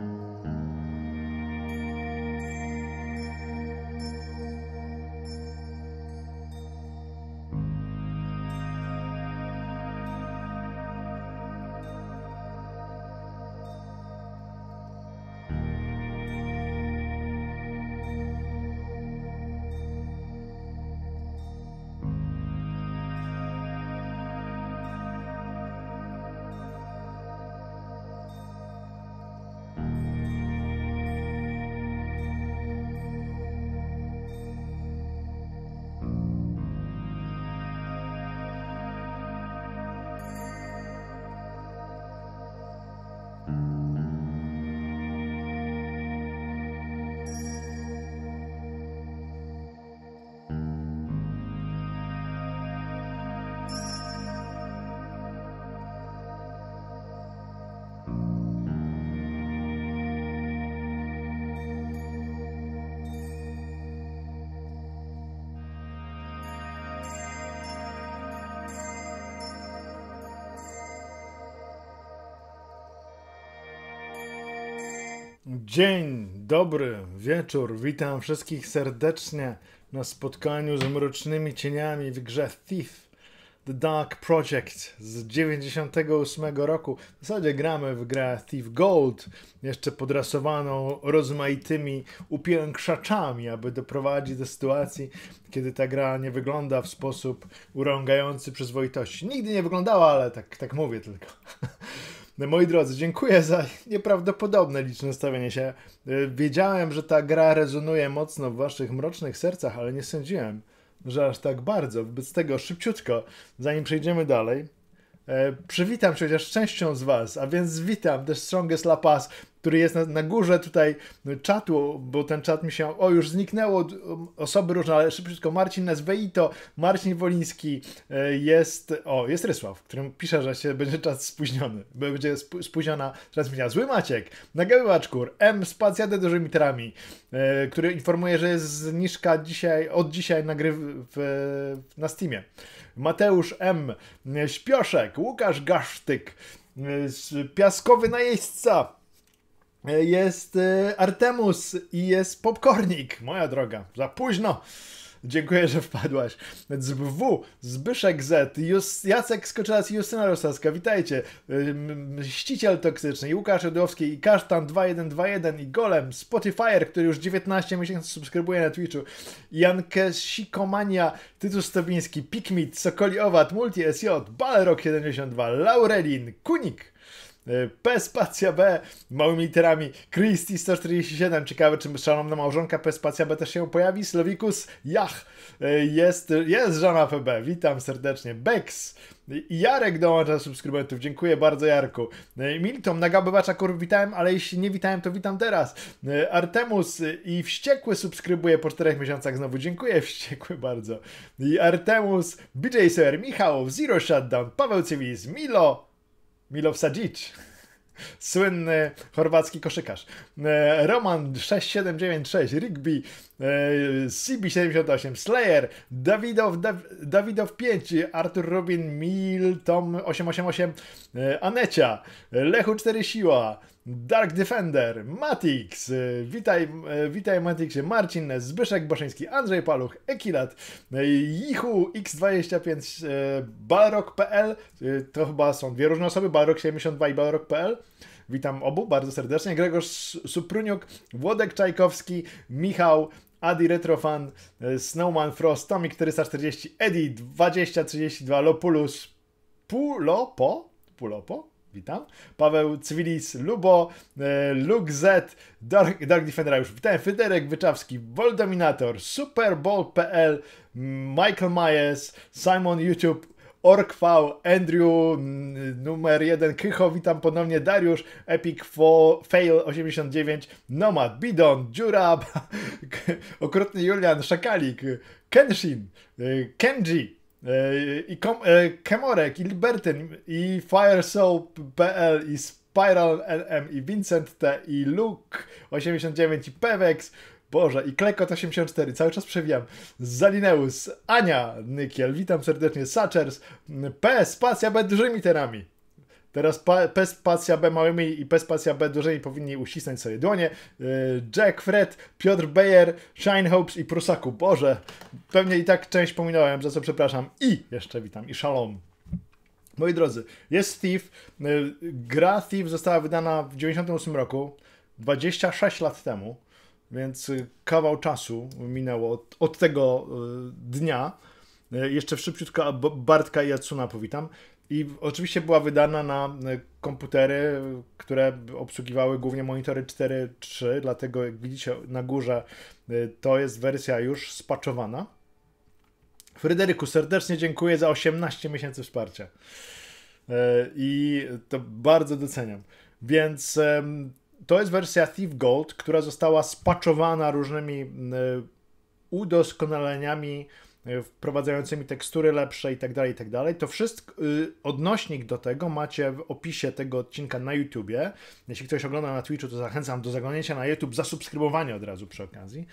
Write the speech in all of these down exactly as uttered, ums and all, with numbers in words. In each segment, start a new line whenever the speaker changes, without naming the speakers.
Dzień dobry, wieczór, witam wszystkich serdecznie na spotkaniu z mrocznymi cieniami w grze Thief The Dark Project z dziewięćdziesiątego ósmego roku. W zasadzie gramy w grę Thief Gold, jeszcze podrasowaną rozmaitymi upiększaczami, aby doprowadzić do sytuacji, kiedy ta gra nie wygląda w sposób urągający przyzwoitości. Nigdy nie wyglądała, ale tak, tak mówię tylko. Moi drodzy, dziękuję za nieprawdopodobne liczne stawienie się. Wiedziałem, że ta gra rezonuje mocno w waszych mrocznych sercach, ale nie sądziłem, że aż tak bardzo. Wobec tego szybciutko, zanim przejdziemy dalej, e, przywitam się chociaż częścią z was, a więc witam The Strongest La Paz, który jest na, na górze tutaj czatu, bo ten czat mi się, o już zniknęło osoby różne, ale szybciutko Marcin Nezweito, Marcin Woliński, jest, o jest Rysław, którym pisze, że się będzie czas spóźniony, będzie spóźniona transmisja. Zły Maciek, Nagabywaczkur, M Spacja D dużymi literami, który informuje, że jest zniżka dzisiaj, od dzisiaj na gry w, w, na Steamie. Mateusz M, Śpioszek, Łukasz Gasztyk, Piaskowy Najeźdźca, jest Artemus i jest Popcornik, moja droga, za późno. Dziękuję, że wpadłaś. Z W, Zbyszek Z, Just, Jacek Skoczylas i Justyna Rosowska, witajcie. Mściciel Toksyczny, i Łukasz Jodłowski, i Kasztan dwa jeden dwa jeden, i Golem, Spotifyer, który już dziewiętnaście miesięcy subskrybuje na Twitchu, Jankę Sikomania, Tytus Stobiński, Pikmit, Sokoli Owad, Multi S J, Balrog siedemdziesiąt dwa, Laurelin, Kunik, P spacja B, małymi literami, Christy sto czterdzieści siedem, ciekawe czy szanowna małżonka P spacja B też się pojawi, Slowikus, Jach, jest, jest żona P B, witam serdecznie, Bex, i Jarek dołącza do subskrybentów, dziękuję bardzo Jarku, Milton, Nagabywacza kur witałem, ale jeśli nie witałem to witam teraz, Artemus i Wściekły subskrybuje po czterech miesiącach znowu, dziękuję Wściekły bardzo, i Artemus, B J Sir, Michał, Zero Shutdown, Paweł Cywis, Milo, Milo Wsadzić, słynny chorwacki koszykarz, Roman sześć siedem dziewięć sześć, Rigby, C B siedemdziesiąt osiem, Slayer, Dawidow, Daw, Dawidow pięć, Artur Robin, Miltom osiem osiem osiem, Anecia, Lechu cztery Siła, Dark Defender, Matix, witaj, witaj Matixie, Marcin, Zbyszek Boszyński, Andrzej Paluch, Ekilat, Jichu X dwadzieścia pięć, balrog kropka p l, to chyba są dwie różne osoby, balrog siedemdziesiąt dwa i balrog kropka p l. Witam obu bardzo serdecznie, Gregorz Supruniuk, Włodek Czajkowski, Michał, Adi Retrofan, Snowman Frost, Tomik czterysta czterdzieści, Edi dwadzieścia trzydzieści dwa, Lopulus, Pulopo, Pulopo? Witam. Paweł Cywilis, Lubo, e, Luke Z, Dark, Dark Defender, już witam. Fyderek Wyczawski, Voldominator, Superbowl kropka p l, Michael Myers, Simon YouTube, OrkV, Andrew numer jeden, Krycho, witam ponownie, Dariusz, Epic Fail osiemdziesiąt dziewięć, Nomad, Bidon, Dziurab, Okrutny Julian, Szakalik, Kenshin, Kenji, i Kom, e, Kemorek, i Libertyn, i Firesoul kropka p l, i Spiral L M, i Vincent T, i Luke osiemdziesiąt dziewięć, i Pewex, Boże, i Klekot osiemdziesiąt cztery, cały czas przewijam, Zalineus, Ania Nykiel, witam serdecznie, Saczers, P, spacja B dużymi literami, Teraz P spacja B małymi i P spacja B dużymi powinni uścisnąć sobie dłonie. Jack, Fred, Piotr Beyer, Shine Hopes i Prusaku. Boże, pewnie i tak część pominąłem, za co przepraszam. I jeszcze witam, i Shalom. Moi drodzy, jest Thief. Gra Thief została wydana w dziewięćdziesiątym ósmym roku, dwadzieścia sześć lat temu, więc kawał czasu minęło od, od tego dnia. Jeszcze szybciutko Bartka i Yatsuna powitam. I oczywiście była wydana na komputery, które obsługiwały głównie monitory cztery trzy, dlatego jak widzicie na górze to jest wersja już spaczowana. Fryderyku, serdecznie dziękuję za osiemnaście miesięcy wsparcia. I to bardzo doceniam. Więc to jest wersja Thief Gold, która została spaczowana różnymi udoskonaleniami, wprowadzającymi tekstury lepsze i tak dalej, i tak dalej. To wszystko, odnośnik do tego macie w opisie tego odcinka na YouTubie. Jeśli ktoś ogląda na Twitchu, to zachęcam do zaglądnięcia na YouTube, zasubskrybowania od razu przy okazji.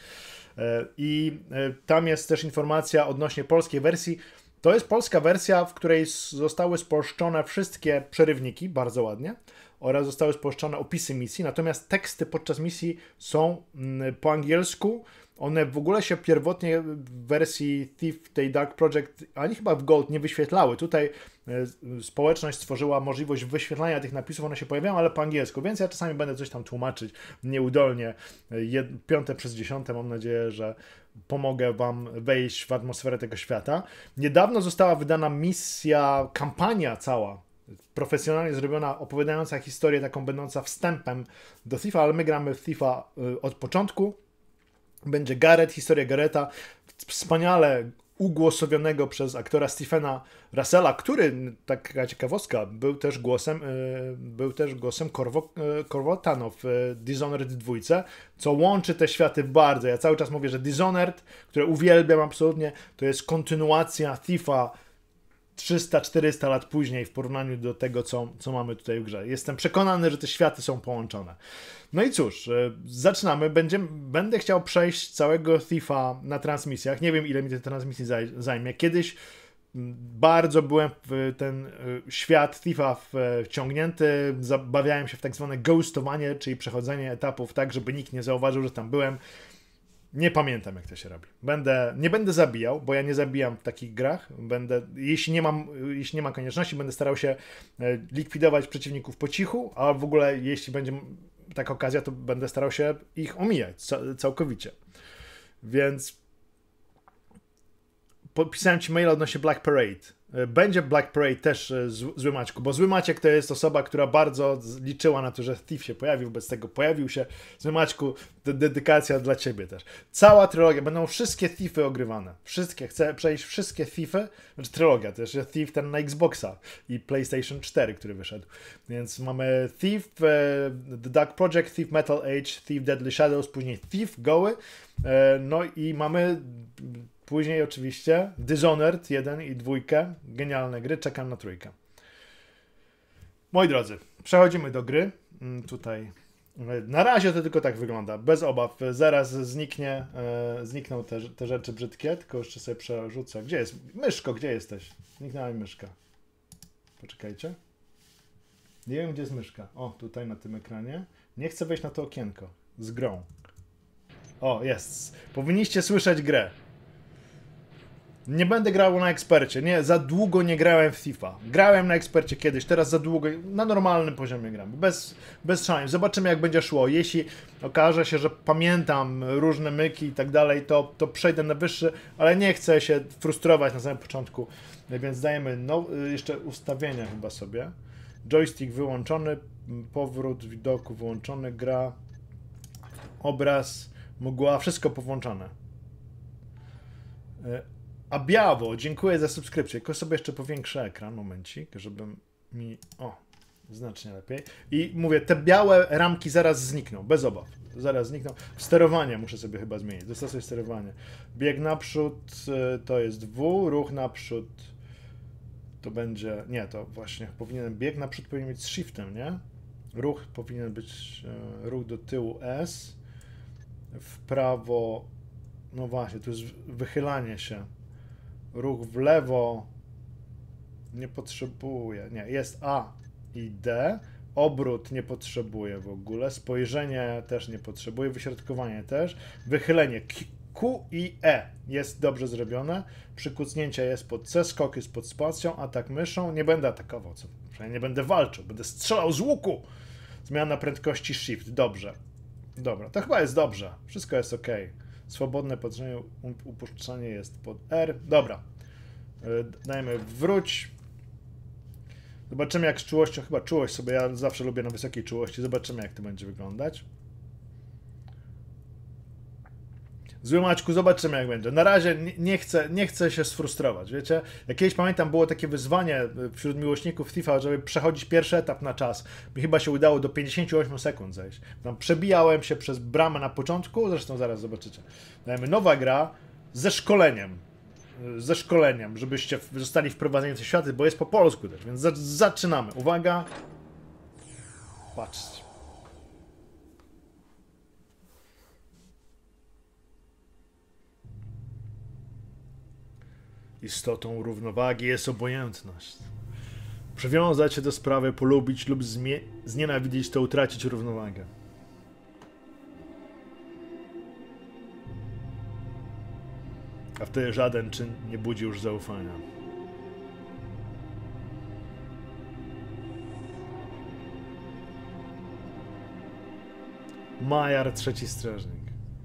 I tam jest też informacja odnośnie polskiej wersji. To jest polska wersja, w której zostały spolszczone wszystkie przerywniki, bardzo ładnie, oraz zostały spolszczone opisy misji, natomiast teksty podczas misji są po angielsku. One w ogóle się pierwotnie w wersji Thief, tej Dark Project, ani chyba w Gold nie wyświetlały. Tutaj społeczność stworzyła możliwość wyświetlania tych napisów, one się pojawiają, ale po angielsku, więc ja czasami będę coś tam tłumaczyć nieudolnie. Jed, piąte przez dziesiąte, mam nadzieję, że pomogę wam wejść w atmosferę tego świata. Niedawno została wydana misja, kampania cała, profesjonalnie zrobiona, opowiadająca historię taką będąca wstępem do Thiefa, ale my gramy w Thiefa od początku. Będzie Gareth, historia Garetha, wspaniale ugłosowionego przez aktora Stephena Russella, który, taka ciekawostka, był też głosem, był też głosem Corvo, Corvotano w Dishonored dwa, co łączy te światy bardzo. Ja cały czas mówię, że Dishonored, które uwielbiam absolutnie, to jest kontynuacja Thiefa trzysta czterysta lat później w porównaniu do tego, co, co mamy tutaj w grze. Jestem przekonany, że te światy są połączone. No i cóż, zaczynamy. Będzie, będę chciał przejść całego Thiefa na transmisjach. Nie wiem, ile mi tej transmisji zajmie. Kiedyś bardzo byłem w ten świat Thiefa wciągnięty. Zabawiałem się w tak zwane ghostowanie, czyli przechodzenie etapów tak, żeby nikt nie zauważył, że tam byłem. Nie pamiętam, jak to się robi. Będę, nie będę zabijał, bo ja nie zabijam w takich grach. Będę, jeśli nie mam, jeśli nie ma konieczności, będę starał się likwidować przeciwników po cichu, a w ogóle jeśli będzie taka okazja, to będę starał się ich omijać całkowicie. Więc podpisałem ci maila odnośnie Black Parade. Będzie Black Parade też Zły Maćku, bo Zły Maciek to jest osoba, która bardzo liczyła na to, że Thief się pojawił, bez tego pojawił się. Zły Maćku, dedykacja dla ciebie też. Cała trylogia, będą wszystkie Thiefy ogrywane. Wszystkie, chcę przejść wszystkie Thiefy, znaczy trylogia też, jest Thief ten na Xboxa i PlayStation cztery, który wyszedł. Więc mamy Thief, The Dark Project, Thief Metal Age, Thief Deadly Shadows, później Thief Goły, no i mamy później oczywiście Dishonored jeden i dwa, genialne gry, czekam na trójkę. Moi drodzy, przechodzimy do gry. Tutaj na razie to tylko tak wygląda, bez obaw. Zaraz zniknie, e, znikną te, te rzeczy brzydkie, tylko jeszcze sobie przerzucę. Gdzie jest? Myszko, gdzie jesteś? Zniknęła mi myszka. Poczekajcie. Nie wiem, gdzie jest myszka. O, tutaj na tym ekranie. Nie chcę wejść na to okienko z grą. O, jest. Powinniście słyszeć grę. Nie będę grał na ekspercie. Nie, za długo nie grałem w Thiefa. Grałem na ekspercie kiedyś, teraz za długo, na normalnym poziomie gram. Bez, bez szans. Zobaczymy, jak będzie szło. Jeśli okaże się, że pamiętam różne myki i tak dalej, to, to przejdę na wyższy, ale nie chcę się frustrować na samym początku. Więc dajemy no, jeszcze ustawienia chyba sobie. Joystick wyłączony, powrót widoku wyłączony, gra, obraz, mgła, wszystko powłączone. A Biało, dziękuję za subskrypcję. Tylko sobie jeszcze powiększę ekran, momencik, żeby mi... O, znacznie lepiej. I mówię, te białe ramki zaraz znikną, bez obaw. Zaraz znikną. Sterowanie muszę sobie chyba zmienić. Dostosuj sterowanie. Bieg naprzód to jest W, ruch naprzód to będzie... Nie, to właśnie powinien... Bieg naprzód powinien być z shiftem, nie? Ruch powinien być... Ruch do tyłu S. W prawo... No właśnie, to jest wychylanie się. Ruch w lewo nie potrzebuje. Nie, jest A i D. Obrót nie potrzebuję w ogóle. Spojrzenie też nie potrzebuję. Wyśrodkowanie też. Wychylenie Q i E jest dobrze zrobione. Przykucnięcie jest pod C. Skok jest pod spacją. Atak myszą. Nie będę atakował. Co? Przynajmniej nie będę walczył. Będę strzelał z łuku. Zmiana prędkości Shift. Dobrze. Dobra. To chyba jest dobrze. Wszystko jest ok. Swobodne patrzenie, upuszczanie jest pod R. Dobra. Dajmy wróć. Zobaczymy jak z czułością, chyba czułość sobie, ja zawsze lubię na wysokiej czułości. Zobaczymy jak to będzie wyglądać. Zły Maćku, zobaczymy jak będzie. Na razie nie, nie, chcę, nie chcę się sfrustrować, wiecie? Jak kiedyś pamiętam, było takie wyzwanie wśród miłośników Thiefa, żeby przechodzić pierwszy etap na czas. Mi chyba się udało do pięćdziesięciu ośmiu sekund zejść. Tam przebijałem się przez bramę na początku, zresztą zaraz zobaczycie. Dajemy nowa gra ze szkoleniem. Ze szkoleniem, żebyście zostali wprowadzeni w te światy, bo jest po polsku też, więc za zaczynamy. Uwaga. Patrzcie. Istotą równowagi jest obojętność. Przywiązać się do sprawy, polubić lub znienawidzić, to utracić równowagę. A wtedy żaden czyn nie budzi już zaufania. Majar, trzeci strażnik.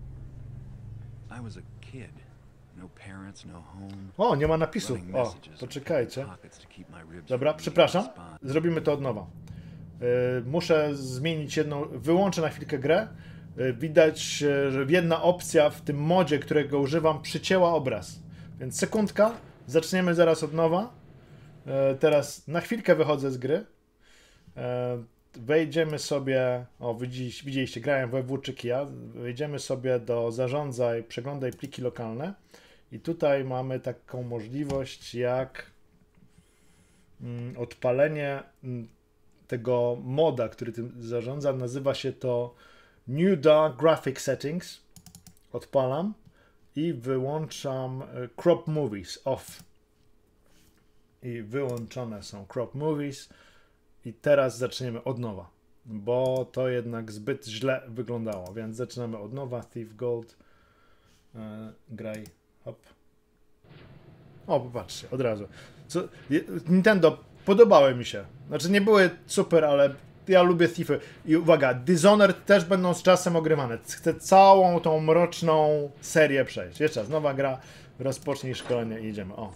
O, nie ma napisu. O, poczekajcie. Dobra, przepraszam. Zrobimy to od nowa. Yy, muszę zmienić jedną... Wyłączę na chwilkę grę. Yy, widać, że jedna opcja w tym modzie, którego używam, przycięła obraz. Więc sekundka. Zaczniemy zaraz od nowa. Yy, teraz na chwilkę wychodzę z gry. Yy, wejdziemy sobie... O, widzieliście, widzieliście grałem w wwczyk ja. Wejdziemy sobie do zarządzaj, przeglądaj pliki lokalne. I tutaj mamy taką możliwość jak mm, odpalenie mm, tego moda, który tym zarządza. Nazywa się to New Dark Graphic Settings. Odpalam i wyłączam Crop Movies off. I wyłączone są Crop Movies. I teraz zaczniemy od nowa, bo to jednak zbyt źle wyglądało, więc zaczynamy od nowa. Thief Gold. Yy, graj. Hop. O, popatrzcie, od razu. Co, Nintendo, podobały mi się. Znaczy, nie były super, ale ja lubię Thiefy. I uwaga, Dishonored też będą z czasem ogrywane. Chcę całą tą mroczną serię przejść. Jeszcze raz, nowa gra, rozpocznij szkolenie i idziemy. O.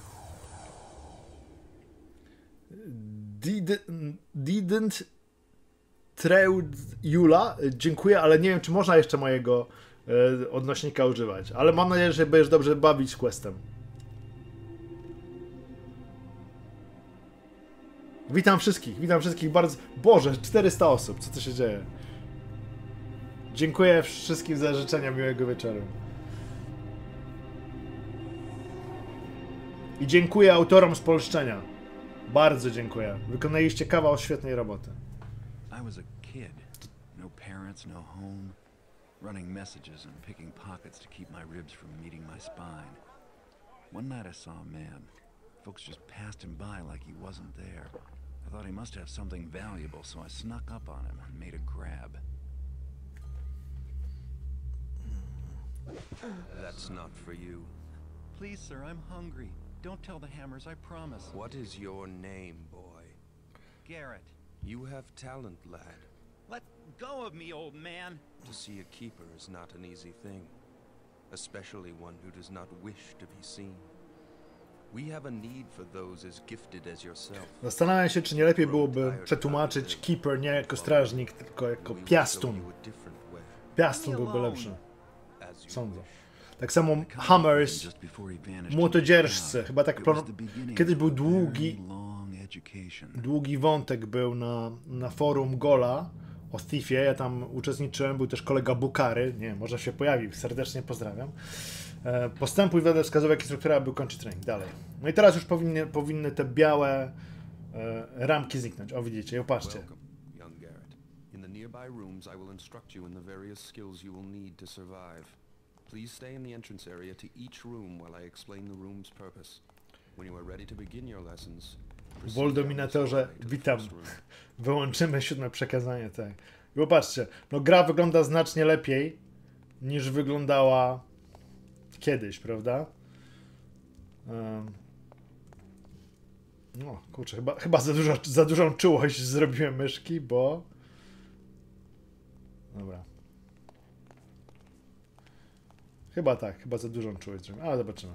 Did, didn't Treud Jula. Dziękuję, ale nie wiem, czy można jeszcze mojego e, odnośnika używać. Ale mam nadzieję, że będziesz dobrze bawić z questem. Witam wszystkich, witam wszystkich bardzo... Boże, czterysta osób, co tu się dzieje? Dziękuję wszystkim za życzenia miłego wieczoru. I dziękuję autorom spolszczenia. Bardzo dziękuję. Wykonaliście kawał świetnej roboty.
I was a kid. No parents, no home. Running messages and picking pockets to keep my ribs from meeting my spine. One night I saw a man. Folks just passed him by like he wasn't there. I thought he must have something valuable, so I snuck up on him and made a grab.
That's not for you.
Please, sir, I'm hungry. Don't tell the Hammers, I promise.
What is your name, boy?
Garrett.
You have talent, lad.
Let go of me, old man.
To see a keeper is not an easy thing, especially one who does not wish to be seen. We have a need for those as gifted as yourself.
Zastanawiam się, czy nie lepiej byłoby przetłumaczyć Keeper nie jako strażnik, tylko jako piastun. Piastun byłby lepszy. Sądzę. Tak samo Hammers, młotodzieżcy. Chyba tak kiedyś był długi, długi wątek był na, na forum Gola o Thiefie. Ja tam uczestniczyłem, był też kolega Bukary. Nie wiem, może się pojawił. Serdecznie pozdrawiam. Postępuj wedle wskazówek instruktora, aby kończyć trening. Dalej. No i teraz już powinny, powinny te białe e, ramki zniknąć. O, widzicie, opatrzcie.
Young Garrett. In the nearby rooms I will instruct you in the various skills you will need to survive. Please stay in the entrance area to each room while I explain the room's purpose. When you are ready to begin your lessons, Proceed down this
Dominatorze,
hallway to the
witam.
first room.
Wyłączymy siódme przekazanie, tak. I popatrzcie, no gra wygląda znacznie lepiej niż wyglądała kiedyś, prawda? Um, no, kurczę, chyba, chyba za, dużo, za dużą czułość zrobiłem myszki, bo... Dobra. Chyba tak, chyba za dużą czułość zrobiłem, ale zobaczymy.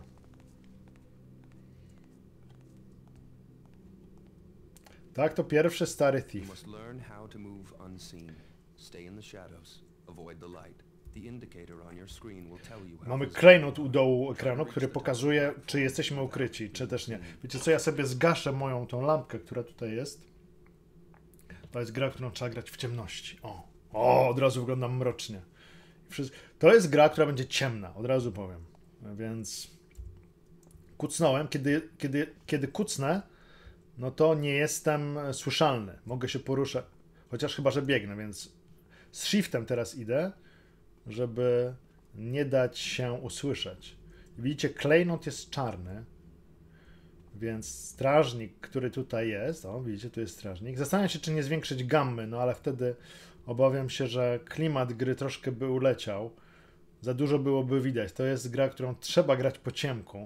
Tak, to pierwszy stary
You
Thief.
must learn how to move unseen. Stay in the shadows. Avoid the light. The indicator on your screen will tell you how
Mamy
visible-
klejnot u dołu ekranu, który pokazuje, czy jesteśmy ukryci, czy też nie. Wiecie co, ja sobie zgaszę moją tą lampkę, która tutaj jest. To jest gra, którą trzeba grać w ciemności. O, o od razu wygląda mrocznie. Wszystko- To jest gra, która będzie ciemna, od razu powiem. Więc kucnąłem, kiedy, kiedy, kiedy kucnę, no to nie jestem słyszalny. Mogę się poruszać, chociaż chyba, że biegnę, więc z shiftem teraz idę, żeby nie dać się usłyszeć. Widzicie, klejnot jest czarny, więc strażnik, który tutaj jest, o widzicie, tu jest strażnik. Zastanawiam się, czy nie zwiększyć gammy, no ale wtedy obawiam się, że klimat gry troszkę by uleciał. Za dużo byłoby widać. To jest gra, którą trzeba grać po ciemku.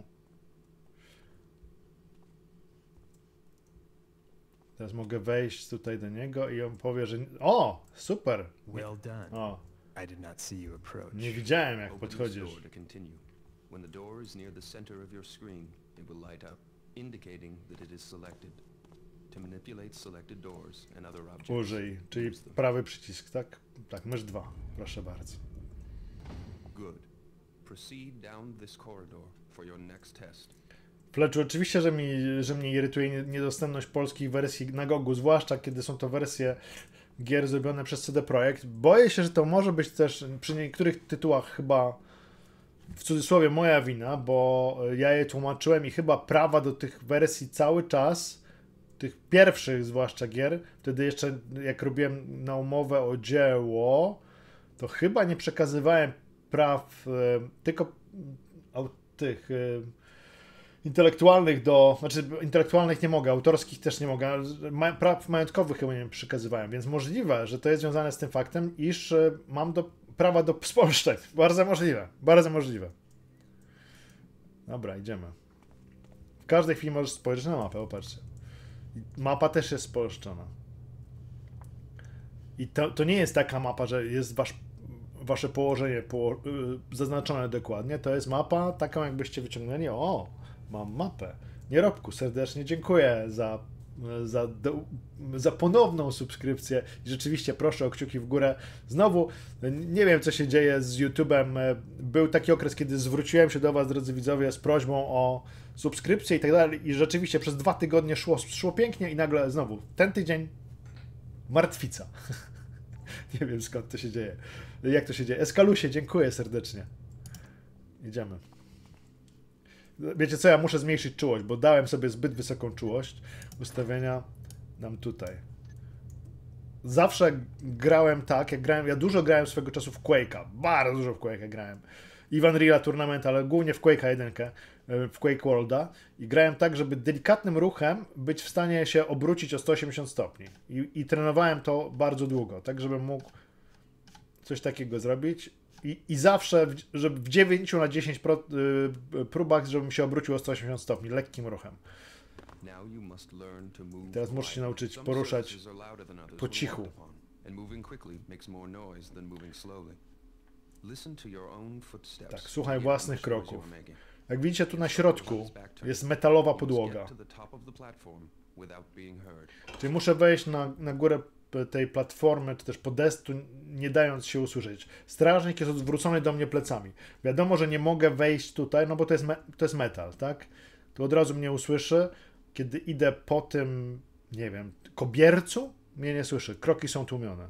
Teraz mogę wejść tutaj do niego i on powie, że... O! Super!
Well done.
O,
I did not see you approach.
nie widziałem, jak
Open this
podchodzisz.
door to continue. When the door is near the center of your screen, it will light up, indicating that it is selected. To manipulate selected doors and other objects.
Użyj, czyli
use them.
prawy przycisk, tak? Tak, mysz dwa. Proszę bardzo.
Good. Proceed down this corridor for your next test.
Fleczu, oczywiście, że, mi, że mnie irytuje nie- niedostępność polskich wersji na Gogu, zwłaszcza kiedy są to wersje gier zrobione przez C D Projekt. Boję się, że to może być też przy niektórych tytułach chyba w cudzysłowie moja wina, bo ja je tłumaczyłem i chyba prawa do tych wersji cały czas, tych pierwszych zwłaszcza gier, wtedy jeszcze jak robiłem na umowę o dzieło, to chyba nie przekazywałem praw e, tylko o, tych e, intelektualnych do, znaczy intelektualnych nie mogę, autorskich też nie mogę, ale ma, praw majątkowych chyba nie przekazywałem, więc możliwe, że to jest związane z tym faktem, iż e, mam do, prawa do spolszczeń. Bardzo możliwe, bardzo możliwe. Dobra, idziemy. W każdej chwili możesz spojrzeć na mapę, popatrzcie. Mapa też jest spolszczona. I to, to nie jest taka mapa, że jest wasz, wasze położenie poło, y, zaznaczone dokładnie. To jest mapa taką, jakbyście wyciągnęli. O, mam mapę. Nierobku, serdecznie dziękuję za, za, do, za ponowną subskrypcję. I rzeczywiście proszę o kciuki w górę. Znowu, nie wiem, co się dzieje z YouTube'em. Był taki okres, kiedy zwróciłem się do was, drodzy widzowie, z prośbą o subskrypcję i tak dalej. I rzeczywiście przez dwa tygodnie szło, szło pięknie i nagle znowu ten tydzień martwica. Nie wiem, skąd to się dzieje. Jak to się dzieje? Eskalusie, dziękuję serdecznie. Idziemy. Wiecie co, ja muszę zmniejszyć czułość, bo dałem sobie zbyt wysoką czułość. Ustawienia dam tutaj. Zawsze grałem tak, jak grałem, ja dużo grałem swego czasu w Quake'a. Bardzo dużo w Quake'a grałem. I w Unreal'a Tournament, ale głównie w Quake'a jeden, w Quake World'a. I grałem tak, żeby delikatnym ruchem być w stanie się obrócić o sto osiemdziesiąt stopni. I, i trenowałem to bardzo długo, tak żebym mógł coś takiego zrobić. I, i zawsze, w, żeby w dziewięć na dziesięć pro, y, próbach, żebym się obrócił o sto osiemdziesiąt stopni, lekkim ruchem.
Now you must learn to move
Teraz muszę się
quietly.
nauczyć
Some
poruszać
surfaces are louder than others
po
when
cichu.
walked upon, and moving quickly makes more noise than moving slowly. Listen to your own footsteps.
Tak, słuchaj
to hear
własnych
which noise you
kroków.
are making.
Jak widzicie, tu na środku jest metalowa
You must
podłoga.
get to the top of the platform without being heard.
Czyli muszę wejść na, na górę p- tej platformy, czy też podestu, nie dając się usłyszeć. Strażnik jest odwrócony do mnie plecami. Wiadomo, że nie mogę wejść tutaj, no bo to jest, me- to jest metal, tak? To od razu mnie usłyszy. Kiedy idę po tym, nie wiem, kobiercu, mnie nie słyszy. Kroki są tłumione.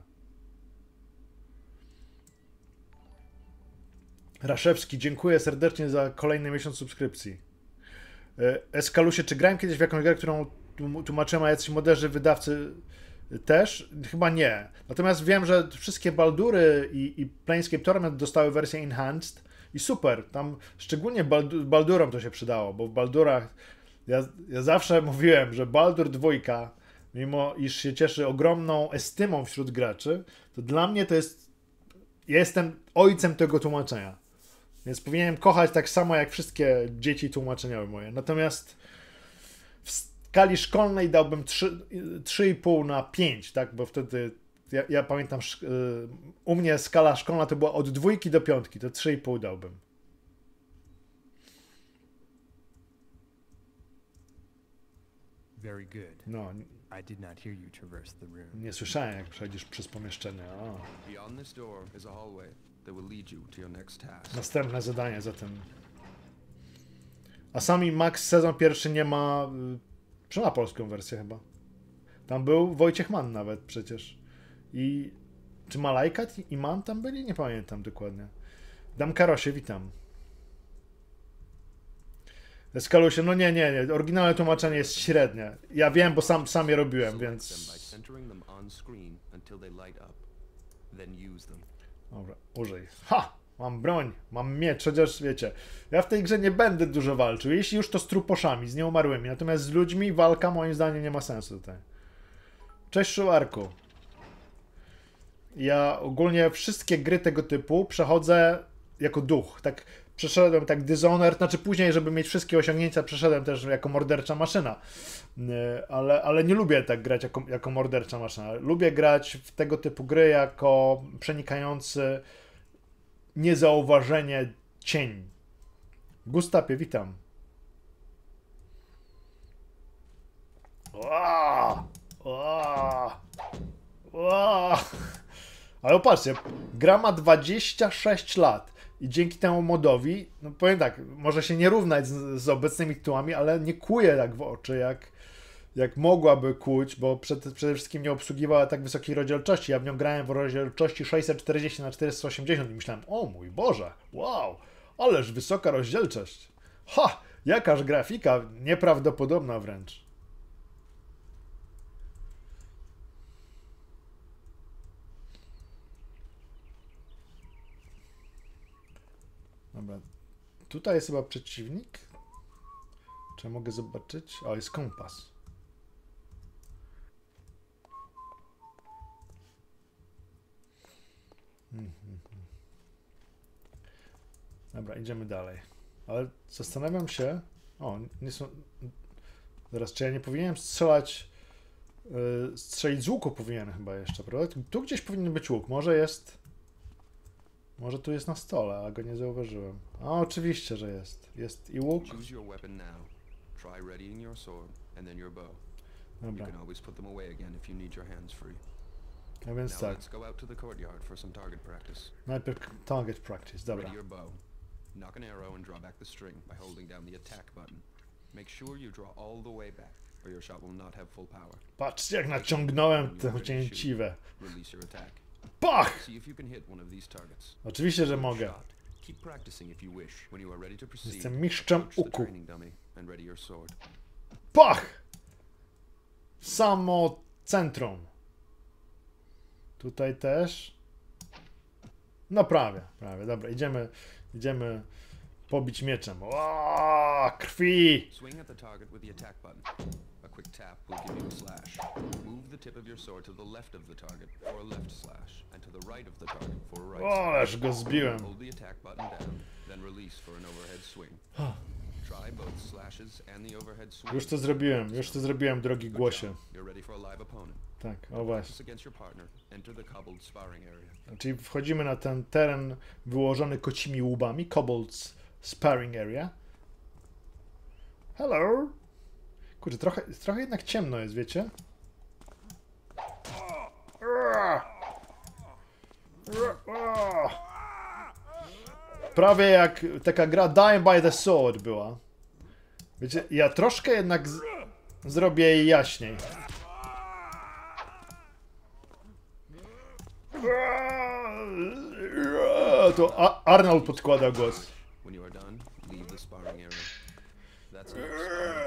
Raszewski, dziękuję serdecznie za kolejny miesiąc subskrypcji. E, Eskalusie, czy grałem kiedyś w jakąś grę, którą tłum- tłumaczyłem, a jacyś moderzy wydawcy też? Chyba nie. Natomiast wiem, że wszystkie Baldury i, i Planescape Torment dostały wersję Enhanced i super. Tam szczególnie Baldu- Baldurom to się przydało, bo w Baldurach Ja, ja zawsze mówiłem, że Baldur dwa, mimo iż się cieszy ogromną estymą wśród graczy, to dla mnie to jest... Ja jestem ojcem tego tłumaczenia. Więc powinienem kochać tak samo jak wszystkie dzieci tłumaczeniowe moje. Natomiast w skali szkolnej dałbym trzy i pół na pięć, tak? Bo wtedy ja, ja pamiętam, u mnie skala szkolna to była od dwójki do piątki, to trzy i pół dałbym.
Very good.
No,
I did not hear you traverse the room.
nie słyszałem, jak przejdziesz przez pomieszczenie. O.
Beyond this door is a hallway that will lead you to your next task.
Następne zadanie zatem. A sami Max sezon pierwszy nie ma... Czy ma polską wersję chyba? Tam był Wojciech Mann nawet przecież. I... Czy Malajkat i Mann tam byli? Nie pamiętam dokładnie. Dam Karosie, witam. Skalusie, no nie, nie, nie. Oryginalne tłumaczenie jest średnie. Ja wiem, bo sam, sam je robiłem, więc... Dobra, użyj. Ha! Mam broń, mam miecz, chociaż wiecie, ja w tej grze nie będę dużo walczył. Jeśli już to z truposzami, z nieumarłymi. Natomiast z ludźmi walka moim zdaniem nie ma sensu tutaj. Cześć, Szularku. Ja ogólnie wszystkie gry tego typu przechodzę jako duch. Tak przeszedłem tak Dishonored, znaczy później, żeby mieć wszystkie osiągnięcia, przeszedłem też jako mordercza maszyna. Ale, ale nie lubię tak grać jako, jako mordercza maszyna. Lubię grać w tego typu gry jako przenikający niezauważenie cień. Gustapie, witam. Aaaa! Aaaa! Aaaa! Ale patrzcie, gra ma dwadzieścia sześć lat i dzięki temu modowi, no powiem tak, może się nie równać z, z obecnymi tytułami, ale nie kłuje tak w oczy, jak, jak mogłaby kłuć, bo przed, przede wszystkim nie obsługiwała tak wysokiej rozdzielczości. Ja w nią grałem w rozdzielczości sześćset czterdzieści na czterysta osiemdziesiąt i myślałem, o mój Boże, wow, ależ wysoka rozdzielczość. Ha, jakaż grafika, nieprawdopodobna wręcz. Dobra, tutaj jest chyba przeciwnik. Czy ja mogę zobaczyć? O, jest kompas. Mhm. Dobra, idziemy dalej. Ale zastanawiam się... O, nie są... Zaraz, czy ja nie powinienem strzelać... Yy, strzelić z łuku powinienem chyba jeszcze, prawda? Tu gdzieś powinien być łuk. Może jest... Może tu jest na stole, a go nie zauważyłem. A oczywiście, że jest. Jest i łuk. Dobra. A więc tak. Najpierw target practice, dobra.
Knock an arrow and draw back the string by holding down the attack button. Make sure you draw all the way back, or your shot will not have full power.
Patrzcie, jak naciągnąłem tę cięciwę.
Release your attack.
Pach!
See if you can hit one of these targets.
Oczywiście, że mogę.
Keep practicing if you wish. When you are ready to proceed,
jestem mistrzem uku.
and ready your sword.
Pach! Samo centrum. Tutaj też. No prawie, prawie. Dobra, idziemy, idziemy pobić mieczem. O, krwi!
Swing at the target with the attack button. A quick tap will give you a slash. Move the tip of your sword to the left of the target for a left slash, and to the right of the target for a right
O,
slash.
aż go zbiłem.
Hold the attack button down, then release for an overhead swing. Try both slashes and the overhead swing.
Już to zrobiłem, już to zrobiłem, drogi głosie.
You're ready for a live opponent.
Tak, o właśnie.
Against your partner, enter the cobbled sparring area.
Czyli wchodzimy na ten teren wyłożony kocimi łubami, Kobold's Sparring Area. Hello! Kurczę, trochę, trochę jednak ciemno jest, wiecie? Prawie jak taka gra Dying by the Sword była. Wiecie, ja troszkę jednak z zrobię jej jaśniej. To A Arnold podkłada głos.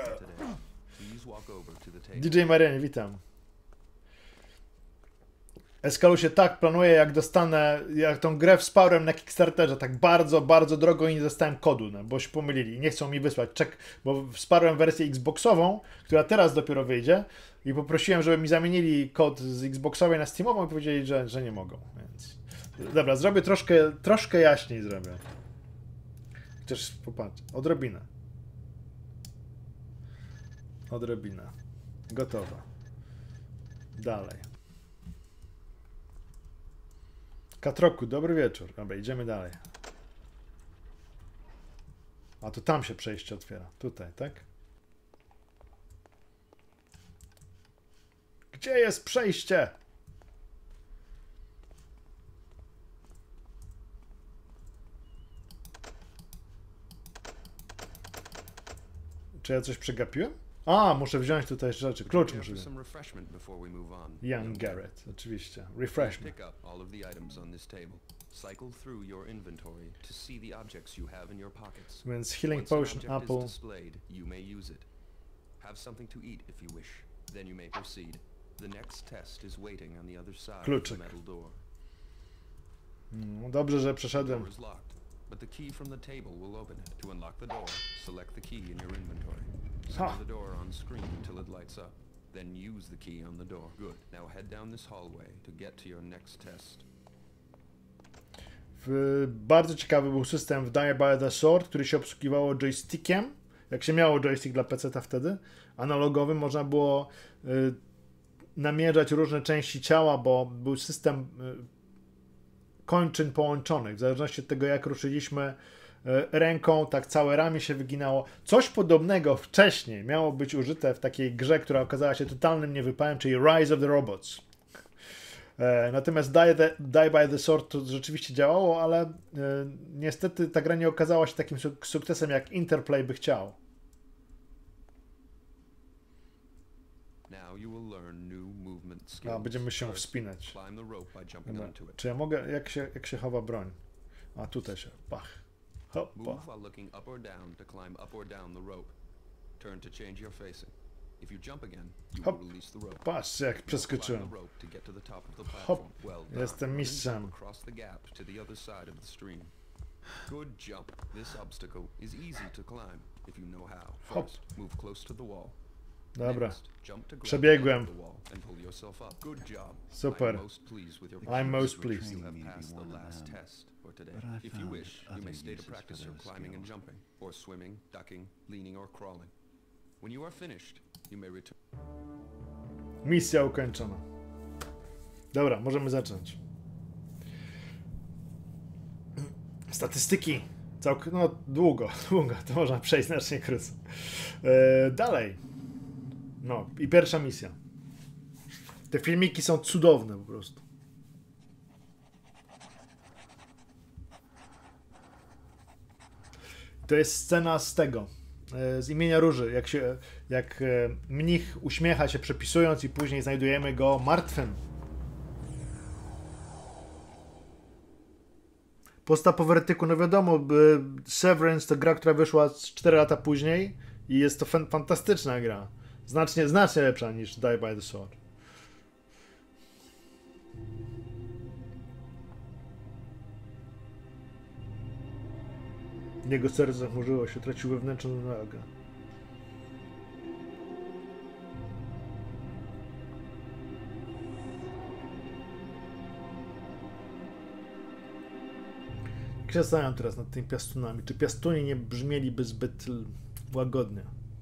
D J Marianie, witam. Eskalu się tak planuje, jak dostanę, jak tą grę wsparłem na Kickstarterze, tak bardzo, bardzo drogo i nie dostałem kodu, no, bo się pomylili. Nie chcą mi wysłać. Czek, bo wsparłem wersję Xboxową, która teraz dopiero wyjdzie i poprosiłem, żeby mi zamienili kod z Xboxowej na Steamową i powiedzieli, że, że nie mogą. Więc... Dobra, zrobię troszkę, troszkę jaśniej zrobię. Chociaż popatrz, odrobinę. Odrobinę. Gotowa. Dalej. Katroku, dobry wieczór. Dobra, idziemy dalej. A to tam się przejście otwiera. Tutaj, tak? Gdzie jest przejście? Czy ja coś przegapiłem? A, muszę wziąć tutaj rzeczy. Klucz muszę wziąć. Young Garrett, oczywiście. Refreshment.
Pick up all of the items on this table. Cycle through your inventory to see the objects you have in your pockets.
Więc Healing
Once an
Potion,
object
Apple.
is displayed, you may use it. Have something to eat if you wish. Then you may proceed. The next test is waiting on the other side of the
Kluczyk.
metal door.
No, dobrze, że
The
przeszedłem.
door is locked, but the key from the table will open it. To unlock the door, select the key in your inventory.
Ha.
Center the door on screen until it lights up. Then use the key on the door. Good. Now head down this hallway to get to your next test.
W, bardzo ciekawy był system w Die by the Sword, który się obsługiwało joystickiem. Jak się miało joystick dla peceta wtedy, analogowym, można było y, namierzać różne części ciała, bo był system y, kończyn połączonych. W zależności od tego, jak ruszyliśmy y, ręką, tak całe ramię się wyginało. Coś podobnego wcześniej miało być użyte w takiej grze, która okazała się totalnym niewypałem, czyli Rise of the Robots. E, natomiast Die, the, Die by the Sword to rzeczywiście działało, ale e, niestety ta gra nie okazała się takim suk sukcesem, jak Interplay by chciał.
Now you will learn new movement
A,
skills.
będziemy się
First,
wspinać.
climb the rope by jumping
Dobra.
onto it.
Czy ja mogę, jak się, jak się chowa broń? A, tutaj się, pach. Hoppa.
Move while looking up or down to climb up or down the rope. Turn to change your facing. If you jump again, you
Hop.
will release the rope.
Patrzcie, jak
Climb
przeskoczyłem.
the rope to get to the top of the
Hop.
platform. Well done.
Jestem
Then
mistrzem.
jump across the gap to the other side of the stream. Good jump. This obstacle is easy to climb if you know how.
Hop.
First, move close to the wall.
Dobra.
Next, jump to grab
Przebiegłem.
the wall and pull yourself up. Good job.
Super.
I'm most pleased with your
I'm most
performance.
pleased.
You have passed the last test for today.
But I
If you
found
wish, you may
other
stay to
uses for
practice your
those
climbing and
skills.
jumping, or swimming, ducking, leaning, or crawling. When you are finished, you may return.
Misja ukończona. Dobra, możemy zacząć. Statystyki. Całk no, długo, długo. To można przejść znacznie krócej. E, dalej. No, i pierwsza misja. Te filmiki są cudowne po prostu. To jest scena z tego. e, Z imienia Róży. Jak, się, jak e, mnich uśmiecha się przepisując i później znajdujemy go martwym. Post-apowertyku, no wiadomo, e, Severance to gra, która wyszła cztery lata później i jest to fan fantastyczna gra. Znacznie, znacznie lepsza niż Die by the Sword. Jego serce zachmurzyło się, tracił wewnętrzną równowagę. Jak się zastanawiam teraz nad tymi piastunami. Czy piastuni nie brzmieliby zbyt łagodnie?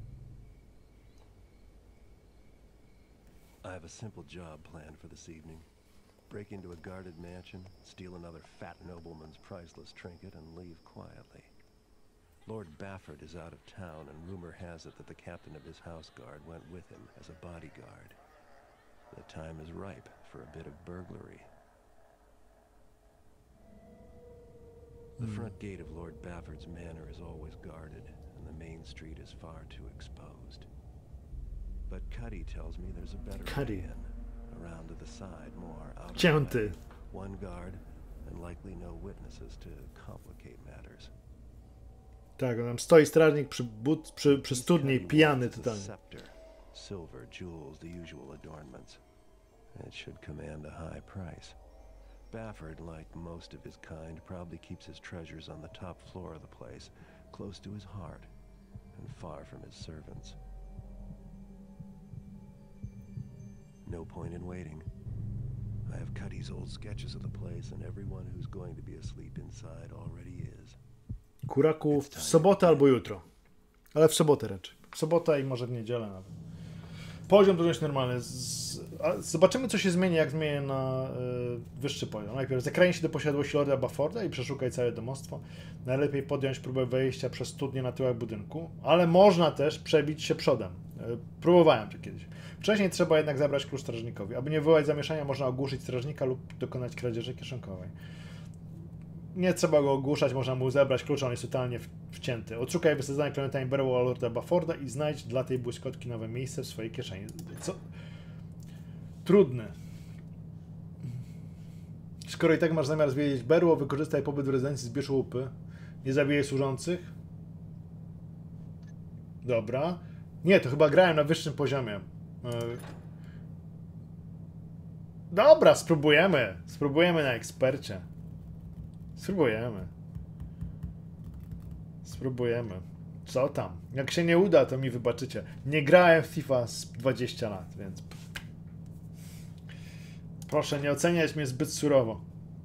I have a simple job planned for this evening. Break into a guarded mansion, steal another fat nobleman's priceless trinket, and leave quietly. Lord Bafford is out of town, and rumor has it that the captain of his house guard went with him as a bodyguard. The time is ripe for a bit of burglary. The front gate of Lord Bafford's manor is always guarded, and the main street is far too exposed. But Cuddy tells me there's a better
Cuddy.
way in, around to the side, more out of the
Cięty.
way. One guard, and likely no witnesses to complicate matters.
Tak, on tam stoi strażnik przy, but, przy, przy studni, pijany totalnie.
Scepter, silver, jewels, the usual adornments. It should command a high price. Bafford, like most of his kind, probably keeps his treasures on the top floor of the place, close to his heart, and far from his servants. No point in waiting. I have Cuddy's old sketches of the place, and everyone who's going to be asleep inside already is.
Kuraku w sobotę albo jutro. Ale w sobotę raczej. W sobotę i może w niedzielę nawet. Poziom to dość normalny. Z... Zobaczymy, co się zmieni, jak zmienię na y, wyższy poziom. Najpierw zakręć się do posiadłości Lorda Bafforda i przeszukaj całe domostwo. Najlepiej podjąć próbę wejścia przez studnię na tyłach budynku, ale można też przebić się przodem. Y, próbowałem to kiedyś. Wcześniej trzeba jednak zabrać klucz strażnikowi. Aby nie wywołać zamieszania, można ogłuszyć strażnika lub dokonać kradzieży kieszonkowej. Nie trzeba go ogłuszać, można mu zebrać klucz, on jest totalnie wcięty. Odszukaj wysadzanie Clementine Barrow Lorda Bafforda i znajdź dla tej błyskotki nowe miejsce w swojej kieszeni. Co? Trudne. Skoro i tak masz zamiar zwiedzić Barrow, wykorzystaj pobyt w rezydencji, zbierz łupy. Nie zabijaj służących. Dobra. Nie, to chyba grałem na wyższym poziomie. Dobra, spróbujemy. Spróbujemy na ekspercie. Spróbujemy. Spróbujemy. Co tam? Jak się nie uda, to mi wybaczycie. Nie grałem w FIFA z dwadzieścia lat, więc... Proszę nie oceniać mnie zbyt surowo.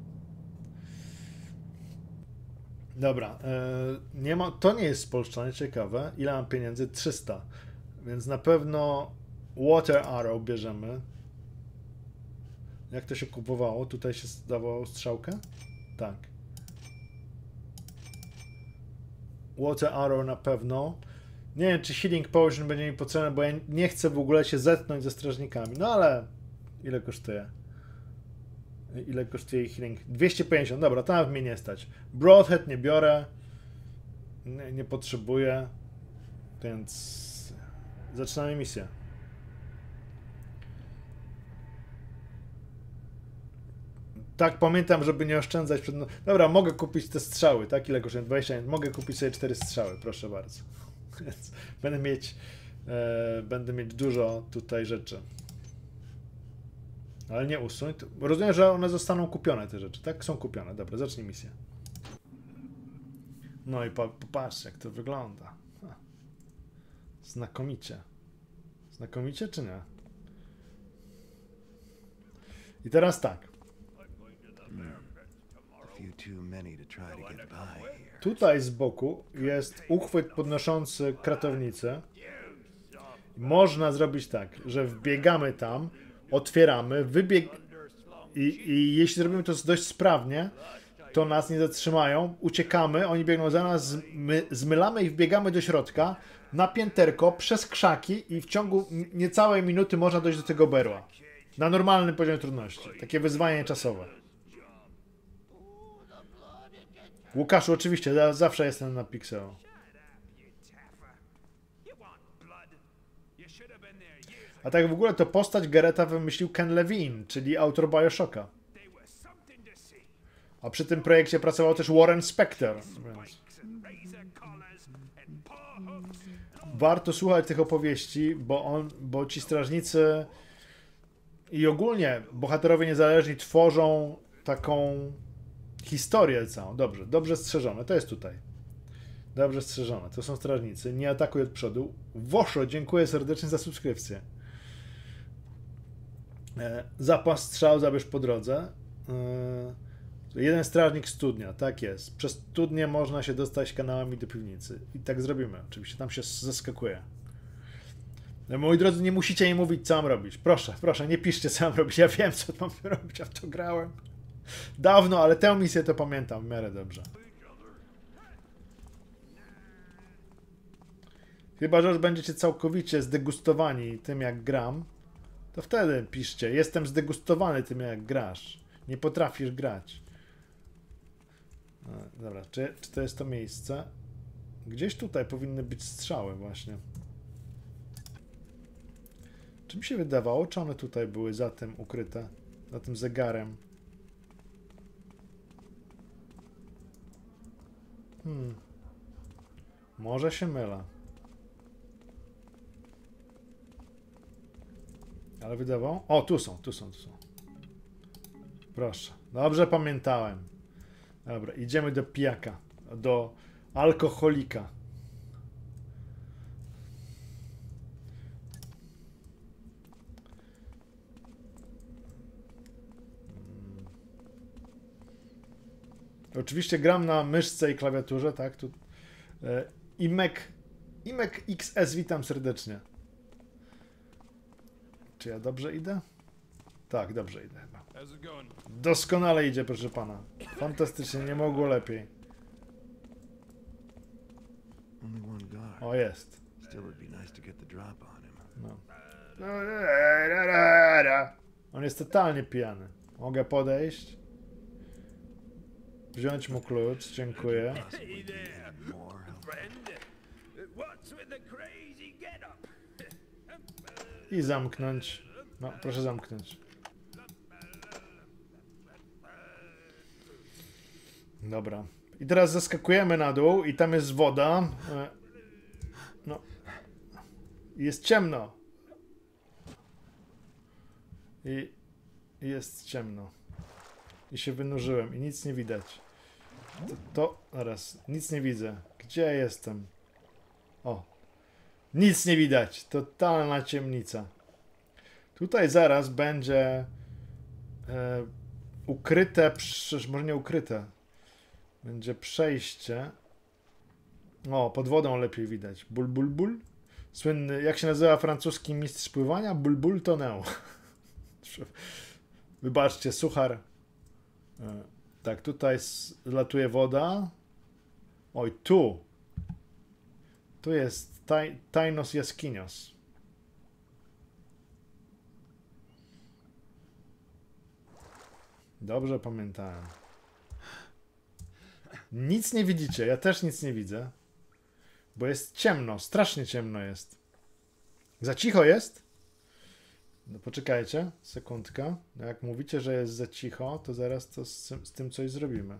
Dobra. Yy, nie ma... To nie jest spolszczone, ciekawe. Ile mam pieniędzy? trzysta. Więc na pewno Water Arrow bierzemy. Jak to się kupowało? Tutaj się dawało strzałkę? Tak. Water Arrow na pewno. Nie wiem, czy Healing Potion będzie mi potrzebny, bo ja nie chcę w ogóle się zetknąć ze strażnikami. No ale... Ile kosztuje? Ile kosztuje Healing? dwieście pięćdziesiąt. Dobra, to nawet mnie nie stać. Broadhead nie biorę. Nie, nie potrzebuję. Więc... Zaczynamy misję. Tak, pamiętam, żeby nie oszczędzać przed... Dobra, mogę kupić te strzały, tak? Ile kosztuje? dwadzieścia. Mogę kupić sobie cztery strzały, proszę bardzo. Więc będę mieć... E, będę mieć dużo tutaj rzeczy. Ale nie usuń. Rozumiem, że one zostaną kupione, te rzeczy, tak? Są kupione. Dobra, zacznij misję. No i popatrzcie, jak to wygląda. Znakomicie. Znakomicie, czy nie? I teraz tak. Tutaj z boku jest uchwyt podnoszący kratownicę. Można zrobić tak, że wbiegamy tam, otwieramy, wybieg... I, i jeśli zrobimy to dość sprawnie, to nas nie zatrzymają, uciekamy, oni biegną za nas, my zmylamy i wbiegamy do środka, na pięterko, przez krzaki i w ciągu niecałej minuty można dojść do tego berła. Na normalnym poziomie trudności. Takie wyzwanie czasowe. Łukaszu, oczywiście, ja zawsze jestem na Pixelu. A tak w ogóle to postać Garreta wymyślił Ken Levine, czyli autor Bioshocka. A przy tym projekcie pracował też Warren Spector. Więc... Warto słuchać tych opowieści, bo, on, bo ci strażnicy i ogólnie bohaterowie niezależni tworzą taką historię całą. Dobrze, dobrze strzeżone. To jest tutaj. Dobrze strzeżone. To są strażnicy. Nie atakuj od przodu. Woszo, dziękuję serdecznie za subskrypcję. E, zapas strzał zabierz po drodze. E, jeden strażnik studnia. Tak jest. Przez studnię można się dostać kanałami do piwnicy. I tak zrobimy. Oczywiście tam się zaskakuje. No, moi drodzy, nie musicie mi mówić, co mam robić. Proszę, proszę, nie piszcie, co mam robić. Ja wiem, co mam robić. Ja w to grałem dawno, ale tę misję to pamiętam w miarę dobrze. Chyba że już będziecie całkowicie zdegustowani tym, jak gram, to wtedy piszcie. Jestem zdegustowany tym, jak grasz. Nie potrafisz grać. No, dobra, czy, czy to jest to miejsce? Gdzieś tutaj powinny być strzały właśnie. Czy mi się wydawało, czy one tutaj były za tym ukryte? Za tym zegarem? Hmm. Może się mylę. ale wydawało... O, tu są, tu są, tu są. Proszę. Dobrze pamiętałem. Dobra, idziemy do pijaka. Do alkoholika. Oczywiście gram na myszce i klawiaturze, tak? Tu, e, Imek, Imek X S, witam serdecznie. Czy ja dobrze idę? Tak, dobrze idę chyba. Doskonale idzie, proszę pana. Fantastycznie, nie mogło lepiej.
Only one guard.
O, jest.
Still it'd be nice to get the drop on him.
No. On jest totalnie pijany. Mogę podejść? Wziąć mu klucz, dziękuję.
Possibly be needing more help.
I zamknąć. No, proszę zamknąć. Dobra. I teraz zeskakujemy na dół i tam jest woda. E, No. I jest ciemno. I i jest ciemno. I się wynurzyłem i nic nie widać. To, to zaraz, nic nie widzę. Gdzie ja jestem? O. Nic nie widać. Totalna ciemnica. Tutaj zaraz będzie e, ukryte, przecież może nie ukryte. Będzie przejście. O, pod wodą lepiej widać. Bul, bul, bul. Słynny, jak się nazywa francuski mistrz pływania? Bul, bul tonęł. Wybaczcie, suchar. E, tak, tutaj latuje woda. Oj, tu. Tu jest taj, Tajnos Jaskinios. Dobrze pamiętałem. Nic nie widzicie, ja też nic nie widzę. Bo jest ciemno, strasznie ciemno jest. Za cicho jest? No poczekajcie, sekundka. No jak mówicie, że jest za cicho, to zaraz to z, z tym coś zrobimy.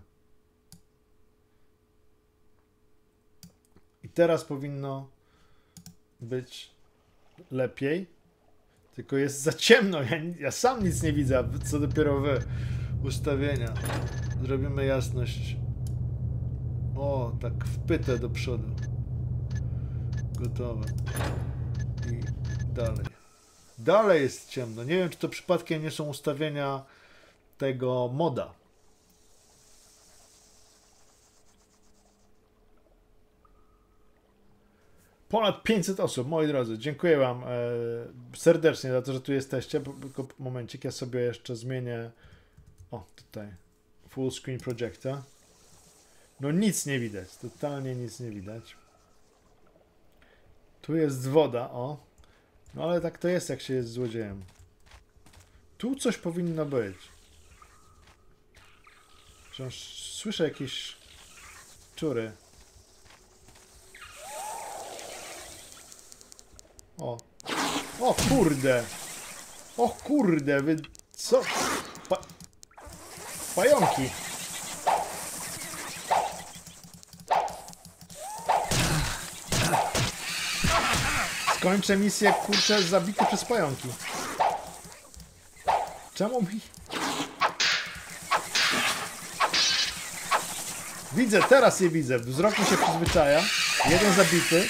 I teraz powinno być lepiej. Tylko jest za ciemno, ja, ja sam nic nie widzę, co dopiero wy. Ustawienia. Zrobimy jasność. O, tak wpytę do przodu. Gotowe. I dalej. Dalej jest ciemno. Nie wiem, czy to przypadkiem nie są ustawienia tego moda. Ponad pięćset osób, moi drodzy. Dziękuję wam e, serdecznie za to, że tu jesteście. Tylko momencik, ja sobie jeszcze zmienię. O, tutaj. Full screen projector. No nic nie widać. Totalnie nic nie widać. Tu jest woda, o. No ale tak to jest, jak się jest złodziejem. Tu coś powinno być. Wciąż słyszę jakieś czury. O. O kurde. O kurde, wy... Co? Pa... Pająki. Skończę misję, kurczę, zabity przez pająki. Czemu mi... Widzę, teraz je widzę. Wzrok mi się przyzwyczaja. Jeden zabity.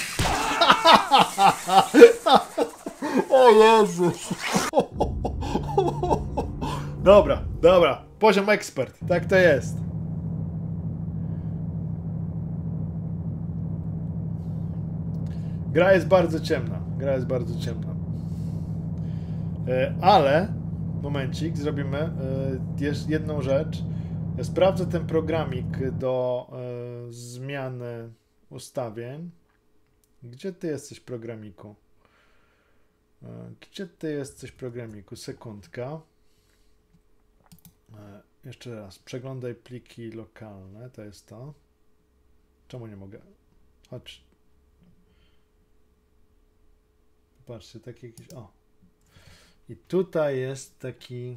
O Jezus. Dobra, dobra. Poziom ekspert. Tak to jest. Gra jest bardzo ciemna. Gra jest bardzo ciemna. E, ale, momencik, zrobimy e, jeszcze jedną rzecz. Ja sprawdzę ten programik do e, zmiany ustawień. Gdzie ty jesteś, programiku? E, gdzie ty jesteś, programiku? Sekundka. E, jeszcze raz. Przeglądaj pliki lokalne. To jest to. Czemu nie mogę? Chodź. Patrzcie, taki jakiś... O. I tutaj jest taki...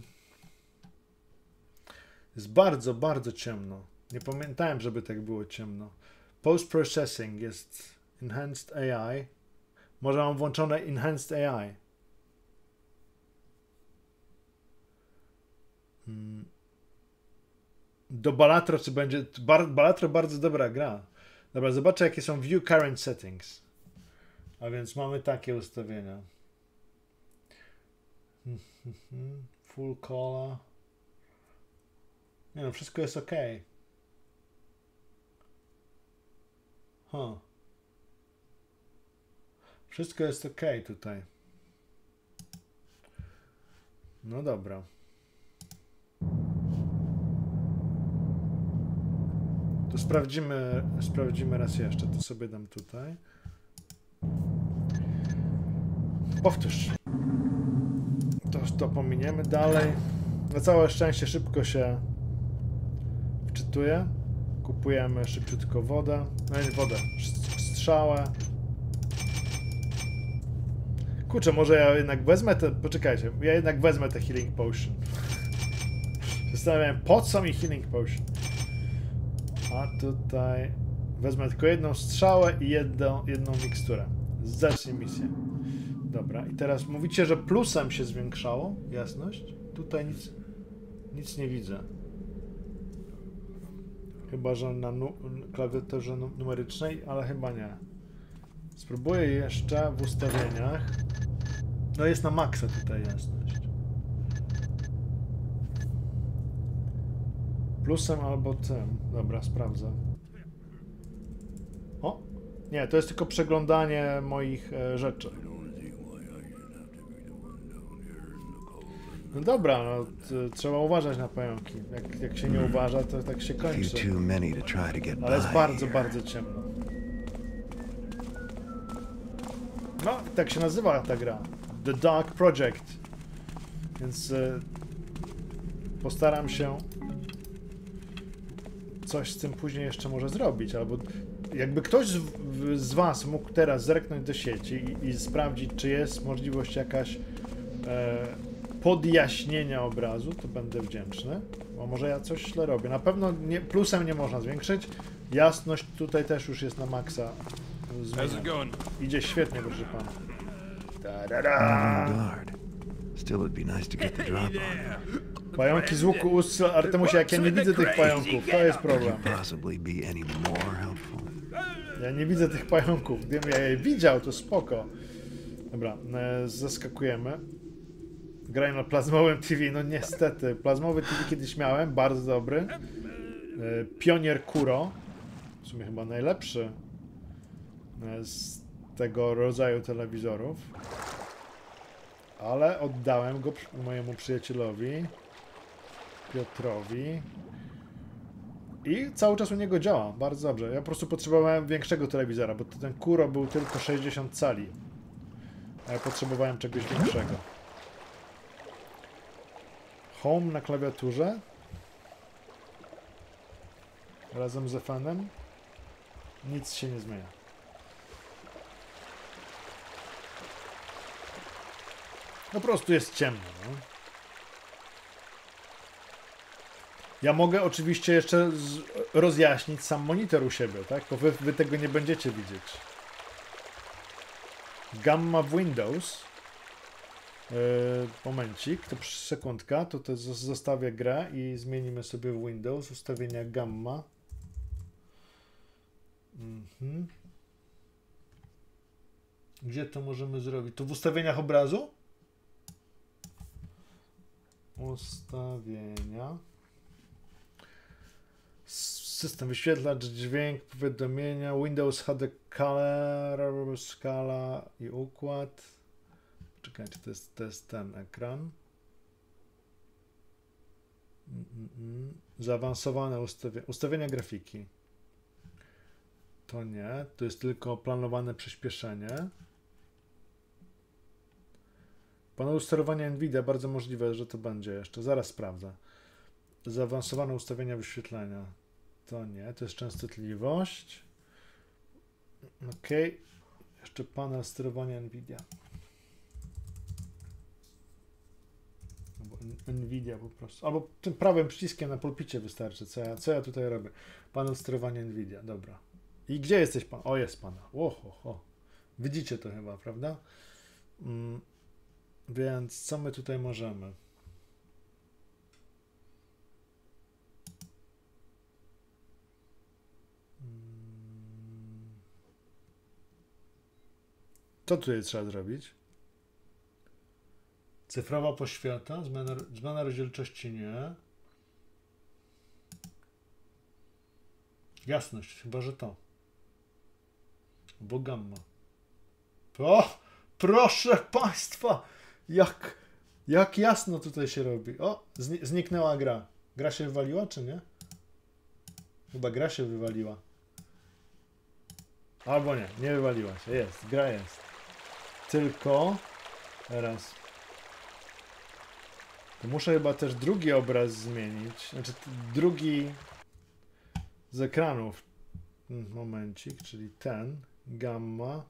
Jest bardzo, bardzo ciemno. Nie pamiętałem, żeby tak było ciemno. Post-processing jest Enhanced A I. Może mam włączone Enhanced A I. Mm. Do Balatro, czy będzie... Bar, Balatro bardzo dobra gra. Dobra, zobaczę jakie są View Current Settings. A więc mamy takie ustawienia. Full color. Nie no, wszystko jest ok. Huh. Wszystko jest ok tutaj. No dobra. To sprawdzimy, sprawdzimy raz jeszcze. To sobie dam tutaj. Powtórz. To, to pominiemy dalej. Na całe szczęście szybko się wczytuje. Kupujemy szybciutko wodę. No nie wodę, strzałę. Kurczę, może ja jednak wezmę te... Poczekajcie, ja jednak wezmę te Healing Potion. Zastanawiam, po co mi Healing Potion? A tutaj wezmę tylko jedną strzałę i jedną, jedną miksturę. Zacznij misję. Dobra, i teraz mówicie, że plusem się zwiększało jasność? Tutaj nic, nic nie widzę. Chyba, że na nu klawiaturze nu numerycznej, ale chyba nie. Spróbuję jeszcze w ustawieniach. No jest na maksa tutaj jasność. Plusem albo tym. Dobra, sprawdzę. O! Nie, to jest tylko przeglądanie moich e, rzeczy. No dobra, no, trzeba uważać na pająki. Jak, jak się nie uważa, to tak się kończy. Ale jest bardzo, bardzo ciemno. No, tak się nazywa ta gra. The Dark Project. Więc y, postaram się coś z tym później jeszcze może zrobić, albo jakby ktoś z, z was mógł teraz zerknąć do sieci i, i sprawdzić, czy jest możliwość jakaś e, podjaśnienia obrazu, to będę wdzięczny, bo może ja coś źle robię. Na pewno nie, plusem nie można zwiększyć. Jasność tutaj też już jest na maksa. Idzie świetnie, proszę pana. Pająki z łuku ustrzel, Artemusie, jak ja nie widzę tych pająków, to jest problem. Ja nie widzę tych pająków. Gdybym ja je widział, to spoko. Dobra, zaskakujemy. Grają na plazmowym T V, no niestety. Plazmowy T V kiedyś miałem, bardzo dobry. Pionier Kuro. W sumie chyba najlepszy z tego rodzaju telewizorów. Ale oddałem go mojemu przyjacielowi Piotrowi i cały czas u niego działa, bardzo dobrze. Ja po prostu potrzebowałem większego telewizora, bo ten Kuro był tylko sześćdziesiąt cali, a ja potrzebowałem czegoś większego. Home na klawiaturze razem z F-em nic się nie zmienia. Po prostu jest ciemno. No. Ja mogę oczywiście jeszcze z, rozjaśnić sam monitor u siebie, tak? Bo wy, wy tego nie będziecie widzieć. Gamma w Windows. Yy, momencik, to sekundka, to, to zostawię grę i zmienimy sobie w Windows ustawienia gamma. Mhm. Gdzie to możemy zrobić? To w ustawieniach obrazu? Ustawienia. System wyświetlacz, dźwięk, powiadomienia, Windows H D Color, skala i układ. Czekajcie, to jest, to jest ten ekran. Mm, mm, mm. Zaawansowane ustawienia, ustawienia grafiki. To nie, to jest tylko planowane przyspieszenie. Panelu sterowania Nvidia, bardzo możliwe, że to będzie jeszcze. Zaraz sprawdzę. Zaawansowane ustawienia wyświetlenia. To nie, to jest częstotliwość. Ok. Jeszcze panel sterowania Nvidia. Albo Nvidia po prostu. Albo tym prawym przyciskiem na pulpicie wystarczy. Co ja, co ja tutaj robię? Panel sterowania Nvidia. Dobra. I gdzie jesteś pan? O, jest pana. Oho, ho. Widzicie to chyba, prawda? Mm. Więc co my tutaj możemy? Co tutaj trzeba zrobić? Cyfrowa poświata, zmiana, zmiana rozdzielczości nie. Jasność, chyba że to. Bo gamma. O! Proszę Państwa! Jak, jak jasno tutaj się robi. O! Zniknęła gra. Gra się wywaliła, czy nie? Chyba gra się wywaliła. Albo nie, nie wywaliła się. Jest, gra jest. Tylko teraz. To muszę chyba też drugi obraz zmienić. Znaczy drugi z ekranów. Momencik, czyli ten. Gamma.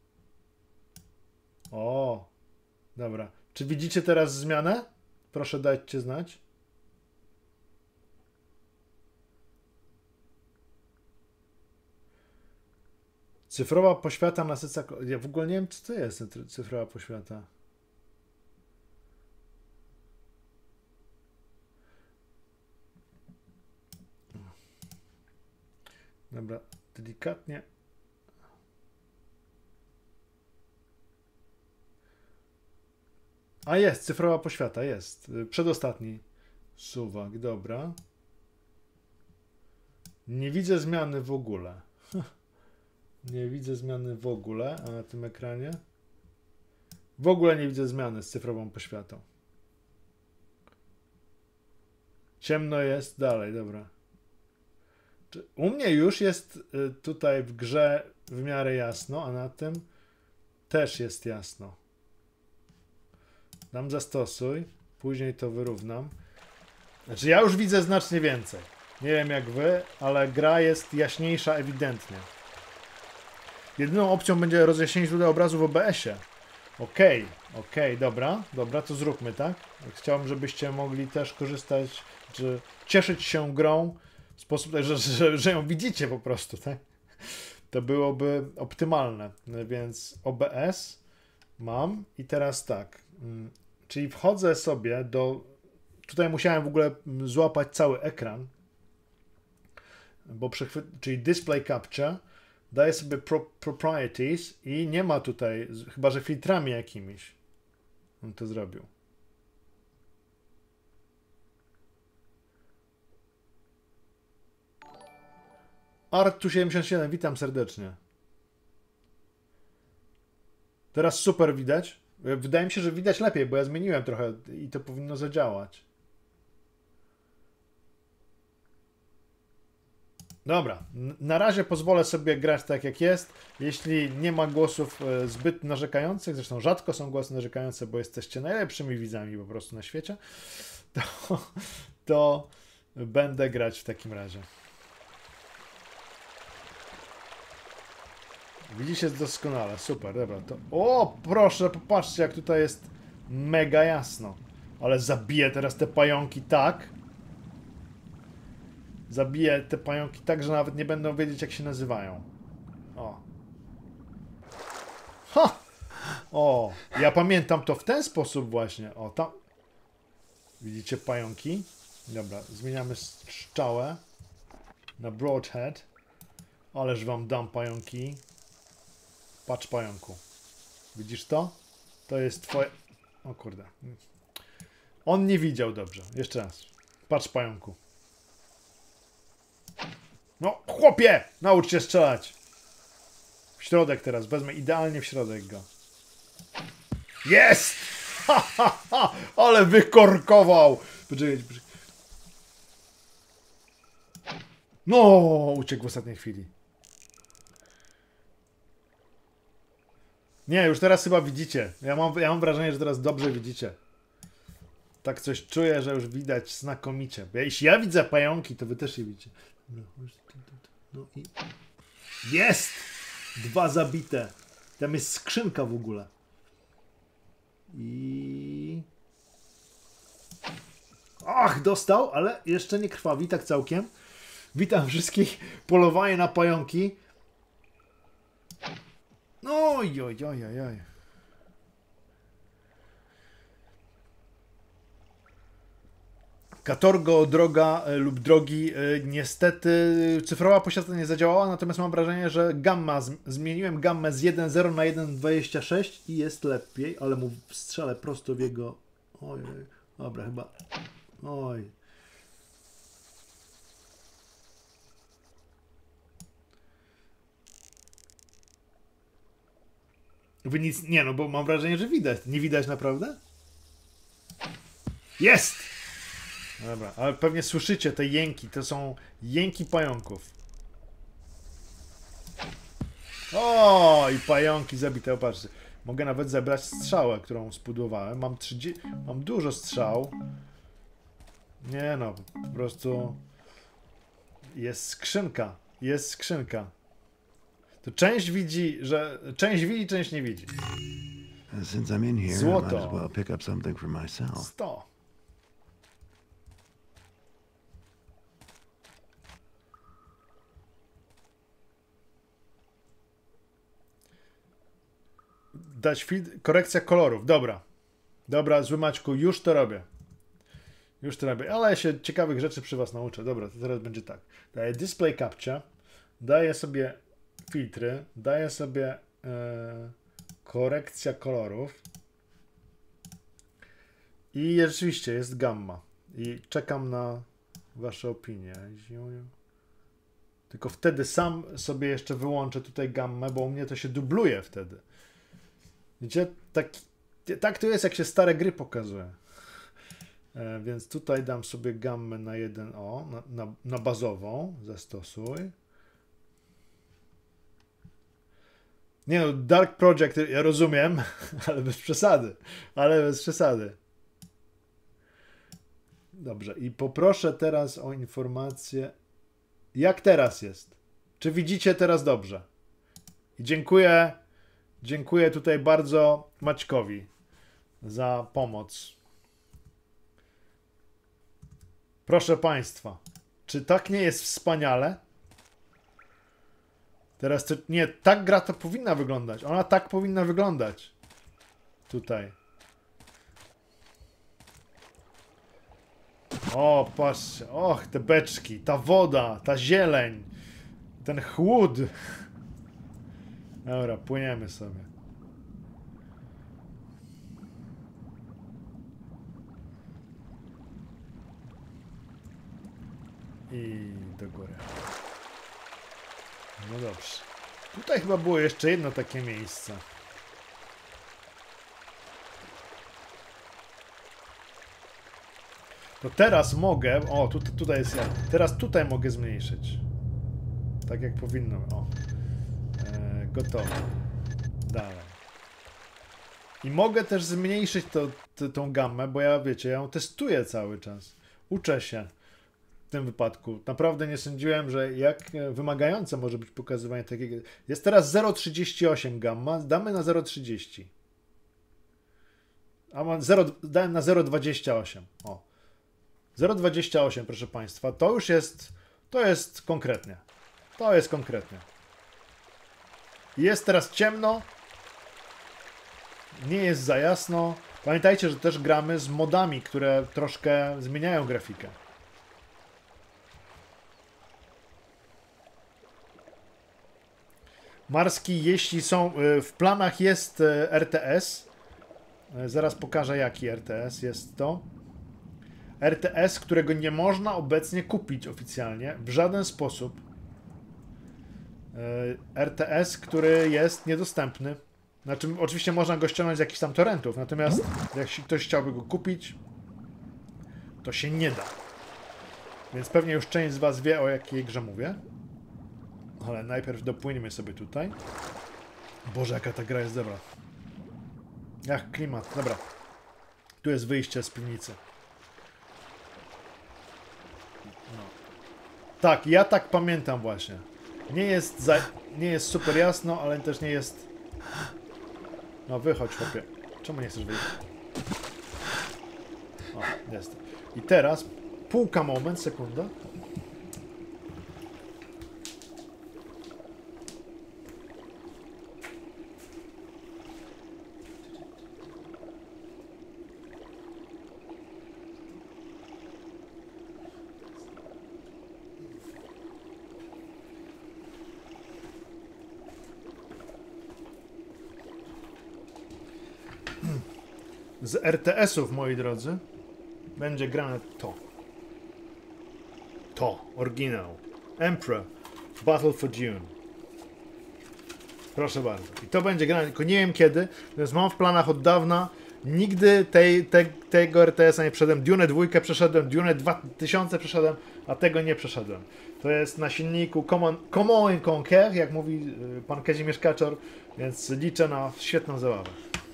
O! Dobra. Czy widzicie teraz zmianę? Proszę dajcie znać. Cyfrowa poświata nasyca... Ja w ogóle nie wiem, co to jest cyfrowa poświata. Dobra, delikatnie. A jest, cyfrowa poświata, jest. Przedostatni suwak, dobra. Nie widzę zmiany w ogóle. Nie widzę zmiany w ogóle, a na tym ekranie? W ogóle nie widzę zmiany z cyfrową poświatą. Ciemno jest dalej, dobra. U mnie już jest tutaj w grze w miarę jasno, a na tym też jest jasno. Dam zastosuj, później to wyrównam. Znaczy ja już widzę znacznie więcej. Nie wiem jak wy, ale gra jest jaśniejsza ewidentnie. Jedyną opcją będzie rozjaśnienie tutaj obrazu w O B S-ie. Okej, okay, okej, okay, dobra, dobra, to zróbmy, tak? Chciałbym, żebyście mogli też korzystać, czy cieszyć się grą w sposób, że, że, że ją widzicie po prostu, tak? To byłoby optymalne, więc O B S mam i teraz tak, czyli wchodzę sobie do, tutaj musiałem w ogóle złapać cały ekran, bo przechwy... czyli Display Capture, daję sobie pro, Properties i nie ma tutaj, chyba że filtrami jakimiś on to zrobił. Art tu siedemdziesiąt siedem, witam serdecznie. Teraz super widać. Wydaje mi się, że widać lepiej, bo ja zmieniłem trochę i to powinno zadziałać. Dobra, na razie pozwolę sobie grać tak jak jest. Jeśli nie ma głosów zbyt narzekających, zresztą rzadko są głosy narzekające, bo jesteście najlepszymi widzami po prostu na świecie, to, to będę grać w takim razie. Widzicie doskonale, super, dobra. To... O, proszę, popatrzcie jak tutaj jest mega jasno. Ale zabiję teraz te pająki tak. Zabiję te pająki tak, że nawet nie będą wiedzieć jak się nazywają. O. Ha! O, ja pamiętam to w ten sposób właśnie. O, tam. Widzicie pająki? Dobra, zmieniamy strzałę na Broadhead. Ależ wam dam pająki. Patrz pająku. Widzisz to? To jest twoje... O kurde. On nie widział dobrze. Jeszcze raz. Patrz pająku. No, chłopie! Naucz się strzelać. W środek teraz. Wezmę idealnie w środek go. Jest! Ha, ha, ha! Ale wykorkował! Poczekajcie, poczekajcie. No, uciekł w ostatniej chwili. Nie, już teraz chyba widzicie. Ja mam, ja mam wrażenie, że teraz dobrze widzicie. Tak coś czuję, że już widać znakomicie. Jeśli ja widzę pająki, to wy też je widzicie. No i... Jest! Dwa zabite. Tam jest skrzynka w ogóle. I... Ach, dostał, ale jeszcze nie krwawi, tak całkiem. Witam wszystkich. Polowanie na pająki. Oj, oj, oj, oj, oj. Katorgo, droga e, lub drogi, e, niestety cyfrowa posiadka nie zadziałała, natomiast mam wrażenie, że gamma, z, zmieniłem gammę z jeden zero na jeden dwadzieścia sześć i jest lepiej, ale mu strzelę prosto w jego... Oj, oj, dobra, chyba... Oj. Wy nic... Nie no, bo mam wrażenie, że widać. Nie widać naprawdę? Jest! Dobra, ale pewnie słyszycie te jęki. To są jęki pająków. O, i pająki zabite. Opatrzcie. Mogę nawet zebrać strzałę, którą spudłowałem. Mam trzydzieści... Mam dużo strzał. Nie no, po prostu... Jest skrzynka. Jest skrzynka. To część widzi, że... Część widzi, część nie widzi.
Since I'm in here, I might as well pick up something for myself.
sto. Dać feed, korekcja kolorów. Dobra. Dobra, zły Maćku, już to robię. Już to robię, ale ja się ciekawych rzeczy przy was nauczę. Dobra, to teraz będzie tak. Daję display capture, daję sobie filtry, daję sobie e, korekcja kolorów i rzeczywiście jest gamma. I czekam na wasze opinie. Tylko wtedy sam sobie jeszcze wyłączę tutaj gammę, bo u mnie to się dubluje wtedy. Widzicie? Tak, tak to jest, jak się stare gry pokazuje. E, więc tutaj dam sobie gammę na jeden o, na, na, na bazową. Zastosuj. Nie no, Dark Project, ja rozumiem, ale bez przesady. Ale bez przesady. Dobrze, i poproszę teraz o informację, jak teraz jest. Czy widzicie teraz dobrze? I dziękuję, dziękuję tutaj bardzo Maćkowi za pomoc. Proszę Państwa, czy tak nie jest wspaniale? Teraz to, nie, tak gra to powinna wyglądać. Ona tak powinna wyglądać. Tutaj. O, patrzcie. Och, te beczki, ta woda, ta zieleń, ten chłód. Dobra, płyniemy sobie. I do góry. No dobrze. Tutaj chyba było jeszcze jedno takie miejsce. To teraz mogę... O, tu, tutaj jest... Teraz tutaj mogę zmniejszyć. Tak jak powinno. O. E, gotowe. Dalej. I mogę też zmniejszyć to, to, tą gammę, bo ja, wiecie, ja ją testuję cały czas. Uczę się. W tym wypadku. Naprawdę nie sądziłem, że jak wymagające może być pokazywanie takiego... Jest teraz zero przecinek trzydzieści osiem gamma. Damy na zero przecinek trzydzieści. A mam zero, dałem na zero przecinek dwadzieścia osiem. O. zero przecinek dwadzieścia osiem, proszę Państwa. To już jest... To jest konkretnie. To jest konkretnie. Jest teraz ciemno. Nie jest za jasno. Pamiętajcie, że też gramy z modami, które troszkę zmieniają grafikę. Marski, jeśli są w planach jest R T S, zaraz pokażę jaki R T S jest to. R T S, którego nie można obecnie kupić oficjalnie w żaden sposób. R T S, który jest niedostępny. Znaczy, oczywiście można go ściągnąć z jakichś tam torrentów, natomiast jak ktoś chciałby go kupić, to się nie da. Więc pewnie już część z was wie, o jakiej grze mówię. Ale najpierw dopłyniemy sobie tutaj. Boże, jaka ta gra jest dobra. Ach, klimat, dobra. Tu jest wyjście z piwnicy. No. Tak, ja tak pamiętam właśnie. Nie jest, za, nie jest super jasno, ale też nie jest... No wychodź, chłopie. Czemu nie chcesz wyjść? O, jest. I teraz, półka moment, sekunda. z R T S-ów, moi drodzy, będzie grane to. To, oryginał. Emperor, Battle for Dune. Proszę bardzo. I to będzie grane, tylko nie wiem kiedy, więc mam w planach od dawna. Nigdy tej, te, tego R T S-a nie przeszedłem. Dune dwa przeszedłem, Dune dwa tysiące przeszedłem, a tego nie przeszedłem. To jest na silniku Common, Common Conquer, jak mówi y, pan Kazimierz Kaczor, więc liczę na świetną zabawę.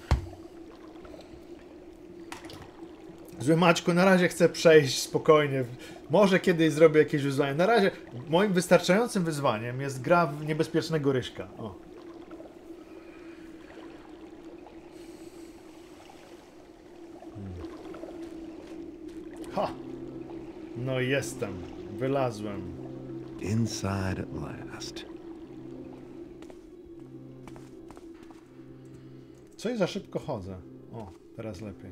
Zły Maćku, na razie chcę przejść spokojnie. Może kiedyś zrobię jakieś wyzwanie. Na razie moim wystarczającym wyzwaniem jest gra w niebezpiecznego Ryśka. O. Ha! No jestem. Wylazłem.
Inside at last.
Co i za szybko chodzę. O, teraz lepiej.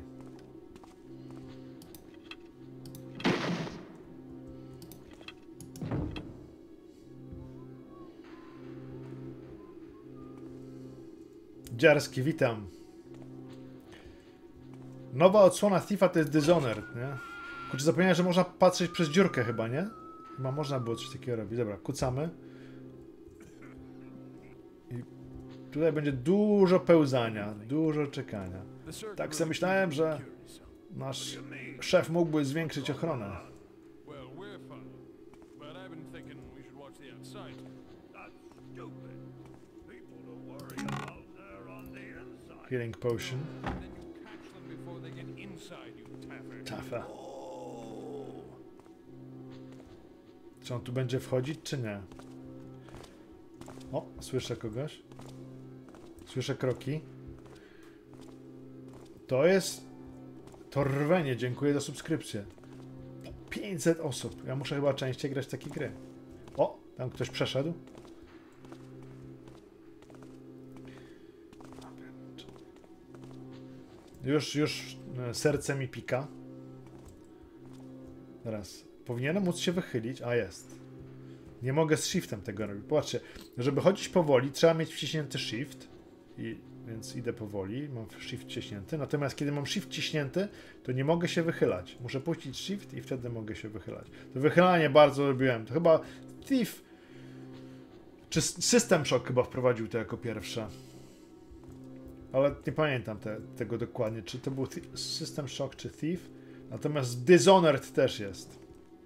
Dziarski, witam. Nowa odsłona Thiefa to jest Dishonored, nie? Kurczę, zapomniałem, że można patrzeć przez dziurkę chyba, nie? Chyba można było coś takiego robić. Dobra, kucamy. I tutaj będzie dużo pełzania, dużo czekania. Tak sobie myślałem, że nasz szef mógłby zwiększyć ochronę. Healing potion. Tafa. Czy on tu będzie wchodzić, czy nie? O, słyszę kogoś. Słyszę kroki. To jest... To rwenie, dziękuję za subskrypcję. pięćset osób. Ja muszę chyba częściej grać w takie gry. O, tam ktoś przeszedł. Już, już serce mi pika. Teraz. Powinienem móc się wychylić. A, jest. Nie mogę z shiftem tego robić. Popatrzcie, żeby chodzić powoli, trzeba mieć wciśnięty shift. I, więc idę powoli. Mam shift wciśnięty. Natomiast kiedy mam shift wciśnięty, to nie mogę się wychylać. Muszę puścić shift i wtedy mogę się wychylać. To wychylanie bardzo lubiłem. To chyba Thief czy System Shock chyba wprowadził to jako pierwsze. Ale nie pamiętam te, tego dokładnie, czy to był System Shock, czy Thief. Natomiast Dishonored też jest.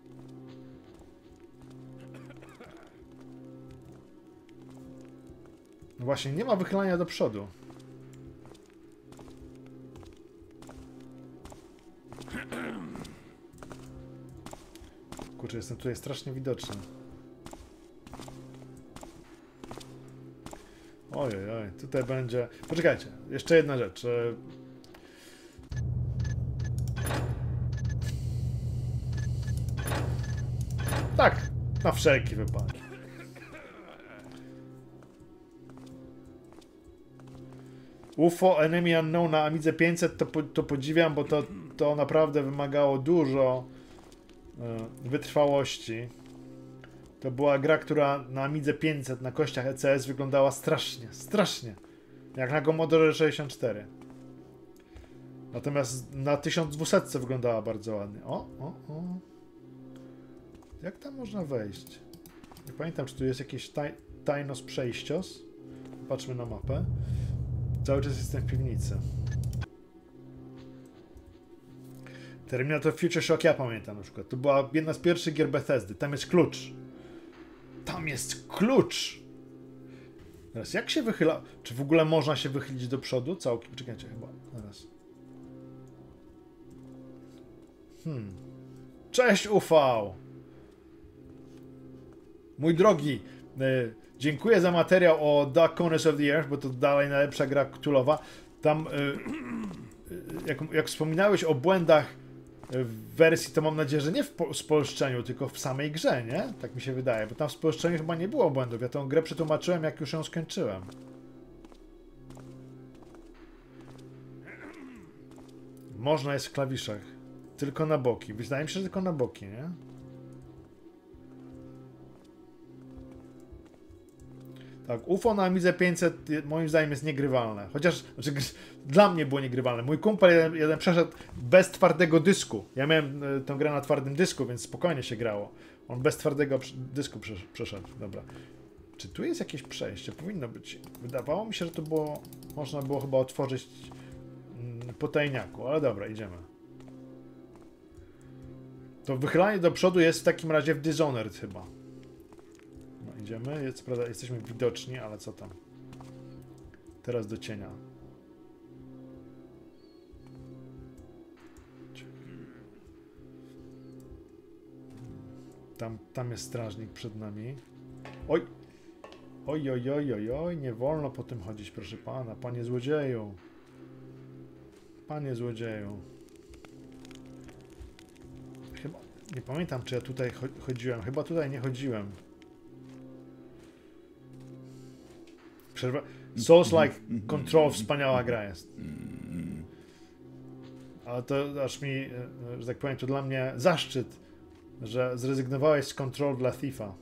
No właśnie, nie ma wychylania do przodu. Kurczę, jestem tutaj strasznie widoczny. Ojej, oj, tutaj będzie... Poczekajcie, jeszcze jedna rzecz. Tak, na wszelki wypadek. U F O Enemy Unknown na Amidze pięćset to, to podziwiam, bo to, to naprawdę wymagało dużo y, wytrwałości. To była gra, która na Amidze pięćset na kościach E C S wyglądała strasznie, strasznie. Jak na Commodore sześćdziesiąt cztery. Natomiast na tysiąc dwieście wyglądała bardzo ładnie. O, o, o. Jak tam można wejść? Nie pamiętam, czy tu jest jakieś taj, tajnos przejścios. Patrzmy na mapę. Cały czas jestem w piwnicy. Terminator Future Shock ja pamiętam na przykład. To była jedna z pierwszych gier Bethesdy. Tam jest klucz. Tam jest klucz! Teraz jak się wychyla? Czy w ogóle można się wychylić do przodu? Całkiem. Czekajcie chyba. Teraz. Hmm. Cześć U V! Mój drogi, y, dziękuję za materiał o Dark Corners of the Earth, bo to dalej najlepsza gra Cthulhu'owa. Tam, y, y, jak, jak wspominałeś o błędach w wersji, to mam nadzieję, że nie w po spolszczeniu, tylko w samej grze, nie? Tak mi się wydaje, bo tam w spolszczeniu chyba nie było błędów. Ja tę grę przetłumaczyłem, jak już ją skończyłem. Można jest w klawiszach. Tylko na boki. Wydaje mi się, że tylko na boki, nie? Tak, U F O na Amidze pięćset moim zdaniem jest niegrywalne. Chociaż, znaczy, dla mnie było niegrywalne. Mój kumpel jeden, jeden przeszedł bez twardego dysku. Ja miałem y, tę grę na twardym dysku, więc spokojnie się grało. On bez twardego dysku przeszedł. Dobra. Czy tu jest jakieś przejście? Powinno być. Wydawało mi się, że to było... Można było chyba otworzyć mm, po tajniaku, ale dobra, idziemy. To wychylanie do przodu jest w takim razie w Dishonored chyba. No, idziemy, jest, prawda, jesteśmy widoczni, ale co tam? Teraz do cienia. Tam, tam jest strażnik przed nami. Oj! Oj, oj, oj, oj, oj, nie wolno po tym chodzić, proszę pana. Panie złodzieju. Panie złodzieju. Chyba, nie pamiętam, czy ja tutaj chodziłem. Chyba tutaj nie chodziłem. Przerwa... Souls-like Control, wspaniała gra jest. Ale to aż mi, że tak powiem, to dla mnie zaszczyt, że zrezygnowałeś z Control dla Thiefa.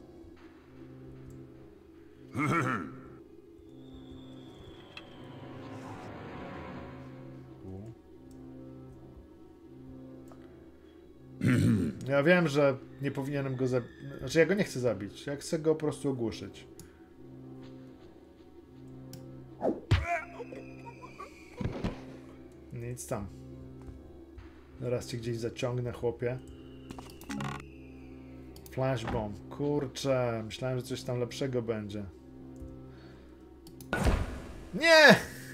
Ja wiem, że nie powinienem go zabić. Znaczy, ja go nie chcę zabić. Ja chcę go po prostu ogłuszyć. Nic tam. Zaraz cię gdzieś zaciągnę, chłopie. Flashbomb. Kurczę, myślałem, że coś tam lepszego będzie. Nie!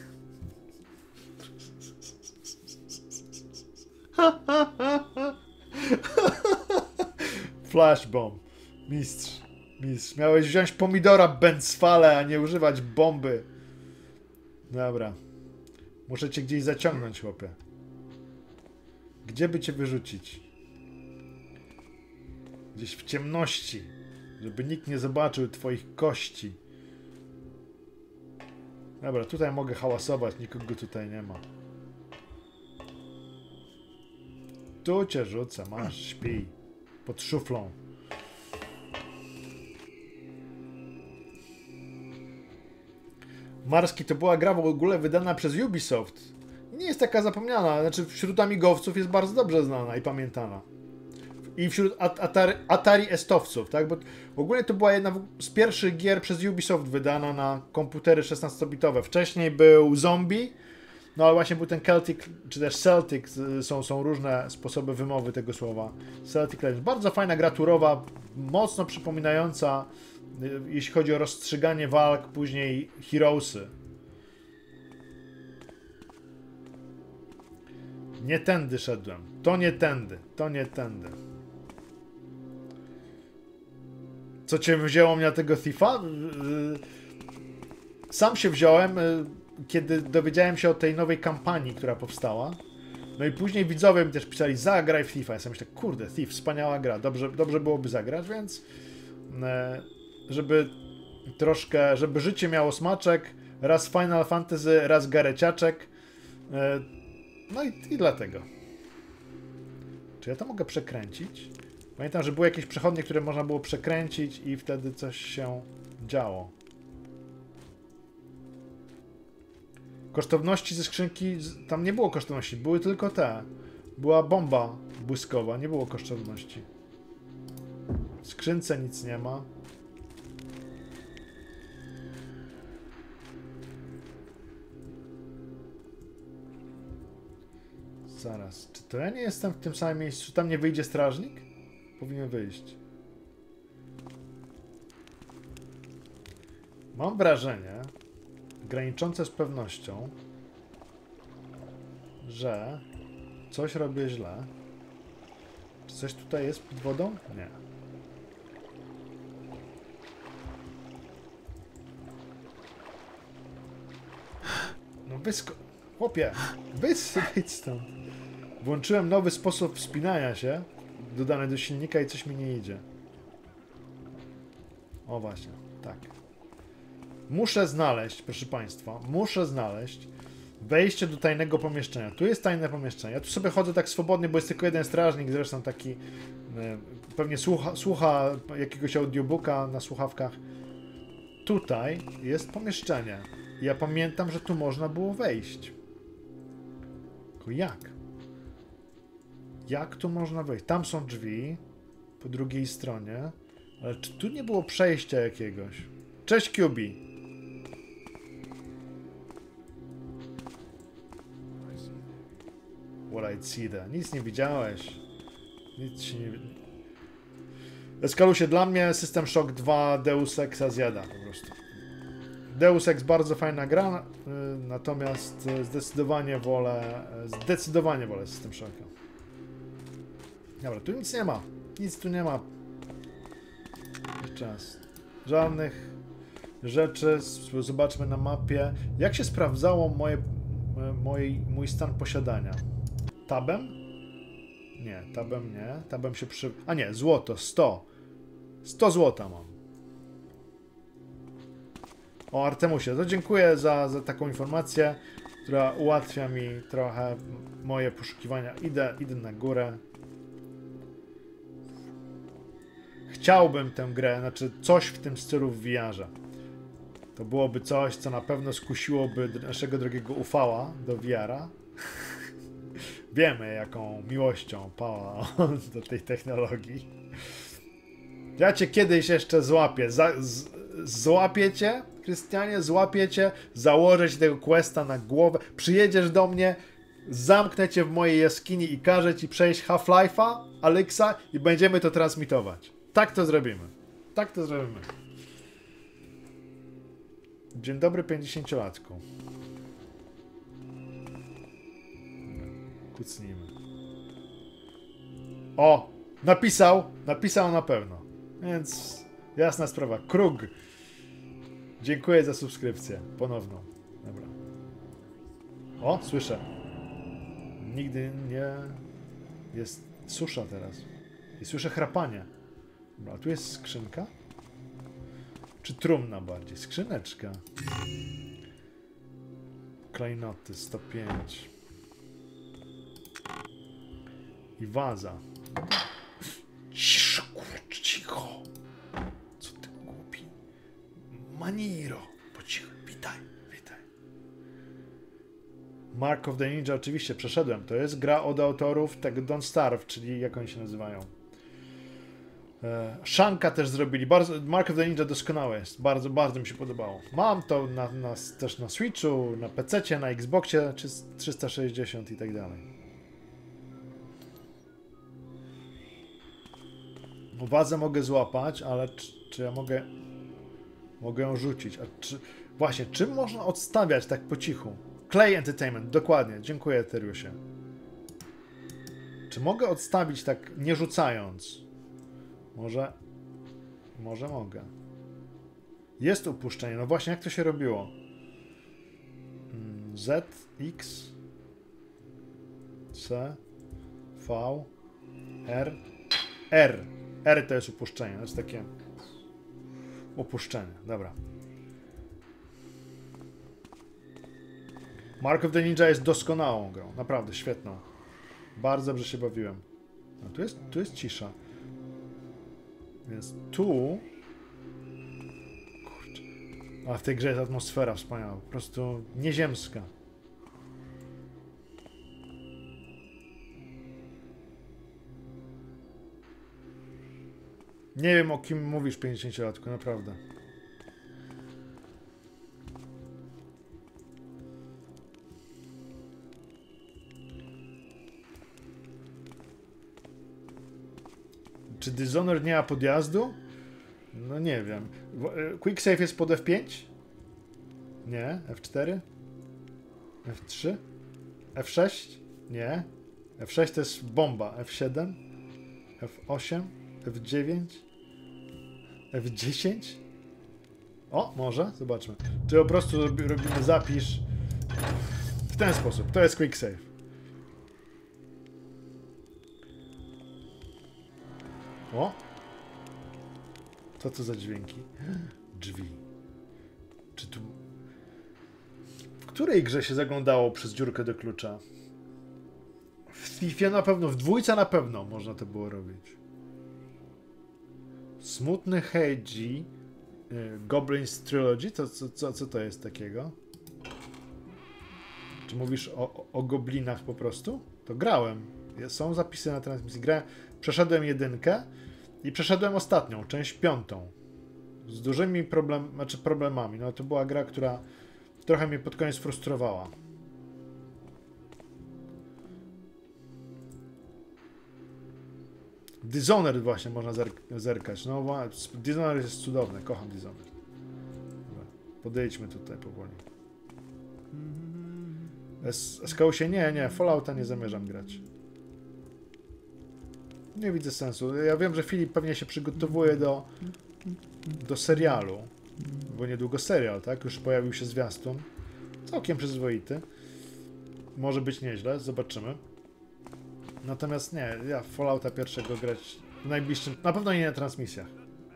Flashbomb. Mistrz. Mistrz. Miałeś wziąć pomidora Benzfale, a nie używać bomby. Dobra. Muszę cię gdzieś zaciągnąć, chłopie. Gdzie by cię wyrzucić? Gdzieś w ciemności. Żeby nikt nie zobaczył twoich kości. Dobra, tutaj mogę hałasować. Nikogo tutaj nie ma. Tu cię rzucę. Masz, śpij. Pod szuflą. Marski to była gra w ogóle wydana przez Ubisoft. Nie jest taka zapomniana. Znaczy wśród amigowców jest bardzo dobrze znana i pamiętana. I wśród Atari, Atari Estowców, tak? Bo ogólnie to była jedna z pierwszych gier przez Ubisoft wydana na komputery szesnastobitowe. Wcześniej był Zombie, no ale właśnie był ten Celtic, czy też Celtic, są, są różne sposoby wymowy tego słowa. Celtic Legends. Bardzo fajna gra turowa, mocno przypominająca, jeśli chodzi o rozstrzyganie walk, później Heroesy. Nie tędy szedłem. To nie tędy. To nie tędy. Co cię wzięło mnie na tego Thiefa? Sam się wziąłem, kiedy dowiedziałem się o tej nowej kampanii, która powstała. No i później widzowie mi też pisali, zagraj w Thiefa. Ja sobie myślę, kurde, Thief, wspaniała gra. Dobrze, dobrze byłoby zagrać, więc żeby troszkę, żeby życie miało smaczek, raz Final Fantasy, raz gareciaczek. No i, i dlatego. Czy ja to mogę przekręcić? Pamiętam, że były jakieś przechodnie, które można było przekręcić i wtedy coś się działo. Kosztowności ze skrzynki... Tam nie było kosztowności, były tylko te. Była bomba błyskowa, nie było kosztowności. W skrzynce nic nie ma. Zaraz, czy to ja nie jestem w tym samym miejscu? Czy tam nie wyjdzie strażnik? Powinien wyjść. Mam wrażenie, graniczące z pewnością, że coś robię źle. Czy coś tutaj jest pod wodą? Nie. No wysko... Chłopie, wyjdź stąd. Włączyłem nowy sposób wspinania się, dodany do silnika i coś mi nie idzie. O właśnie, tak. Muszę znaleźć, proszę Państwa, muszę znaleźć wejście do tajnego pomieszczenia. Tu jest tajne pomieszczenie. Ja tu sobie chodzę tak swobodnie, bo jest tylko jeden strażnik, zresztą taki e, pewnie słucha, słucha jakiegoś audiobooka na słuchawkach. tutaj jest pomieszczenie. Ja pamiętam, że tu można było wejść. Tylko jak? Jak tu można wejść? Tam są drzwi po drugiej stronie. Ale czy tu nie było przejścia jakiegoś? Cześć, Cubi. What I'd see there. Nic nie widziałeś. Nic się nie... Eskalusie, dla mnie System Shock dwa Deus Exa zjada po prostu. Deus Ex bardzo fajna gra, natomiast zdecydowanie wolę, zdecydowanie wolę System Shocka. Dobra, tu nic nie ma. Nic tu nie ma. Jeszcze raz. Żadnych rzeczy. Zobaczmy na mapie. Jak się sprawdzało moje, moje, mój stan posiadania? Tabem? Nie, tabem nie. Tabem się przy... A nie, złoto, sto. sto złota mam. O, Artemusie, to dziękuję za, za taką informację, która ułatwia mi trochę moje poszukiwania. Idę, idę na górę. Chciałbym tę grę, znaczy coś w tym stylu w V R-ze. To byłoby coś, co na pewno skusiłoby naszego drogiego Ufała do V R-a. Wiemy, jaką miłością pała on do tej technologii. Ja cię kiedyś jeszcze złapię. Za, z, złapię cię, Krystianie, złapię cię, założę ci tego questa na głowę, przyjedziesz do mnie, zamknę cię w mojej jaskini i każę ci przejść Half-Life'a, Alexa i będziemy to transmitować. Tak to zrobimy. Tak to zrobimy. Dzień dobry, pięćdziesięciolatku. Kucnijmy. O! Napisał! Napisał na pewno. Więc jasna sprawa. Krug. Dziękuję za subskrypcję. Ponowną. Dobra. O! Słyszę. Nigdy nie... Jest susza teraz. I słyszę chrapanie. Dobra, tu jest skrzynka? Czy trumna bardziej? Skrzyneczka. Klejnoty sto pięć. I waza. Cicho, kurcz, cicho. Co ty głupi? Maniro. Po cichu. Witaj, witaj. Mark of the Ninja oczywiście przeszedłem. To jest gra od autorów tego Don't Starve, czyli jak oni się nazywają. Shanka też zrobili. Bardzo, Mark of the Ninja doskonały jest. Bardzo, bardzo mi się podobało. Mam to na, na, też na Switchu, na pececie, na Xboxie trzysta sześćdziesiąt i tak dalej. Wazę mogę złapać, ale czy, czy ja mogę mogę ją rzucić? A czy, właśnie, czym można odstawiać tak po cichu? Clay Entertainment, dokładnie. Dziękuję, Eteriusie. Czy mogę odstawić tak nie rzucając? Może może mogę. Jest upuszczenie. No właśnie, jak to się robiło? Z, X, C, V, R, R. R to jest upuszczenie. To jest takie upuszczenie. Dobra. Mark of the Ninja jest doskonałą grą. Naprawdę świetną. Bardzo dobrze się bawiłem. No, tu jest, tu jest cisza. Więc tu... Kurczę. A w tej grze jest atmosfera wspaniała. Po prostu nieziemska. Nie wiem, o kim mówisz, pięćdziesięciolatku, naprawdę. Czy Dishonored nie ma podjazdu? No nie wiem. Quick Save jest pod F pięć? Nie. F cztery? F trzy? F sześć? Nie. F sześć to jest bomba. F siedem? F osiem? F dziewięć? F dziesięć? O, może? Zobaczmy. Czy po prostu robimy zapisz w ten sposób. To jest Quick Save. O! Co to za dźwięki? Drzwi. Czy tu... W której grze się zaglądało przez dziurkę do klucza? W Thiefie na pewno, w dwójce na pewno można to było robić. Smutny Heiji y, Goblins Trilogy? To, co, co, co to jest takiego? Czy mówisz o, o, o goblinach po prostu? To grałem. Są zapisy na transmisji. Grałem, przeszedłem jedynkę i przeszedłem ostatnią, część piątą. Z dużymi problem, znaczy problemami. No to była gra, która trochę mnie pod koniec frustrowała. Dishonored właśnie można zerk zerkać. No, Dishonored jest cudowne. Kocham Dishonored. Dobra, podejdźmy tutaj powoli. Skausie nie, nie. Fallouta nie zamierzam grać. Nie widzę sensu. Ja wiem, że Filip pewnie się przygotowuje do do serialu. Bo niedługo serial, tak? Już pojawił się zwiastun. Całkiem przyzwoity. Może być nieźle. Zobaczymy. Natomiast nie, ja Fallouta pierwszego grać w najbliższym, na pewno nie na transmisjach.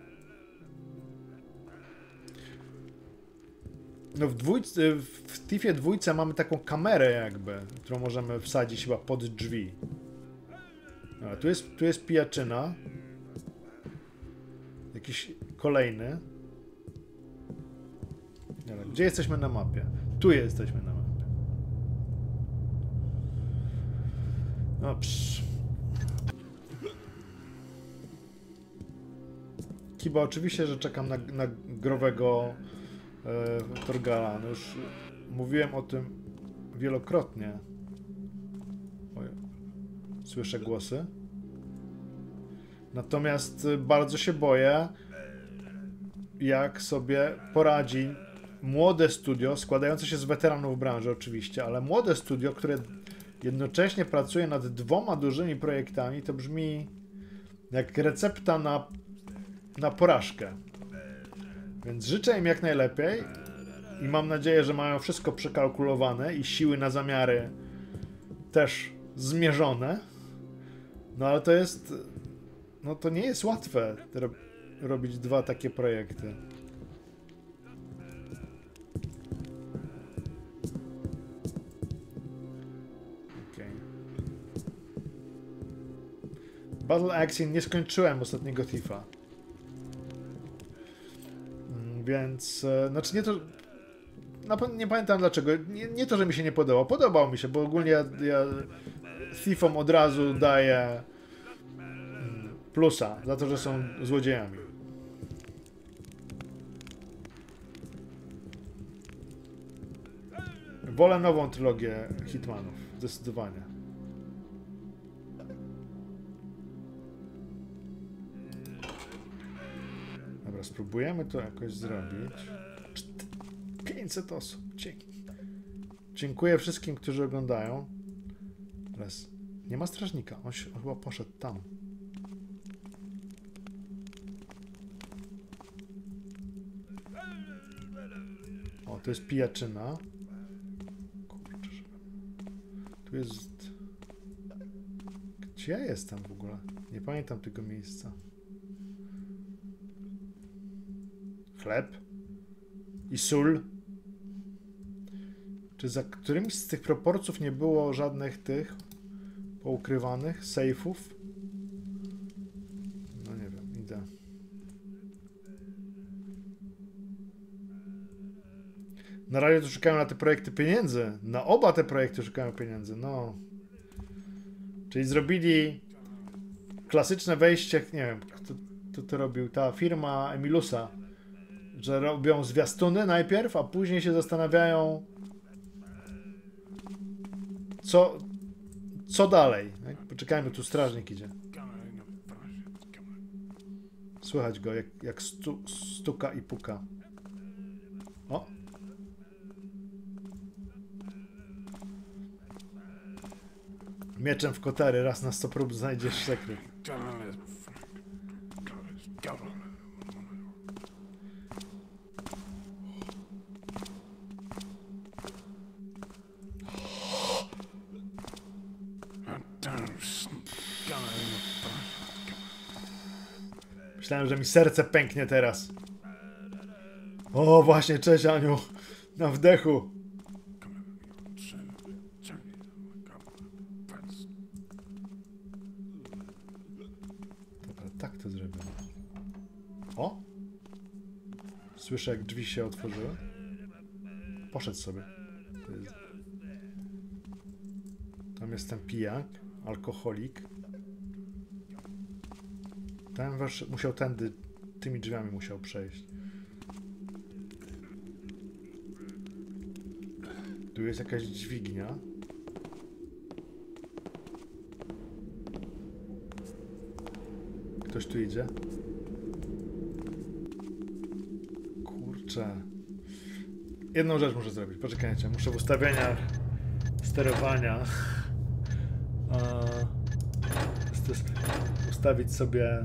No w dwójce, w Thiefie dwójce mamy taką kamerę jakby, którą możemy wsadzić chyba pod drzwi. No, tu jest, tu jest pijaczyna. Jakiś kolejny. Dobra, gdzie jesteśmy na mapie? Tu jesteśmy na mapie. No psz. Kiba, oczywiście, że czekam na, na growego e, Torgala. No już mówiłem o tym wielokrotnie. Oj, słyszę głosy. Natomiast bardzo się boję, jak sobie poradzi młode studio, składające się z weteranów branży oczywiście, ale młode studio, które jednocześnie pracuje nad dwoma dużymi projektami, to brzmi jak recepta na, na porażkę. Więc życzę im jak najlepiej i mam nadzieję, że mają wszystko przekalkulowane i siły na zamiary też zmierzone. No ale to jest... No to nie jest łatwe ro robić dwa takie projekty. Battle Axe nie skończyłem ostatniego Thiefa. Więc, e, znaczy nie to, nie pamiętam dlaczego, nie, nie to, że mi się nie podobał, podobał mi się, bo ogólnie ja, ja Thiefom od razu daję plusa za to, że są złodziejami. Wolę nową trylogię Hitmanów, zdecydowanie. Dobra, spróbujemy to jakoś zrobić. pięćset osób. Dzięki. Dziękuję wszystkim, którzy oglądają. Teraz nie ma strażnika. On, się, on chyba poszedł tam. O, to jest pijaczyna. Kurczę, żeby... Tu jest... Gdzie ja jestem w ogóle? Nie pamiętam tego miejsca. Chleb i sól. Czy za którymś z tych proporcjów nie było żadnych tych poukrywanych sejfów? No nie wiem, idę. Na razie to szukają na te projekty pieniędzy. Na oba te projekty szukają pieniędzy. No. Czyli zrobili klasyczne wejście, nie wiem, kto, kto to robił, ta firma Emilusa, że robią zwiastuny najpierw, a później się zastanawiają, co, co dalej. Poczekajmy, tu strażnik idzie. Słychać go, jak, jak stu, stuka i puka. O! Mieczem w kotery, raz na sto prób znajdziesz sekret. Myślałem, że mi serce pęknie teraz. O, właśnie, cześć Aniu. Na wdechu. Dobra, tak to zrobię. O! Słyszę, jak drzwi się otworzyły. Poszedł sobie. To jest... Tam jest ten pijak, alkoholik. Ten wesz... musiał tędy, tymi drzwiami musiał przejść. Tu jest jakaś dźwignia. Ktoś tu idzie? Kurczę. Jedną rzecz muszę zrobić. Poczekajcie, muszę w ustawieniach sterowania ustawić sobie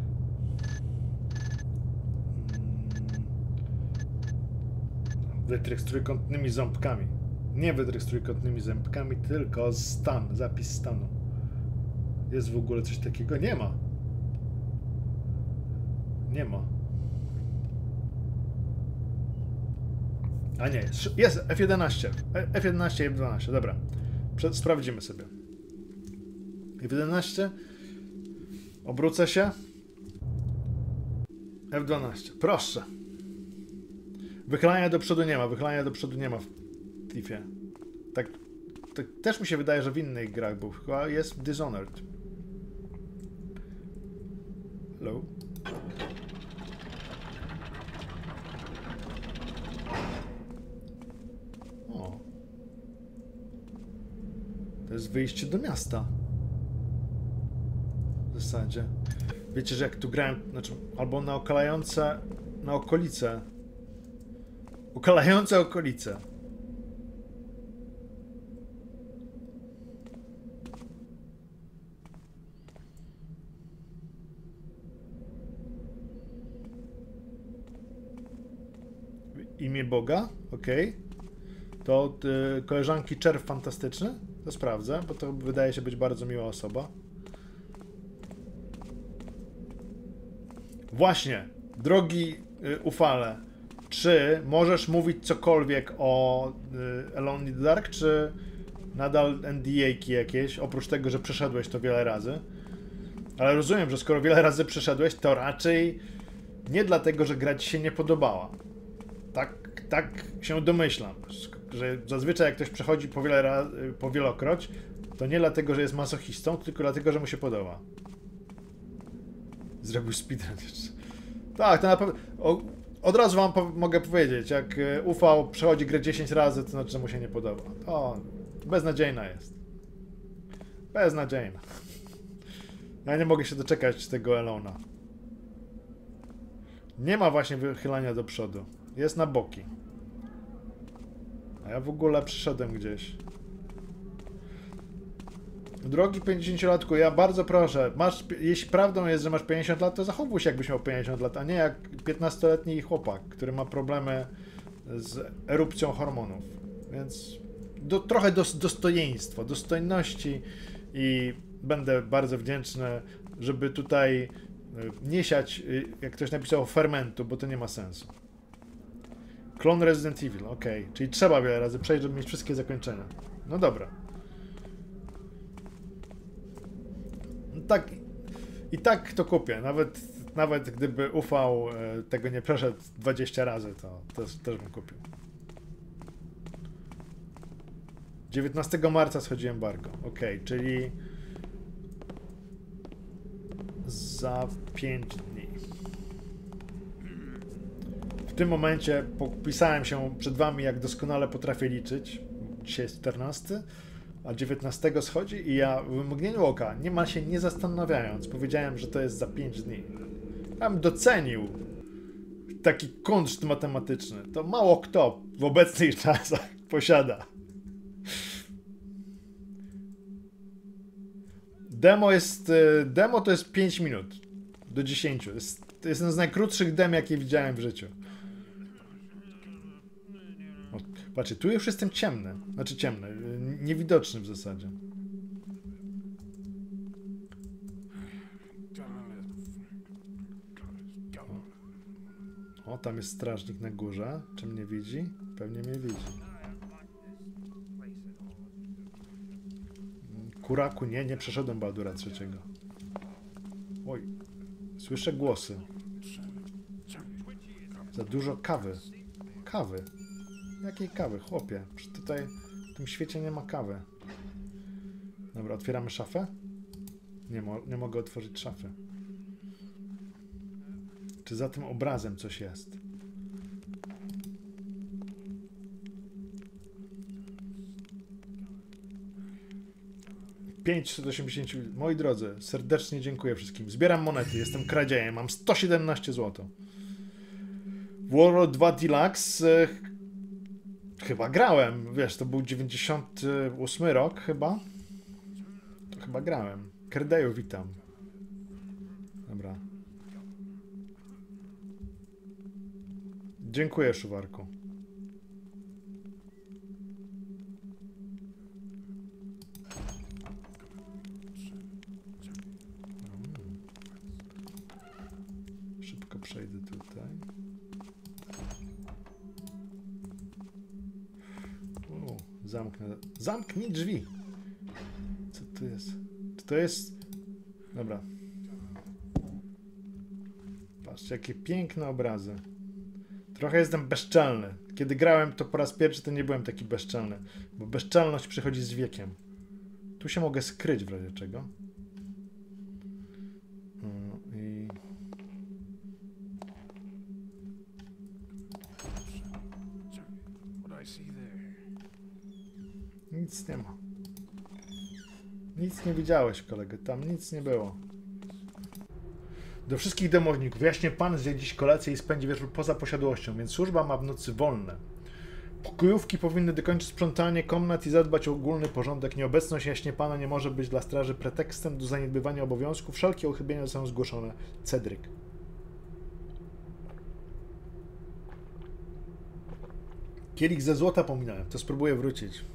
wytrych z trójkątnymi ząbkami. Nie wytrych z trójkątnymi ząbkami, tylko stan, zapis stanu. Jest w ogóle coś takiego? Nie ma. Nie ma. A nie, jest, jest F jedenaście. F jedenaście i F dwanaście, dobra. Przed, sprawdzimy sobie. F jedenaście. Obrócę się. F dwanaście. Proszę. Wychylania do przodu nie ma. Wychylania do przodu nie ma w Thiefie. Tak, tak też mi się wydaje, że w innych grach był. Chyba jest Dishonored. Hello? O. To jest wyjście do miasta. W zasadzie. Wiecie, że jak tu grałem, znaczy, albo na okalające, na okolice. Okalające okolice. Imię Boga, okej. Okay. To y, koleżanki Czerw Fantastyczny. To sprawdzę, bo to wydaje się być bardzo miła osoba. Właśnie, drogi y, Ufale, czy możesz mówić cokolwiek o y, Alone in the Dark, czy nadal N D A-ki jakieś, oprócz tego, że przeszedłeś to wiele razy? Ale rozumiem, że skoro wiele razy przeszedłeś, to raczej nie dlatego, że gra ci się nie podobała. Tak, tak się domyślam, że zazwyczaj jak ktoś przechodzi po wiele razy, po wielokroć, to nie dlatego, że jest masochistą, tylko dlatego, że mu się podoba. Zrobił speedrun jeszcze. Tak, to na pewno... O, od razu wam po mogę powiedzieć, jak U V przechodzi grę dziesięć razy, to znaczy, że mu się nie podoba. To beznadziejna jest. Beznadziejna. Ja nie mogę się doczekać tego Alona. Nie ma właśnie wychylania do przodu. Jest na boki. A ja w ogóle przyszedłem gdzieś. Drogi pięćdziesięciolatku, ja bardzo proszę, masz, jeśli prawdą jest, że masz pięćdziesiąt lat, to zachowuj się, jakbyś miał pięćdziesiąt lat, a nie jak piętnastoletni chłopak, który ma problemy z erupcją hormonów. Więc do, trochę dos, dostojeństwa, dostojności i będę bardzo wdzięczny, żeby tutaj nie siać, jak ktoś napisał, fermentu, bo to nie ma sensu. Klon Resident Evil, ok, czyli trzeba wiele razy przejść, żeby mieć wszystkie zakończenia. No dobra. Tak, i tak to kupię. Nawet, nawet gdyby U V tego nie przeszedł dwadzieścia razy, to też, też bym kupił. dziewiętnastego marca schodzi embargo. Ok, czyli za pięć dni. W tym momencie popisałem się przed wami, jak doskonale potrafię liczyć. Dzisiaj jest czternasty. A dziewiętnastego schodzi i ja w mgnieniu oka, niemal się nie zastanawiając, powiedziałem, że to jest za pięć dni. Ja bym docenił taki kunszt matematyczny. To mało kto w obecnych czasach posiada. Demo jest... Demo to jest pięć minut. Do dziesięciu. To jest, to jest jeden z najkrótszych dem, jakie widziałem w życiu. Patrzcie, tu już jestem ciemny. Znaczy ciemny, niewidoczny w zasadzie. O, o, tam jest strażnik na górze. Czy mnie widzi? Pewnie mnie widzi. Kuraku, nie, nie przeszedłem Baldura trzeciego. Oj, słyszę głosy. Za dużo kawy. Kawy? Jakiej kawy, chłopie? Przecież tutaj w tym świecie nie ma kawy. Dobra, otwieramy szafę? Nie, mo nie mogę otworzyć szafy. Czy za tym obrazem coś jest? pięćset osiemdziesiąt. Moi drodzy, serdecznie dziękuję wszystkim. Zbieram monety, jestem kradziejem, mam sto siedemnaście złotych. W Warlord dwa Deluxe e, chyba grałem, wiesz, to był dziewięćdziesiąty ósmy rok chyba. To chyba grałem. Kerdeju, witam. Dobra. Dziękuję, Szuwarku. Szybko przejdę tutaj. O, zamknę. Zamknij drzwi! Co to jest? Czy to jest... Dobra. Patrzcie, jakie piękne obrazy. Trochę jestem bezczelny. Kiedy grałem to po raz pierwszy, to nie byłem taki bezczelny. Bo bezczelność przychodzi z wiekiem. Tu się mogę skryć w razie czego. I... Nic nie ma. Nic nie widziałeś, kolego. Tam nic nie było. Do wszystkich domowników. Jaśnie pan zje dziś kolację i spędzi wieczór poza posiadłością, więc służba ma w nocy wolne. Pokojówki powinny dokończyć sprzątanie komnat i zadbać o ogólny porządek. Nieobecność jaśnie pana nie może być dla straży pretekstem do zaniedbywania obowiązków. Wszelkie uchybienia zostaną zgłoszone. Cedryk. Kielich ze złota pominąłem. To spróbuję wrócić.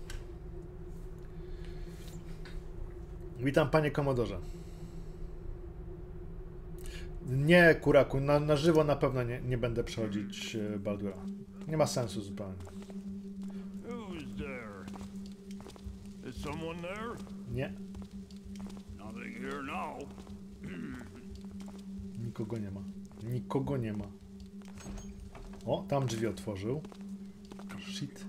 Witam, panie komodorze. Nie, Kuraku, na, na żywo na pewno nie, nie będę przechodzić e, Baldura. Nie ma sensu zupełnie. Nie. Nikogo nie ma. Nikogo nie ma. O, tam drzwi otworzył. Shit.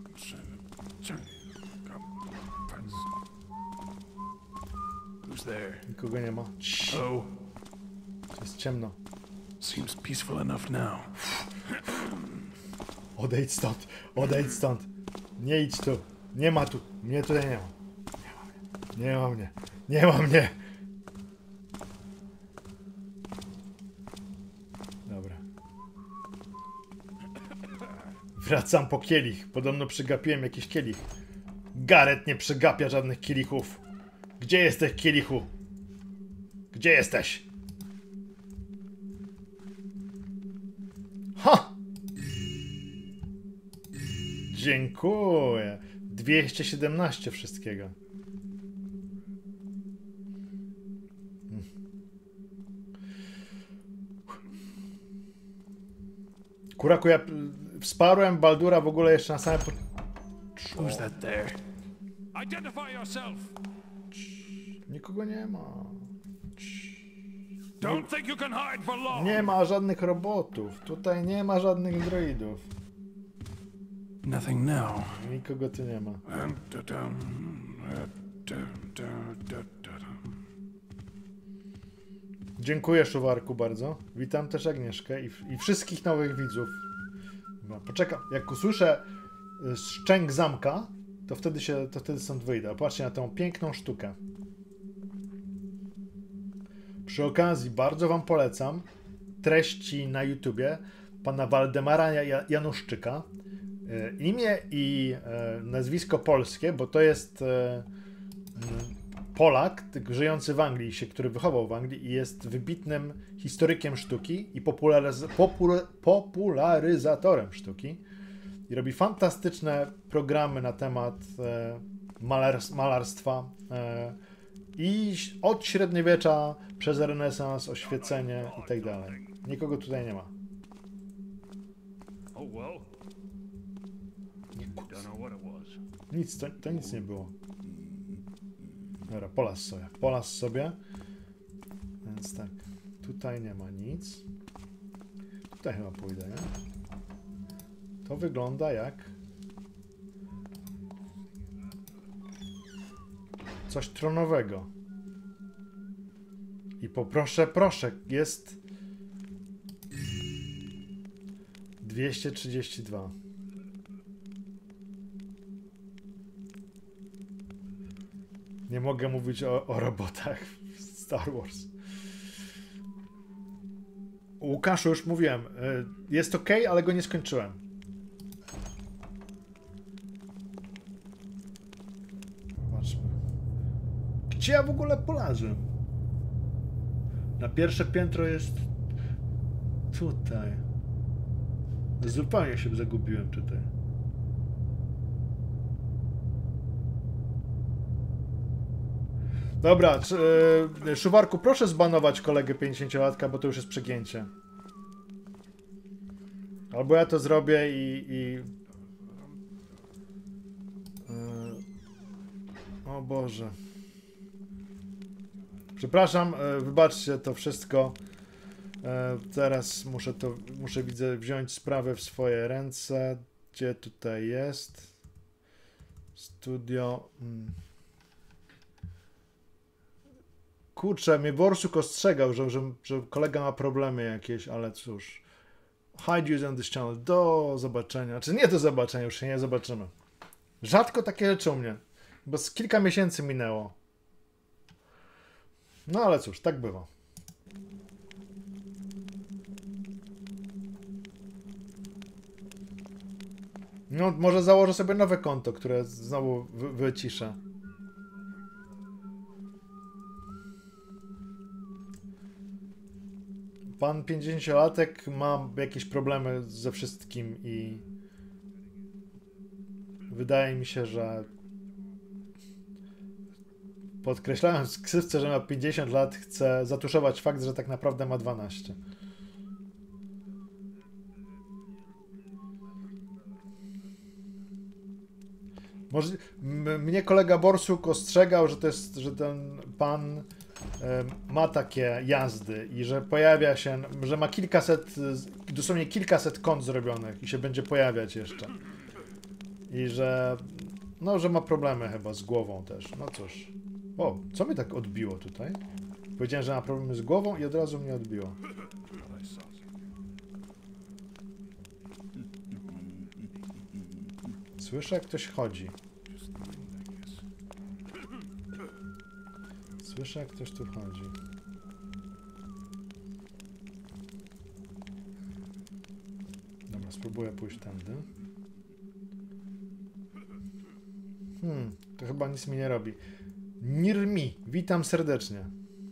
Nikogo nie ma.
Oh.
Jest ciemno.
Seems peaceful enough now.
Odejdź stąd. Odejdź stąd. Nie idź tu. Nie ma tu. Mnie tutaj nie ma. Nie ma mnie. Nie ma mnie. Dobra. Wracam po kielich. Podobno przegapiłem jakiś kielich. Gareth nie przegapia żadnych kielichów. Gdzie jesteś, kielichu? Gdzie jesteś? Ha! Dziękuję. dwieście siedemnaście wszystkiego. Kuraku, ja wsparłem Baldura w ogóle jeszcze na samym początku.
Who's that there? Identify yourself.
Nikogo nie ma.
Don't think you can hide for long.
Nie ma żadnych robotów. Tutaj nie ma żadnych droidów.
Nothing now.
Nikogo tu nie ma. Dziękuję, Szuwarku, bardzo. Witam też Agnieszkę i, i wszystkich nowych widzów. No, poczekam. Jak usłyszę szczęk zamka, to wtedy się, to wtedy stąd wyjdę. Patrzcie na tą piękną sztukę. Przy okazji bardzo wam polecam treści na YouTubie pana Waldemara Januszczyka. Imię i nazwisko polskie, bo to jest Polak żyjący w Anglii, się, który wychował w Anglii i jest wybitnym historykiem sztuki i popularyz popul popularyzatorem sztuki. I robi fantastyczne programy na temat malars malarstwa i od średniowiecza przez renesans, oświecenie i tak dalej. Nikogo tutaj nie ma. Nic, to, to nic nie było. Dobra, polas sobie. Polas sobie. Więc tak, tutaj nie ma nic. Tutaj chyba pójdę, nie? To wygląda jak coś tronowego. I poproszę, proszę, jest dwieście trzydzieści dwa. Nie mogę mówić o, o robotach w Star Wars. Łukaszu, już mówiłem, jest ok, ale go nie skończyłem. Zobaczmy. Gdzie ja w ogóle polazłem? Na pierwsze piętro jest tutaj. Zupełnie się zagubiłem tutaj. Dobra, czy, yy, Szuwarku, proszę zbanować kolegę pięćdziesięciolatka, bo to już jest przegięcie. Albo ja to zrobię i... i... Yy... O Boże. Przepraszam, yy, wybaczcie to wszystko. Yy, teraz muszę to, muszę widzę, wziąć sprawę w swoje ręce. Gdzie tutaj jest? Studio... Hmm. Kurczę, mnie Borsuk ostrzegał, że, że, że kolega ma problemy jakieś, ale cóż. Hide you on this channel. Do zobaczenia. Czy nie do zobaczenia, już się nie zobaczymy. Rzadko takie rzeczy u mnie, bo z kilka miesięcy minęło. No ale cóż, tak bywa. No, może założę sobie nowe konto, które znowu wy wyciszę. Pan pięćdziesięciolatek ma jakieś problemy ze wszystkim i wydaje mi się, że podkreślając w ksywce, że ma pięćdziesiąt lat, chce zatuszować fakt, że tak naprawdę ma dwanaście. Może, mnie kolega Borsuk ostrzegał, że to jest, że ten pan ma takie jazdy i że pojawia się, że ma kilkaset, dosłownie kilkaset kont zrobionych i się będzie pojawiać jeszcze. I że, no, że ma problemy chyba z głową też. No cóż. O, co mnie tak odbiło tutaj? Powiedziałem, że ma problemy z głową i od razu mnie odbiło. Słyszę, jak ktoś chodzi. Słyszę, jak ktoś tu chodzi. Dobra, spróbuję pójść tędy. Hmm, to chyba nic mi nie robi. Nirmi, witam serdecznie.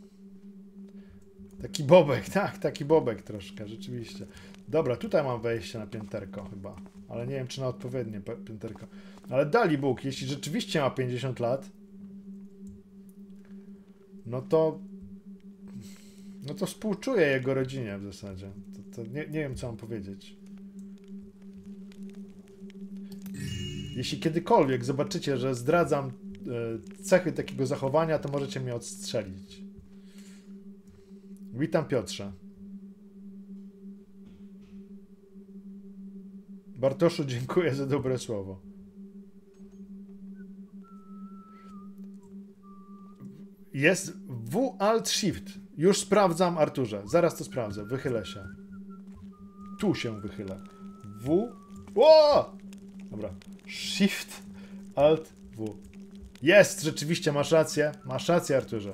Taki bobek, tak, taki bobek troszkę, rzeczywiście. Dobra, tutaj mam wejście na pięterko chyba, ale nie wiem, czy na odpowiednie pięterko. Ale dali Bóg, jeśli rzeczywiście ma pięćdziesiąt lat, no to no to współczuję jego rodzinie w zasadzie. To, to nie, nie wiem, co mam powiedzieć. Jeśli kiedykolwiek zobaczycie, że zdradzam e, cechy takiego zachowania, to możecie mnie odstrzelić. Witam, Piotrze. Bartoszu, dziękuję za dobre słowo. Jest W Alt Shift. Już sprawdzam, Arturze. Zaraz to sprawdzę. Wychylę się. Tu się wychylę. W. O! Dobra. Shift Alt W. Jest! Rzeczywiście, masz rację. Masz rację, Arturze.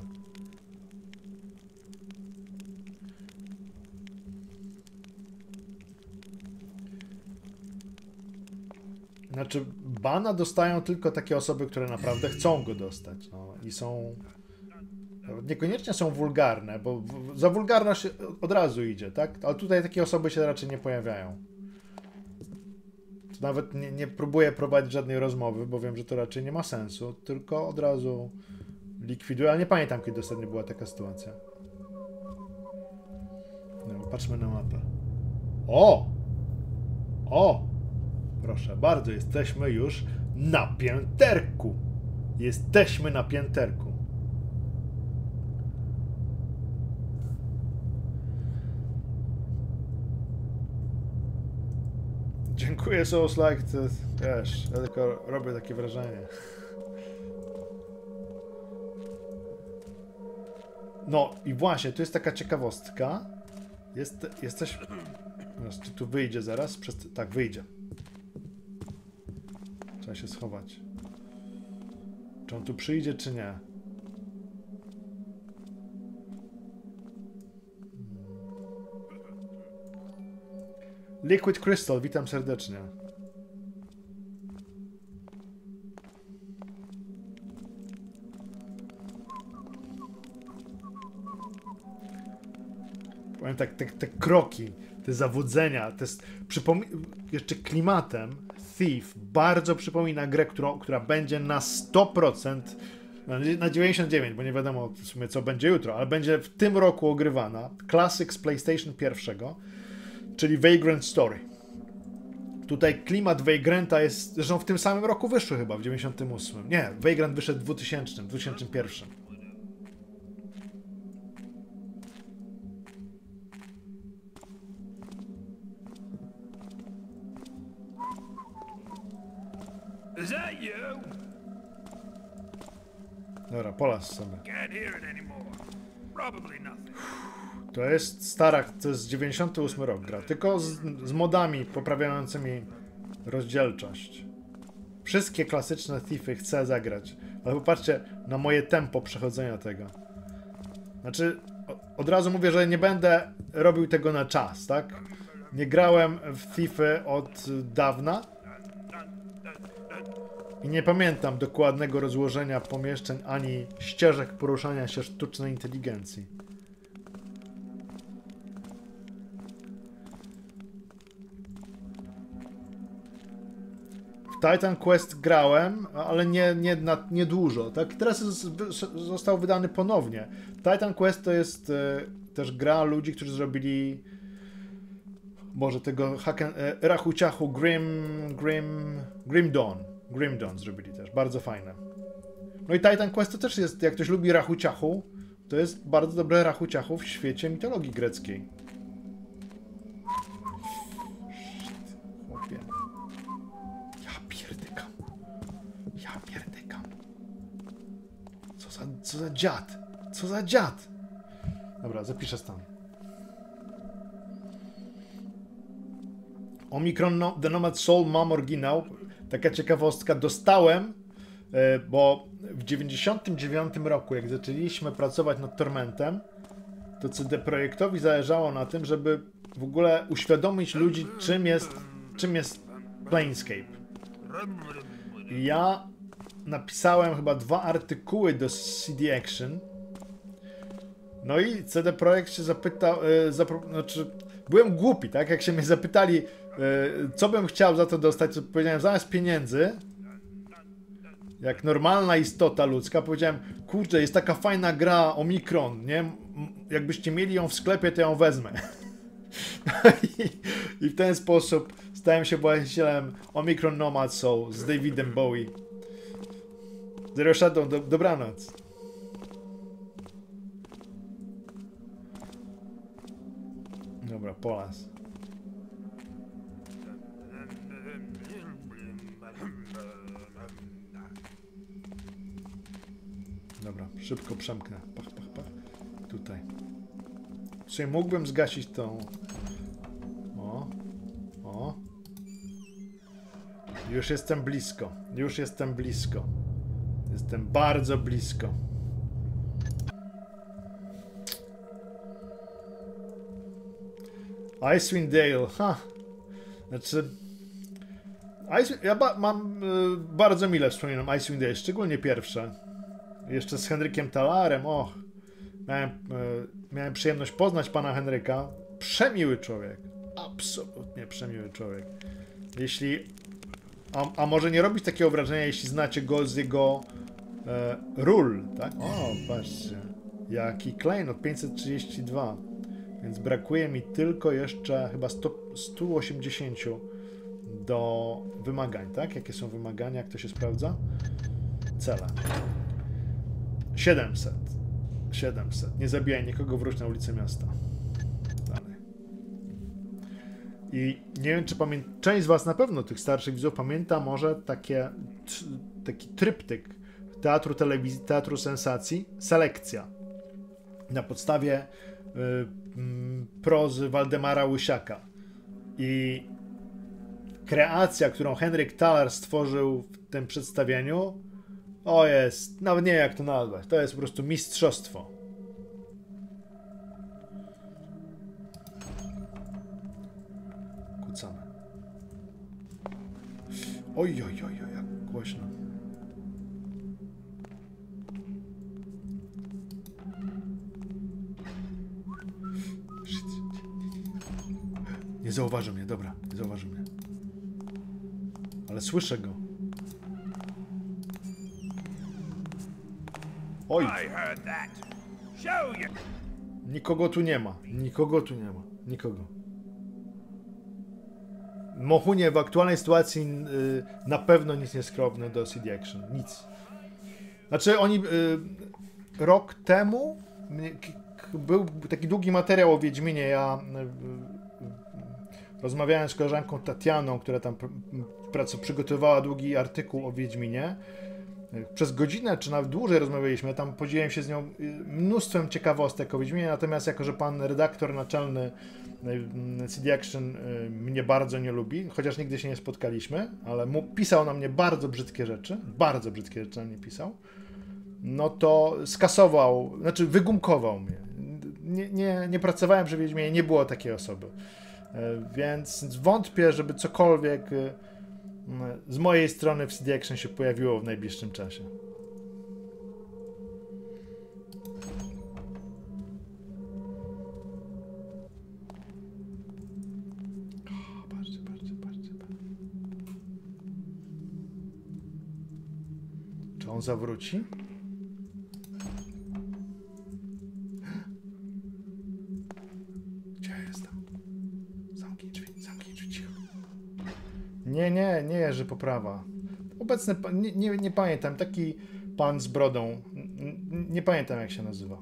Znaczy, bana dostają tylko takie osoby, które naprawdę chcą go dostać. No, i są... Niekoniecznie są wulgarne, bo w, za wulgarność od razu idzie, tak? Ale tutaj takie osoby się raczej nie pojawiają. To nawet nie, nie próbuję prowadzić żadnej rozmowy, bo wiem, że to raczej nie ma sensu, tylko od razu likwiduję, ale nie pamiętam, kiedy ostatnio była taka sytuacja. No, patrzmy na mapę. O! O! Proszę bardzo, jesteśmy już na pięterku. Jesteśmy na pięterku. Dziękuję, Souls Like, to, wiesz, ja tylko robię takie wrażenie. No i właśnie, tu jest taka ciekawostka. Jest, jesteś... Czy tu wyjdzie zaraz? Przez... Tak, wyjdzie. Trzeba się schować. Czy on tu przyjdzie, czy nie? Liquid Crystal, witam serdecznie. Powiem tak, te, te kroki, te zawodzenia, te przypomi- jeszcze klimatem Thief bardzo przypomina grę, którą, która będzie na sto procent, na dziewięćdziesiąt dziewięć, bo nie wiadomo w sumie co będzie jutro, ale będzie w tym roku ogrywana. Classic z PlayStation pierwszego, czyli Vagrant Story. Tutaj klimat Vagranta jest, zresztą w tym samym roku wyszły chyba, w dziewięćdziesiątym ósmym. Nie, Vagrant wyszedł w dwutysięcznym, dwa tysiące pierwszym.
Is that you?
Dobra, polas sobie.
Can't hear it anymore. Probably nothing.
To jest stara, to jest dziewięćdziesiąty ósmy rok gra, tylko z, z modami poprawiającymi rozdzielczość. Wszystkie klasyczne Thiefy chcę zagrać, ale popatrzcie na moje tempo przechodzenia tego. Znaczy, od razu mówię, że nie będę robił tego na czas, tak? Nie grałem w Thiefy od dawna i nie pamiętam dokładnego rozłożenia pomieszczeń ani ścieżek poruszania się sztucznej inteligencji. Titan Quest grałem, ale nie, nie, na, nie dużo. Tak? Teraz został wydany ponownie. Titan Quest to jest e, też gra ludzi, którzy zrobili może tego haken, e, rachuciachu Grim, Grim, Grim Dawn. Grim Dawn zrobili też. Bardzo fajne. No i Titan Quest to też jest, jak ktoś lubi rachuciachu, to jest bardzo dobre rachuciachu w świecie mitologii greckiej. Chłopie. Pierdykam. Ja pierdykam. Co za, co za dziad? Co za dziad? Dobra, zapiszę stan. Omicron no, The Nomad Soul mam oryginał. Taka ciekawostka. Dostałem, e, bo w dziewięćdziesiątym dziewiątym roku, jak zaczęliśmy pracować nad Tormentem, to C D Projektowi zależało na tym, żeby w ogóle uświadomić ludzi, czym jest, czym jest Planescape. I ja napisałem chyba dwa artykuły do C D Action. No i C D Projekt się zapytał, e, zapro, znaczy byłem głupi, tak? Jak się mnie zapytali, e, co bym chciał za to dostać, to powiedziałem, zamiast pieniędzy, jak normalna istota ludzka, powiedziałem, kurczę, jest taka fajna gra Omicron, nie? Jakbyście mieli ją w sklepie, to ją wezmę. I, I w ten sposób stałem się właścicielem Omicron Nomad Soul z Davidem Bowie. Zero Shadow, do, dobranoc. Dobra, polas. Dobra, szybko przemknę. Pach, pach, pach. Tutaj. Czyli mógłbym zgasić tą... O. O. Już jestem blisko. Już jestem blisko. Jestem bardzo blisko. Icewind Dale. Ha. Znaczy... Ice... Ja ba mam y, bardzo mile wspominam Icewind Dale, szczególnie pierwsze. Jeszcze z Henrykiem Talarem. Och. Miałem, y, miałem przyjemność poznać pana Henryka. Przemiły człowiek. Absolutnie przemiły człowiek. Jeśli... A, a może nie robić takiego wrażenia, jeśli znacie go z jego e, ról, tak? O, patrzcie. Jaki klejnot, pięćset trzydzieści dwa. Więc brakuje mi tylko jeszcze chyba sto, sto osiemdziesiąt do wymagań, tak? Jakie są wymagania, jak to się sprawdza? Cele. siedemset. siedemset. Nie zabijaj nikogo, wróć na ulicę miasta. Dalej. I nie wiem, czy pamięta, część z was na pewno, tych starszych widzów, pamięta może takie, taki tryptyk teatru telewizji, teatru sensacji, Selekcja. Na podstawie y, y, prozy Waldemara Łysiaka. I kreacja, którą Henryk Thaler stworzył w tym przedstawieniu, o jest, nawet nie wiem jak to nazwać, to jest po prostu mistrzostwo. Kucamy. Oj, oj, oj, oj, jak głośno. Nie zauważył mnie, dobra, nie zauważył mnie. Ale słyszę go. Oj!
I heard that. Show you.
Nikogo tu nie ma. Nikogo tu nie ma. Nikogo. Mohunie w aktualnej sytuacji y, na pewno nic nie skrobne do C D Action. Nic. Znaczy oni y, rok temu k, k, był taki długi materiał o Wiedźminie. Ja y, y, rozmawiałem z koleżanką Tatianą, która tam pr przygotowała długi artykuł o Wiedźminie. Przez godzinę, czy nawet dłużej rozmawialiśmy, tam podzieliłem się z nią mnóstwem ciekawostek o Wiedźminie, natomiast jako, że pan redaktor naczelny C D Action mnie bardzo nie lubi, chociaż nigdy się nie spotkaliśmy, ale mu pisał na mnie bardzo brzydkie rzeczy, bardzo brzydkie rzeczy na mnie pisał, no to skasował, znaczy wygumkował mnie. Nie, nie, nie pracowałem przy Wiedźminie, nie było takiej osoby. Więc wątpię, żeby cokolwiek z mojej strony w C D Action się pojawiło w najbliższym czasie. O, patrzcie, patrzcie, patrzcie. Czy on zawróci? Gdzie ja jestem? Zamknij drzwi, zamknij drzwi, cicho. Nie, nie, nie Jerzy Poprawa. Obecny, nie, nie, nie pamiętam, taki pan z brodą. Nie, nie pamiętam jak się nazywa.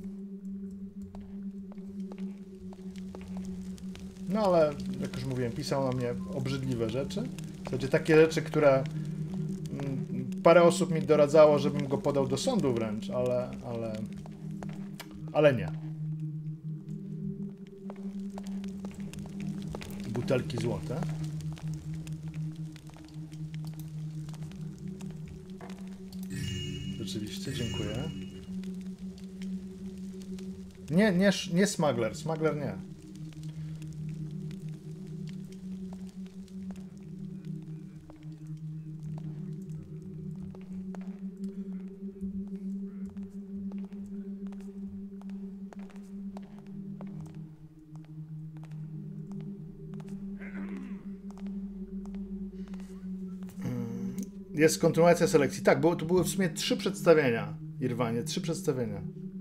No ale, jak już mówiłem, pisał na mnie obrzydliwe rzeczy. Znaczy takie rzeczy, które parę osób mi doradzało, żebym go podał do sądu wręcz, ale, ale, ale nie. Butelki złote. Rzeczywiście, dziękuję. Nie, nie, nie smuggler, smuggler nie. Jest kontynuacja selekcji. Tak, bo to były w sumie trzy przedstawienia. Irwanie, trzy przedstawienia.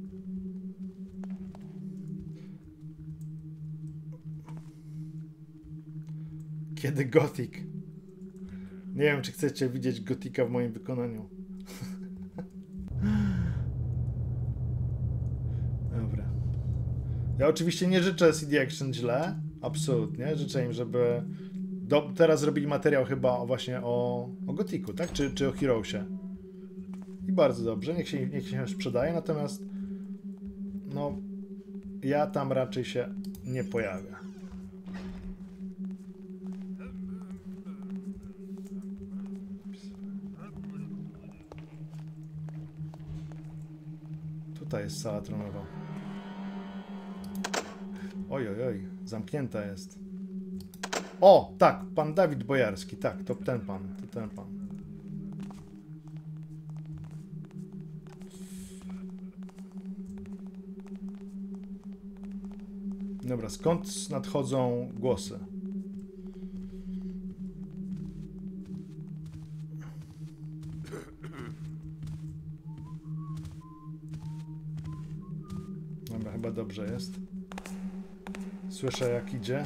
Kiedy Gothic? Nie wiem, czy chcecie widzieć Gotika w moim wykonaniu. Dobra. Ja oczywiście nie życzę C D Action źle. Absolutnie. Życzę im, żeby Do, teraz zrobili materiał chyba właśnie o, o Gothicu, tak? Czy, czy o Heroesie. I bardzo dobrze, niech się, niech się sprzedaje, natomiast no, ja tam raczej się nie pojawię. Tutaj jest sala tronowa. Oj, oj, oj, zamknięta jest. O, tak, pan Dawid Bojarski, tak, to ten pan, to ten pan. Dobra, skąd nadchodzą głosy? Dobra, chyba dobrze jest. Słyszę jak idzie.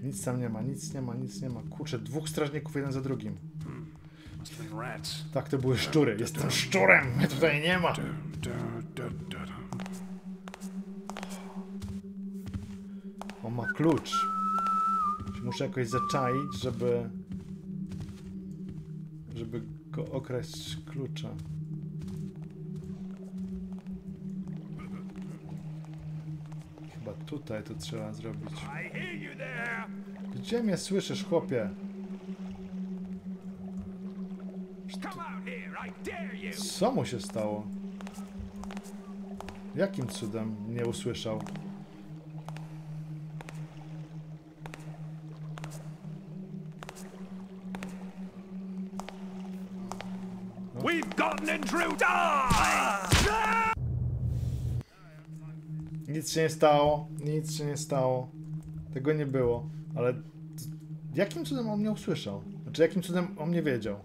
Nic tam nie ma, nic nie ma, nic nie ma. Kurczę, dwóch strażników, jeden za drugim.
Must have been rats.
Tak, to były szczury. Jestem szczurem, mnie tutaj nie ma. On ma klucz. Muszę jakoś zaczaić, żeby... żeby go okraść klucza. Chyba tutaj to trzeba zrobić.
I hear you there.
Gdzie mnie słyszysz, chłopie?
Come out here, I dare you.
Co mu się stało? Jakim cudem mnie usłyszał?
We've got an intruder!
Nic się nie stało, nic się nie stało. Tego nie było, ale jakim cudem on mnie usłyszał? Znaczy, jakim cudem on mnie wiedział?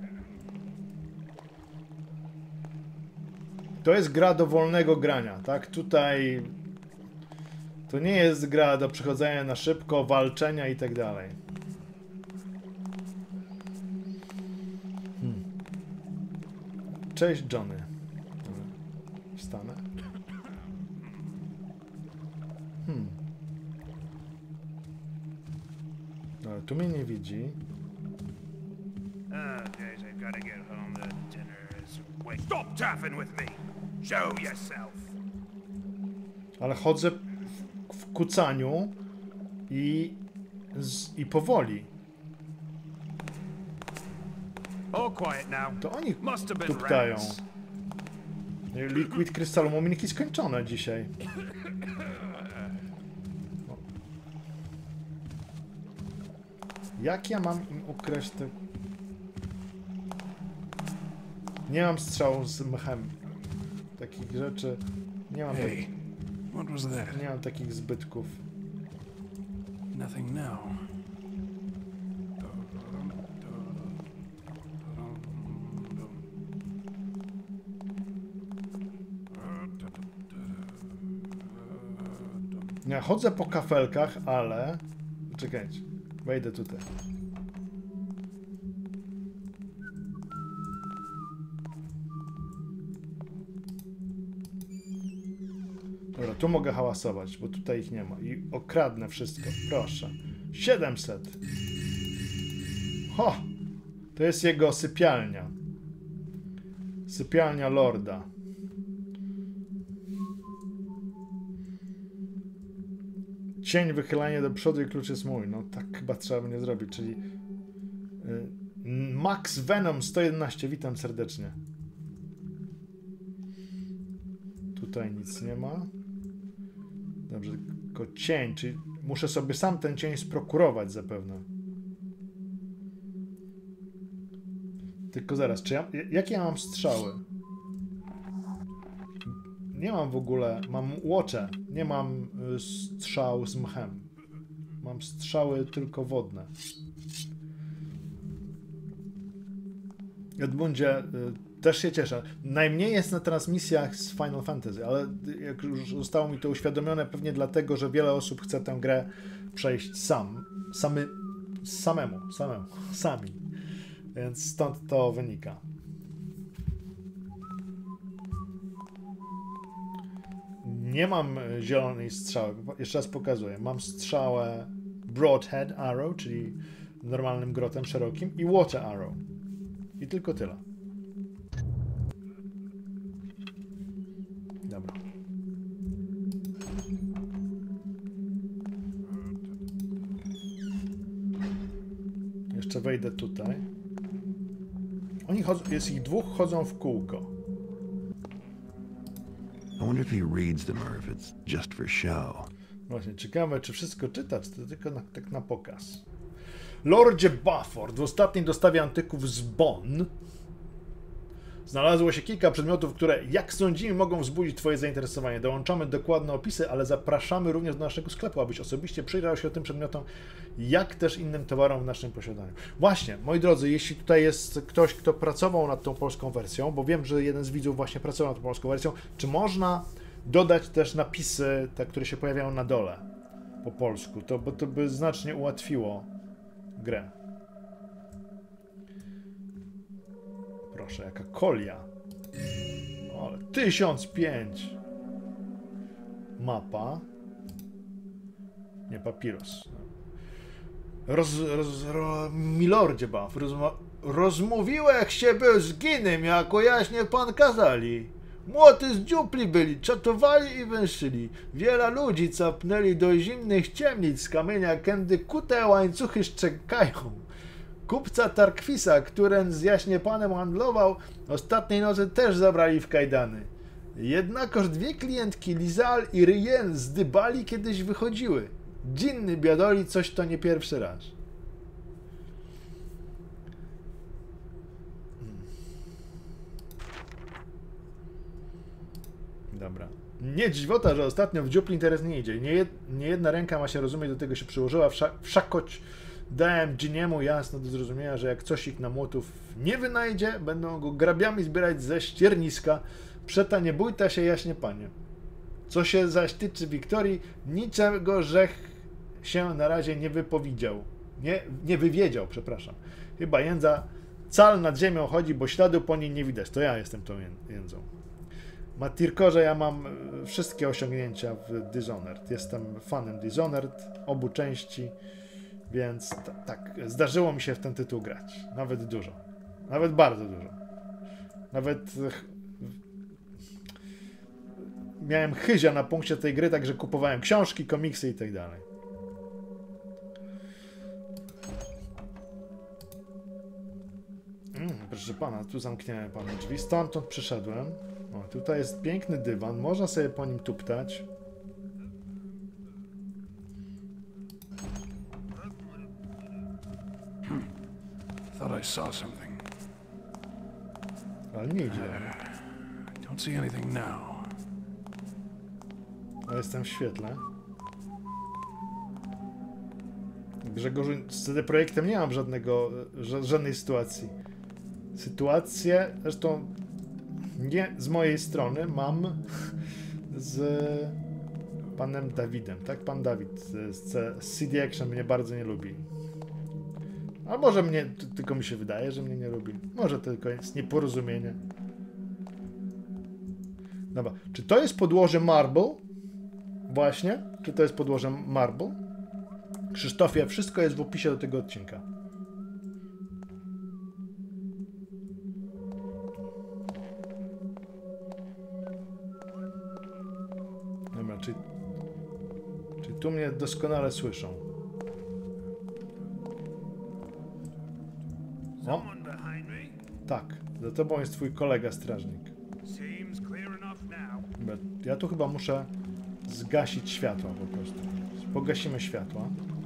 To jest gra do wolnego grania, tak? Tutaj to nie jest gra do przechodzenia na szybko, walczenia i tak dalej. Hmm. Cześć, Johnny. Dobra. Wstanę. Hmm. Ale tu mnie nie widzi.
Okay, so I've got to get home. The dinner is wait. Stop taffing with me. Show yourself.
Ale chodzę w, w kucaniu i, z, i powoli.
All quiet now.
To oni
Must have been
tuptają.
rats.
Liquid Crystal Mominiki skończone dzisiaj. O. Jak ja mam im ukraść te... Nie mam strzału z mchem. Takich rzeczy... Nie mam,
Hey,
takich,
what was that?
nie mam takich zbytków.
Nothing now.
Ja chodzę po kafelkach, ale... Czekajcie, wejdę tutaj. Dobra, tu mogę hałasować, bo tutaj ich nie ma. I okradnę wszystko, proszę. siedemset. Ho! To jest jego sypialnia. Sypialnia Lorda. Cień, wychylanie do przodu i klucz jest mój. No tak chyba trzeba będzie zrobić, czyli... Yy, Max Venom sto jedenaście, witam serdecznie. Tutaj nic nie ma. Dobrze, tylko cień, czyli muszę sobie sam ten cień sprokurować zapewne. Tylko zaraz, czy ja, jakie ja mam strzały? Nie mam w ogóle, mam łocze, nie mam y, strzał z mchem. Mam strzały tylko wodne. Edmundzie, y, też się cieszę. Najmniej jest na transmisjach z Final Fantasy, ale jak już zostało mi to uświadomione, pewnie dlatego, że wiele osób chce tę grę przejść sam. Samy, samemu, samemu, sami. Więc stąd to wynika. Nie mam zielonej strzały. Jeszcze raz pokazuję. Mam strzałę Broadhead Arrow, czyli normalnym grotem szerokim, i Water Arrow. I tylko tyle. Dobra. Jeszcze wejdę tutaj. Oni chodzą, jest ich dwóch, chodzą w kółko.
I wonder if he reads them or if it's just for show.
Właśnie, ciekawe, czy wszystko czyta, czy to tylko na, tak na pokaz. Lordzie Bafford, w ostatniej dostawie antyków z Bonn znalazło się kilka przedmiotów, które, jak sądzimy, mogą wzbudzić twoje zainteresowanie. Dołączamy dokładne opisy, ale zapraszamy również do naszego sklepu, abyś osobiście przyjrzał się tym przedmiotom, jak też innym towarom w naszym posiadaniu. Właśnie, moi drodzy, jeśli tutaj jest ktoś, kto pracował nad tą polską wersją, bo wiem, że jeden z widzów właśnie pracował nad tą polską wersją, czy można dodać też napisy, te, które się pojawiają na dole? po polsku, to, bo to by znacznie ułatwiło grę. Proszę, jaka kolia. O, tysiąc pięć. Mapa. Nie, papirus. Roz, roz, ro, milordzie baw, rozma, rozmówiłech się bez ginem, jako jaśnie pan kazali. Młoty z dziupli byli, czatowali i węszyli. Wiele ludzi capnęli do zimnych ciemnic z kamienia, kędy kute łańcuchy szczekają. Kupca Tarkwisa, któren z jaśnie panem handlował, ostatniej nocy też zabrali w kajdany. Jednakoż dwie klientki, Lizal i Ryen, zdybali kiedyś wychodziły. Dzinny biadoli, coś to nie pierwszy raz. Dobra. Nie dziwota, że ostatnio w dziupli interes nie idzie. Nie, jed, nie jedna ręka ma się rozumieć, do tego się przyłożyła. Wszak, wszakoć dałem Giniemu jasno do zrozumienia, że jak coś ich na młotów nie wynajdzie, będą go grabiami zbierać ze ścierniska. Przeta nie bójta się, jaśnie panie. Co się zaś tyczy Wiktorii, niczego żech się na razie nie wypowiedział. Nie, nie wywiedział, przepraszam. Chyba jędza cal nad ziemią chodzi, bo śladu po niej nie widać. To ja jestem tą jędzą. Matirkorze, ja mam wszystkie osiągnięcia w Dishonored. Jestem fanem Dishonored, obu części, więc tak, zdarzyło mi się w ten tytuł grać. Nawet dużo. Nawet bardzo dużo. Nawet miałem chyzia na punkcie tej gry, także kupowałem książki, komiksy i tak dalej. Mm, proszę pana, tu zamknąłem panu drzwi, stamtąd przyszedłem. O, tutaj jest piękny dywan, można sobie po nim tuptać.
Thought I saw something.
Ale nie idzie.
Don't see anything now.
Ja jestem w świetle. Grzegorzu, z C D Projektem nie mam żadnego, ża żadnej sytuacji. Sytuację, zresztą nie z mojej strony, mam z panem Dawidem, tak? Pan Dawid z C D Action mnie bardzo nie lubi. A może mnie, tylko mi się wydaje, że mnie nie lubi. Może tylko jest nieporozumienie. Dobra, czy to jest podłoże marble? Właśnie, czy to jest podłoże marble? Krzysztofie, wszystko jest w opisie do tego odcinka. Dobra, czy, czy tu mnie doskonale słyszą? O, tak, za tobą jest twój kolega strażnik. Dobra, ja tu chyba muszę zgasić światła po prostu. Pogasimy światła.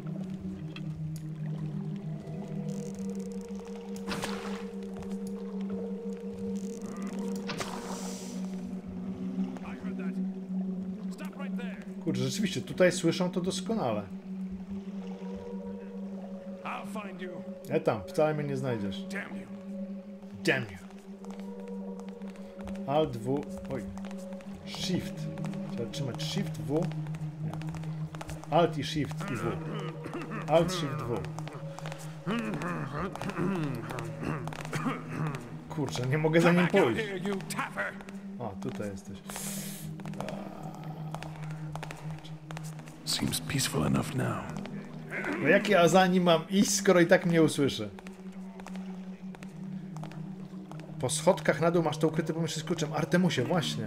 Kurczę, rzeczywiście, tutaj słyszą to doskonale. Ja tam, wcale mnie nie znajdziesz. Damn you. Alt W. Oj. Shift. Trzeba trzymać Shift W. Nie. Alt i Shift i W. Alt, Shift, W. Kurczę, nie mogę za nim pójść. O, tutaj jesteś.
Seems peaceful enough now.
No jak ja za nim mam iść, skoro i tak mnie usłyszy? Po schodkach na dół masz to ukryte pomieszczenie z kluczem. Artemusie, właśnie.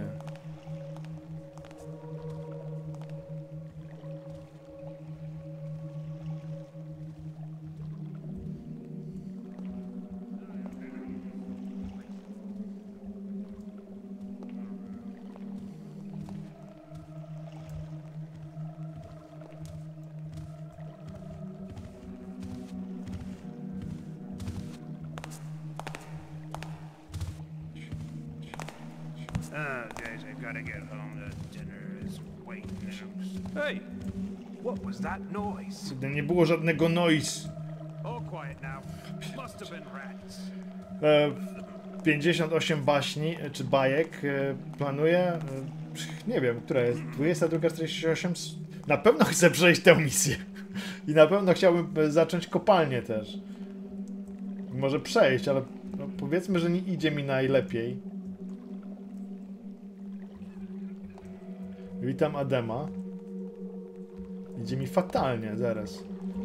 Oh, guys, I've got to get home. The dinner is waiting out. Hey, what was that noise?
Nie było żadnego noise.
All quiet now. Must have been rats.
E, pięćdziesiąt osiem baśni, czy bajek e, planuję. E, nie wiem, która jest. dwudziesta druga czterdzieści osiem. Na pewno chcę przejść tę misję. I na pewno chciałbym zacząć kopalnię też. Może przejść, ale no powiedzmy, że nie idzie mi najlepiej. Witam Adema. Idzie mi fatalnie, zaraz.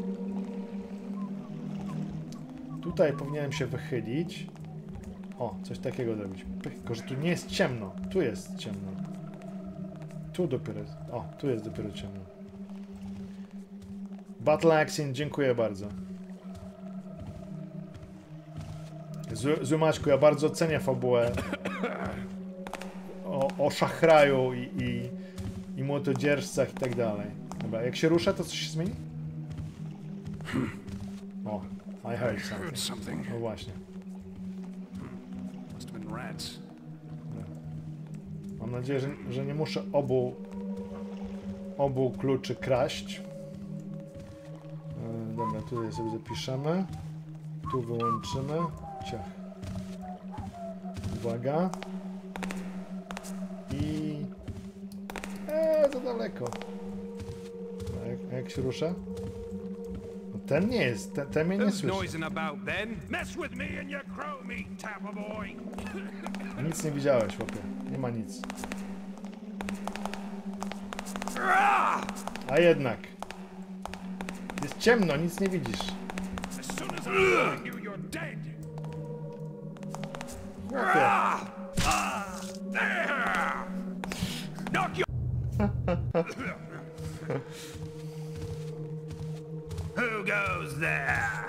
Tutaj powinienem się wychylić. O, coś takiego zrobić. Tylko, że tu nie jest ciemno. Tu jest ciemno. Tu dopiero... O, tu jest dopiero ciemno. Battle Axin, dziękuję bardzo. Zumaczku, ja bardzo cenię fabułę o, o szachraju i, i, i młotodzierżcach i tak dalej. Dobra, jak się rusza, to coś się zmieni? O, I heard something.
something.
No właśnie.
Must have been rats.
Mam nadzieję, że, że nie muszę obu obu kluczy kraść. Yy, dobra, tutaj sobie zapiszemy. Tu wyłączymy. Ciach. Uwaga. I... Eee, za daleko. A jak, a jak się rusza? No ten nie jest, ten, ten mnie nie
Who's
słyszy.
noising about then? Mess with me and you crow me, tapper boy.
Nic nie widziałeś, chłopie. Nie ma nic. A jednak. Jest ciemno, nic nie widzisz.
As soon as I warn you, you're dead.
Chłopie.
There! Knock you. Who goes there?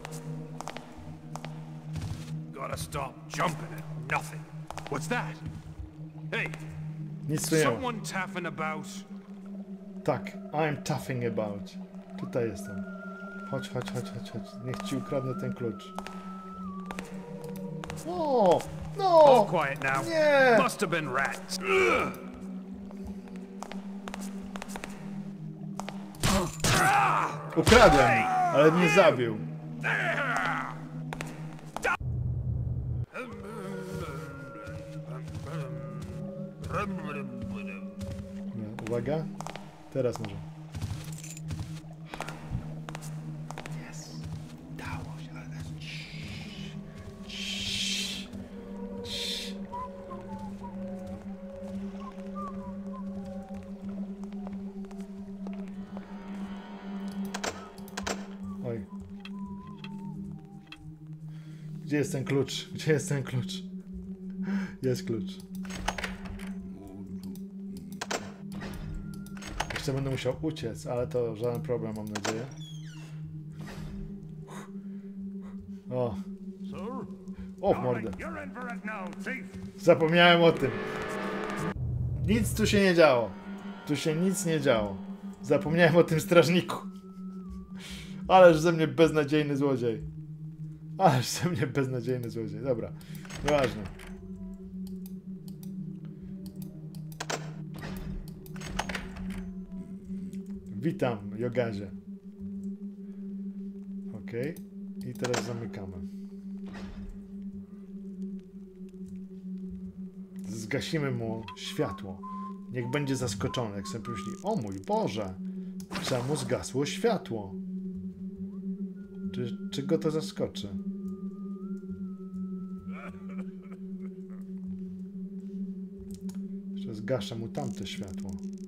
Gotta stop jumping at nothing. What's that? Hey,
Nic tu nie ma.
someone taffing about.
Tak, I'm toughing about. Tutaj jestem. Chodź, chodź, chodź, chodź, chodź. Niech ci ukradnę ten klucz. No! No!
All quiet now.
Nie!
Must have been rats.
Ukradłem, ale mnie zabił. Nie, uwaga. Teraz może. Jest. Dało się, ale teraz... Ciii. Ciii. Oj. Gdzie jest ten klucz? Gdzie jest ten klucz? Jest klucz. Jeszcze będę musiał uciec, ale to żaden problem, mam nadzieję. O. O, w mordę.
You're in for it now, thief.
Zapomniałem o tym. Nic tu się nie działo. Tu się nic nie działo. Zapomniałem o tym strażniku. Ależ ze mnie beznadziejny złodziej. Ależ ze mnie beznadziejny złodziej. Dobra, nieważne. Witam, Jogazie. Ok. I teraz zamykamy. Zgasimy mu światło. Niech będzie zaskoczony, jak sobie myśli, o mój Boże, czemu zgasło światło? Czy, czy go to zaskoczy? Jeszcze zgaszę mu tamte światło.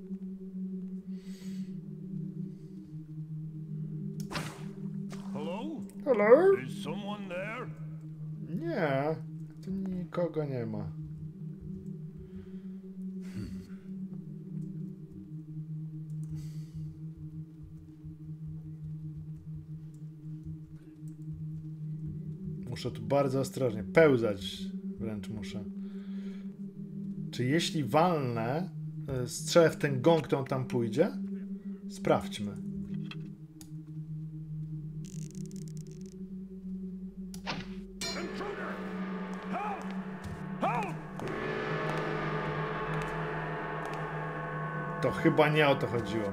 Hello?
Hello?
Is someone there?
Nie, tu nikogo nie ma. Muszę tu bardzo ostrożnie, pełzać wręcz muszę. Czy jeśli walnę, strzelę w ten gong, to on tam pójdzie? Sprawdźmy.
Intruder! Help! Help!
To chyba nie o to chodziło.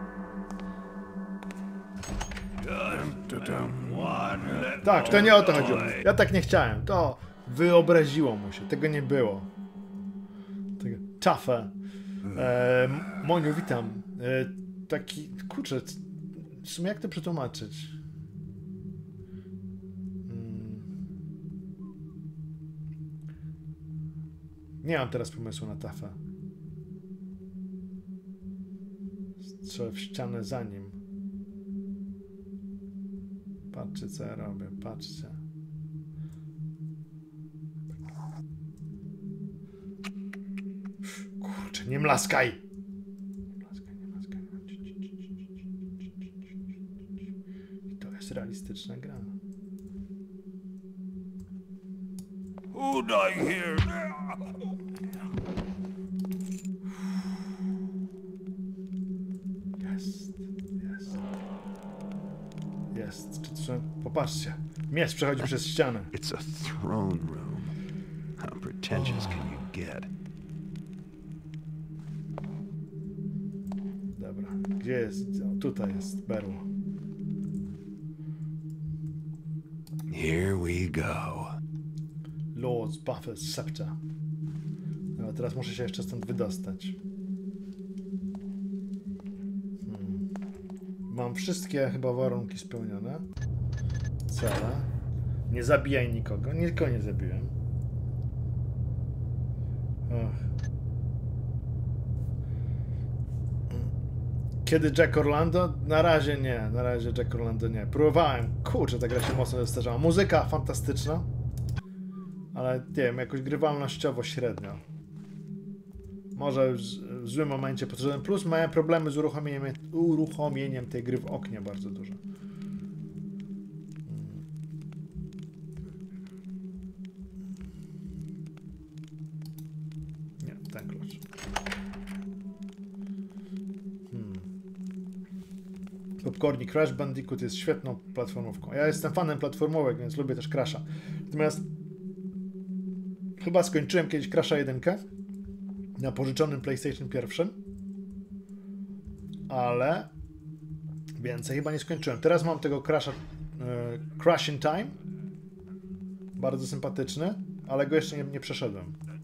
Tak, to nie o to chodziło. Ja tak nie chciałem. To wyobraziło mu się. Tego nie było. Tego... Czafę. E, Moniu, witam. E, taki, kurczę, w sumie jak to przetłumaczyć? Hmm. Nie mam teraz pomysłu na tafę. Strzelę w ścianę za nim. Patrzcie, co ja robię, patrzcie. Kurczę, nie mlaskaj! Nie mlaskaj, nie mlaskaj. I to jest realistyczna gra.
Who die here?
Jest, jest. Jest. Czy to, popatrzcie. Miecz przechodzi przez ścianę.
It's a throne room. How pretentious can you get?
Dobra. Gdzie jest? O, tutaj jest berło.
Here we go.
Lord's Buffer Scepter. No, teraz muszę się jeszcze stąd wydostać. Hmm. Mam wszystkie chyba warunki spełnione. Cele. Nie zabijaj nikogo. Nikogo nie zabiłem. Och. Kiedy Jack Orlando? Na razie nie. Na razie Jack Orlando nie. Próbowałem. Kurczę, ta gra się mocno zestarzała. Muzyka fantastyczna. Ale nie wiem, jakoś grywalnościowo średnio. Może w, w złym momencie podszedłem. Plus miałem problemy z uruchomieniem, uruchomieniem tej gry w oknie bardzo dużo. Nie, ten klucz. Hmm. Popcorni Crash Bandicoot jest świetną platformówką. Ja jestem fanem platformówek, więc lubię też Crasha. Natomiast chyba skończyłem kiedyś Crasha jeden na pożyczonym PlayStation pierwszym, ale więcej chyba nie skończyłem. Teraz mam tego Crasha e, Crash in Time, bardzo sympatyczny, ale go jeszcze nie, nie przeszedłem.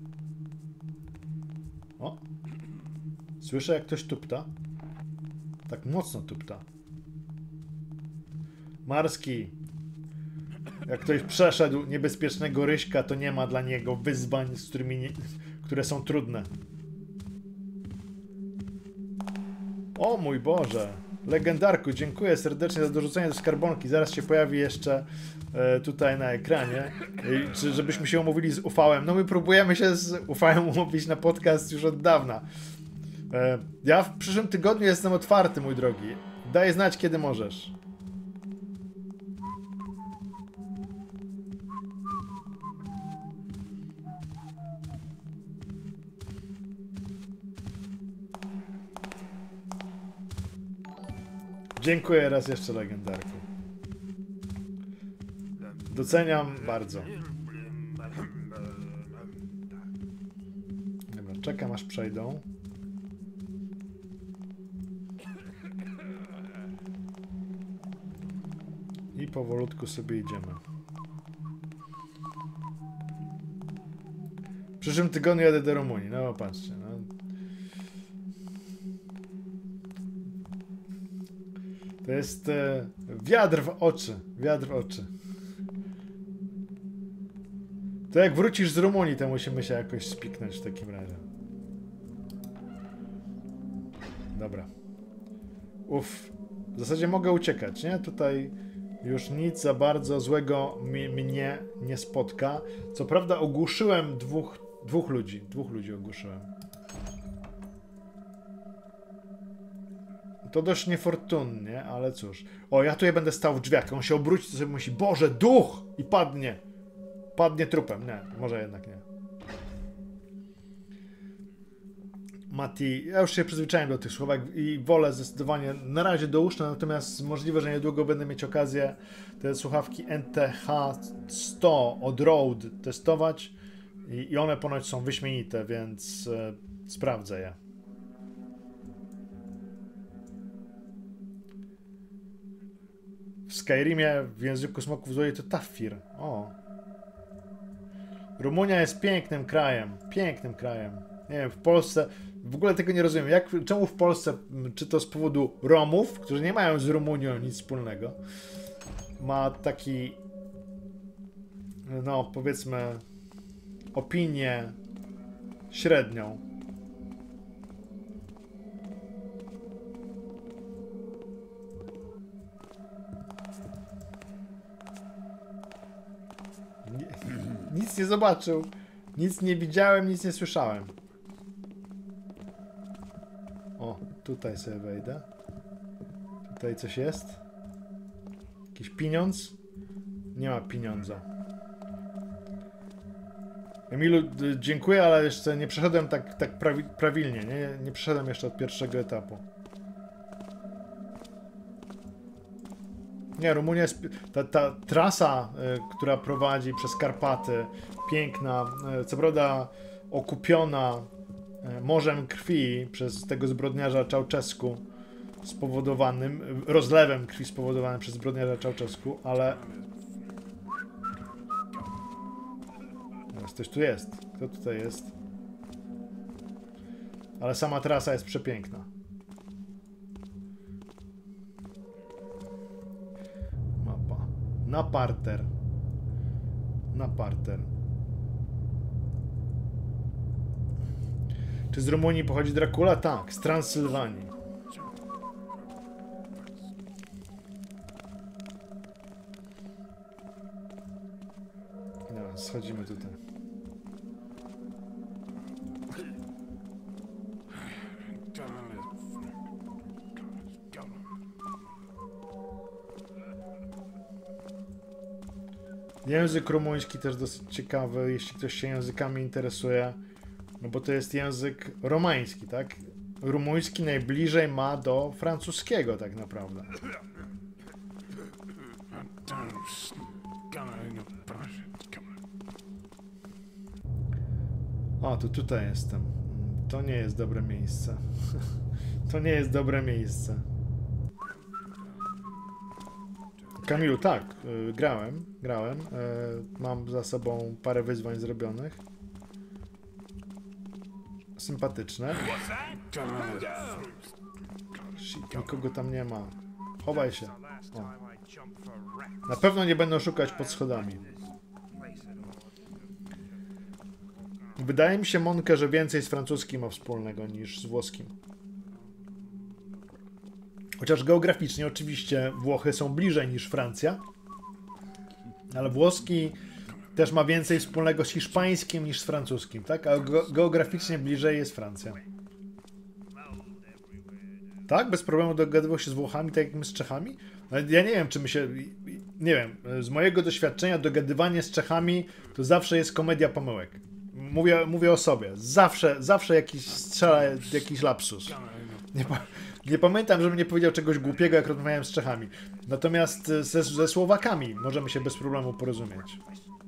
O! Słyszę, jak ktoś tupta. Tak mocno tupta. Marski. Jak ktoś przeszedł niebezpiecznego ryśka, to nie ma dla niego wyzwań, z którymi nie, które są trudne. O mój Boże! Legendarku, dziękuję serdecznie za dorzucenie do skarbonki. Zaraz się pojawi jeszcze e, tutaj na ekranie. E, czy żebyśmy się umówili z Ufałem. No my próbujemy się z Ufałem umówić na podcast już od dawna. E, ja w przyszłym tygodniu jestem otwarty, mój drogi. Daj znać, kiedy możesz. Dziękuję raz jeszcze, legendarku. Doceniam bardzo. Dobra, czekam aż przejdą. I powolutku sobie idziemy. W przyszłym tygodniu jadę do Rumunii. No patrzcie, no. To jest e, wiatr w oczy. Wiatr w oczy. To jak wrócisz z Rumunii, to musimy się jakoś spiknąć w takim razie. Dobra. Uff. W zasadzie mogę uciekać, nie? Tutaj już nic za bardzo złego mi, mnie nie spotka. Co prawda ogłuszyłem dwóch, dwóch ludzi. Dwóch ludzi ogłuszyłem. To dość niefortunnie, ale cóż. O, ja tutaj będę stał w drzwiach. Jak on się obróci, to sobie myśli, Boże, duch! I padnie. Padnie trupem. Nie, może jednak nie. Mati, ja już się przyzwyczaiłem do tych słuchawek i wolę zdecydowanie na razie douszne, natomiast możliwe, że niedługo będę mieć okazję te słuchawki N T H sto od Rode testować i, i one ponoć są wyśmienite, więc e, sprawdzę je. W Skyrimie w języku smoków złej to Tafir. O. Rumunia jest pięknym krajem. Pięknym krajem. Nie wiem, w Polsce, w ogóle tego nie rozumiem, jak, czemu w Polsce, czy to z powodu Romów, którzy nie mają z Rumunią nic wspólnego, ma taki, no powiedzmy, opinię średnią. Nie, nic nie zobaczył, nic nie widziałem, nic nie słyszałem. O, tutaj sobie wejdę. Tutaj coś jest? Jakiś pieniądz? Nie ma pieniądza. Emilu, dziękuję, ale jeszcze nie przeszedłem tak, tak prawi prawilnie, nie? Nie przeszedłem jeszcze od pierwszego etapu. Nie, Rumunia jest... Ta, ta trasa, y, która prowadzi przez Karpaty, piękna, y, co prawda okupiona y, morzem krwi przez tego zbrodniarza Ceausescu, spowodowanym, rozlewem krwi spowodowanym przez zbrodniarza Ceausescu, ale... Ktoś tu jest. Kto tutaj jest? Ale sama trasa jest przepiękna. Mapa. Na parter. Na parter. Czy z Rumunii pochodzi Dracula? Tak, z Transylwanii. Dobra, schodzimy tutaj. Język rumuński też dosyć ciekawy, jeśli ktoś się językami interesuje, no bo to jest język romański, tak? Rumuński najbliżej ma do francuskiego tak naprawdę. O, to tutaj jestem. To nie jest dobre miejsce. To nie jest dobre miejsce. Kamilu, tak, y, grałem, grałem. Y, mam za sobą parę wyzwań zrobionych. Sympatyczne. Shit, nikogo tam nie ma. Chowaj się. O. Na pewno nie będą szukać pod schodami. Wydaje mi się, Monkę, że więcej z francuskim ma wspólnego niż z włoskim. Chociaż geograficznie oczywiście Włochy są bliżej niż Francja, ale włoski też ma więcej wspólnego z hiszpańskim niż z francuskim, tak? A ge geograficznie bliżej jest Francja. Tak? Bez problemu dogadywał się z Włochami, tak jak my z Czechami? Ja nie wiem, czy my się... Nie wiem, z mojego doświadczenia dogadywanie z Czechami to zawsze jest komedia pomyłek. Mówię, mówię o sobie. Zawsze, zawsze jakiś strzela jakiś lapsus. Nie, nie pamiętam, żebym nie powiedział czegoś głupiego, jak rozmawiałem z Czechami. Natomiast ze, ze Słowakami możemy się bez problemu porozumieć.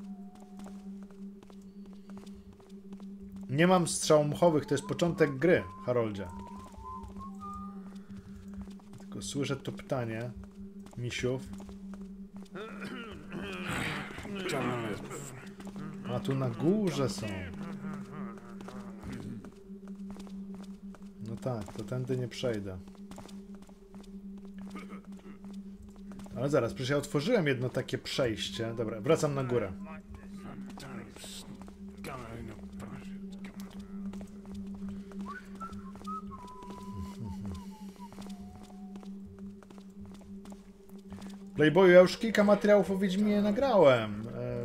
Nie mam strzał muchowych, to jest początek gry, Haroldzie. Tylko słyszę to pytanie misiów. A tu na górze są. No tak, to tędy nie przejdę. Ale zaraz, przecież ja otworzyłem jedno takie przejście. Dobra, wracam na górę. Playboyu, ja już kilka materiałów o Wiedźminie nagrałem.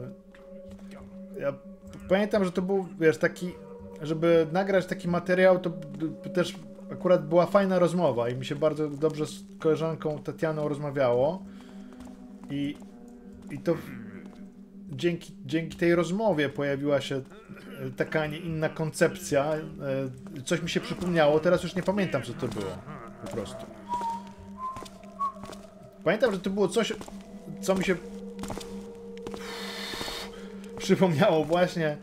Ja pamiętam, że to był, wiesz, taki, żeby nagrać taki materiał, to też akurat była fajna rozmowa i mi się bardzo dobrze z koleżanką Tatianą rozmawiało i, i to dzięki, dzięki tej rozmowie pojawiła się taka, a nie inna koncepcja. Coś mi się przypomniało, teraz już nie pamiętam, co to było, po prostu. Pamiętam, że to było coś, co mi się przypomniało właśnie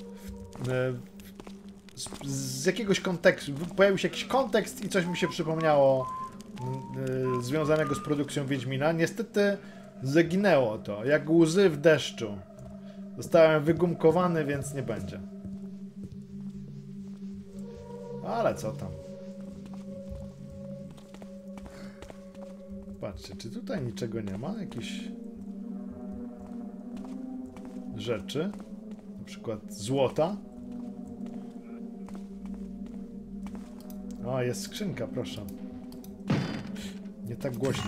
z, z jakiegoś kontekstu. Pojawił się jakiś kontekst i coś mi się przypomniało związanego z produkcją Wiedźmina. Niestety zaginęło to, jak łzy w deszczu. Zostałem wygumkowany, więc nie będzie. Ale co tam? Patrzcie, czy tutaj niczego nie ma? Jakieś rzeczy? Na przykład złota? O, jest skrzynka, proszę. Nie tak głośno.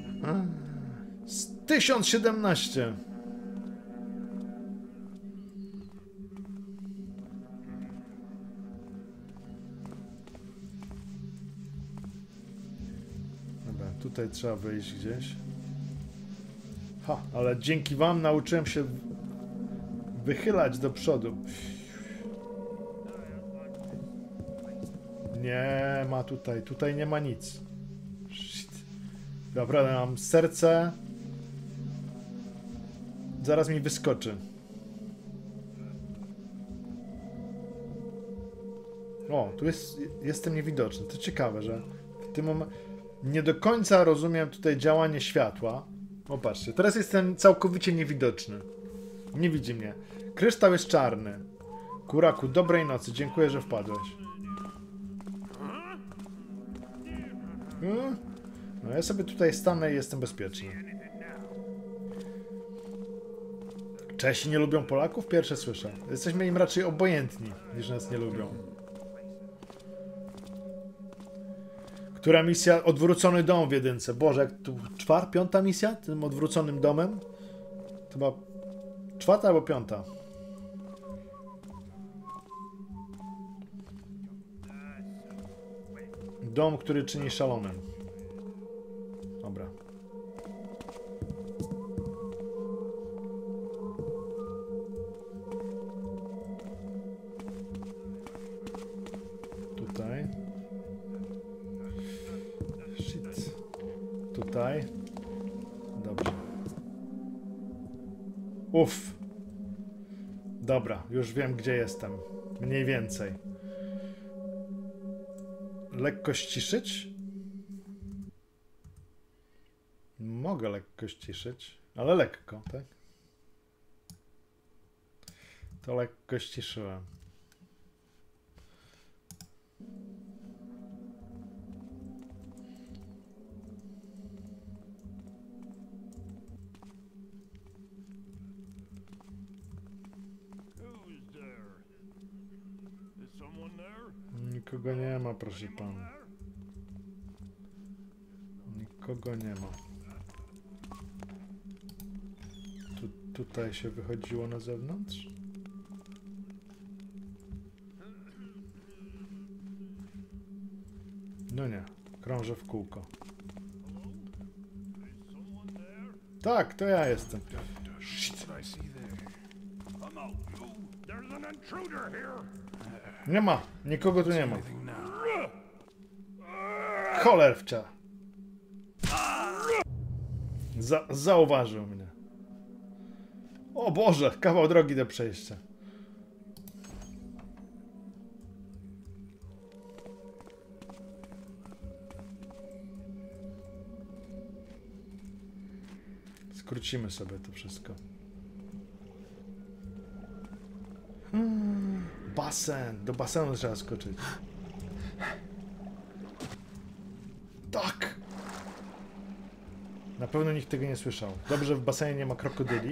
tysiąc siedemnaście. Dobra, tutaj trzeba wyjść gdzieś. Ha, ale dzięki wam nauczyłem się wychylać do przodu. Nie ma tutaj, tutaj nie ma nic. Shit. Dobra, mam serce. Zaraz mi wyskoczy. O, tu jest, jestem niewidoczny. To ciekawe, że w tym momencie nie do końca rozumiem tutaj działanie światła. O, patrzcie, teraz jestem całkowicie niewidoczny. Nie widzi mnie. Kryształ jest czarny. Kuraku, dobrej nocy. Dziękuję, że wpadłeś. Hmm? No ja sobie tutaj stanę i jestem bezpieczny. Czesi nie lubią Polaków? Pierwsze słyszę. Jesteśmy im raczej obojętni, niż nas nie lubią. Która misja? Odwrócony dom w jedynce. Boże, jak tu czwarta, piąta misja? Tym odwróconym domem? Chyba czwarta albo piąta. Dom, który czyni szalonym. Dobra. Tutaj. Shit. Tutaj. Dobrze. Uff. Dobra, już wiem, gdzie jestem. Mniej więcej. Lekko ściszyć? Mogę lekko ściszyć, ale lekko, tak? To lekko ściszyłem. Nikogo nie ma, proszę pana. Nikogo nie ma. Tu, tutaj się wychodziło na zewnątrz? No nie, krążę w kółko. Tak, to ja jestem. Shit. Nie ma, nikogo tu nie ma. Cholerwcia. Za zauważył mnie. O Boże, kawał drogi do przejścia. Skrócimy sobie to wszystko. Hmm, basen. Do basenu trzeba skoczyć. Tak! Na pewno nikt tego nie słyszał. Dobrze, w basenie nie ma krokodyli.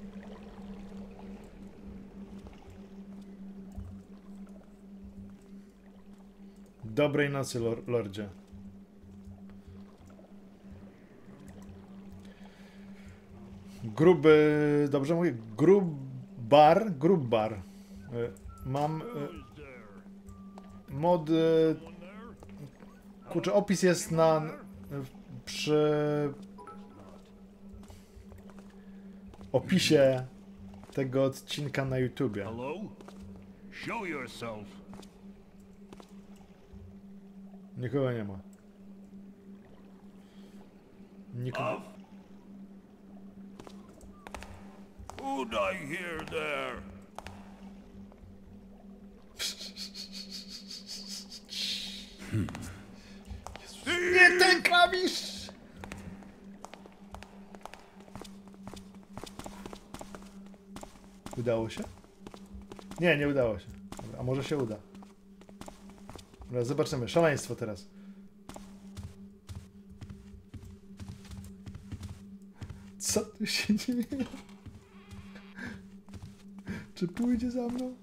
Dobrej nocy, lor lordzie. Gruby... Dobrze mówię? Grubbar. Grubbar. Mam... Mod... Kurczę, opis jest na... Przy... opisie tego odcinka na YouTubie.
Hello? Show yourself.
Nikogo nie ma. Nikogo.
Who'd I hear there?
Nie ten klawisz! Udało się? Nie, nie udało się. Dobra, a może się uda. Dobra, zobaczymy. Szaleństwo teraz. Co tu się dzieje? Czy pójdzie za mną?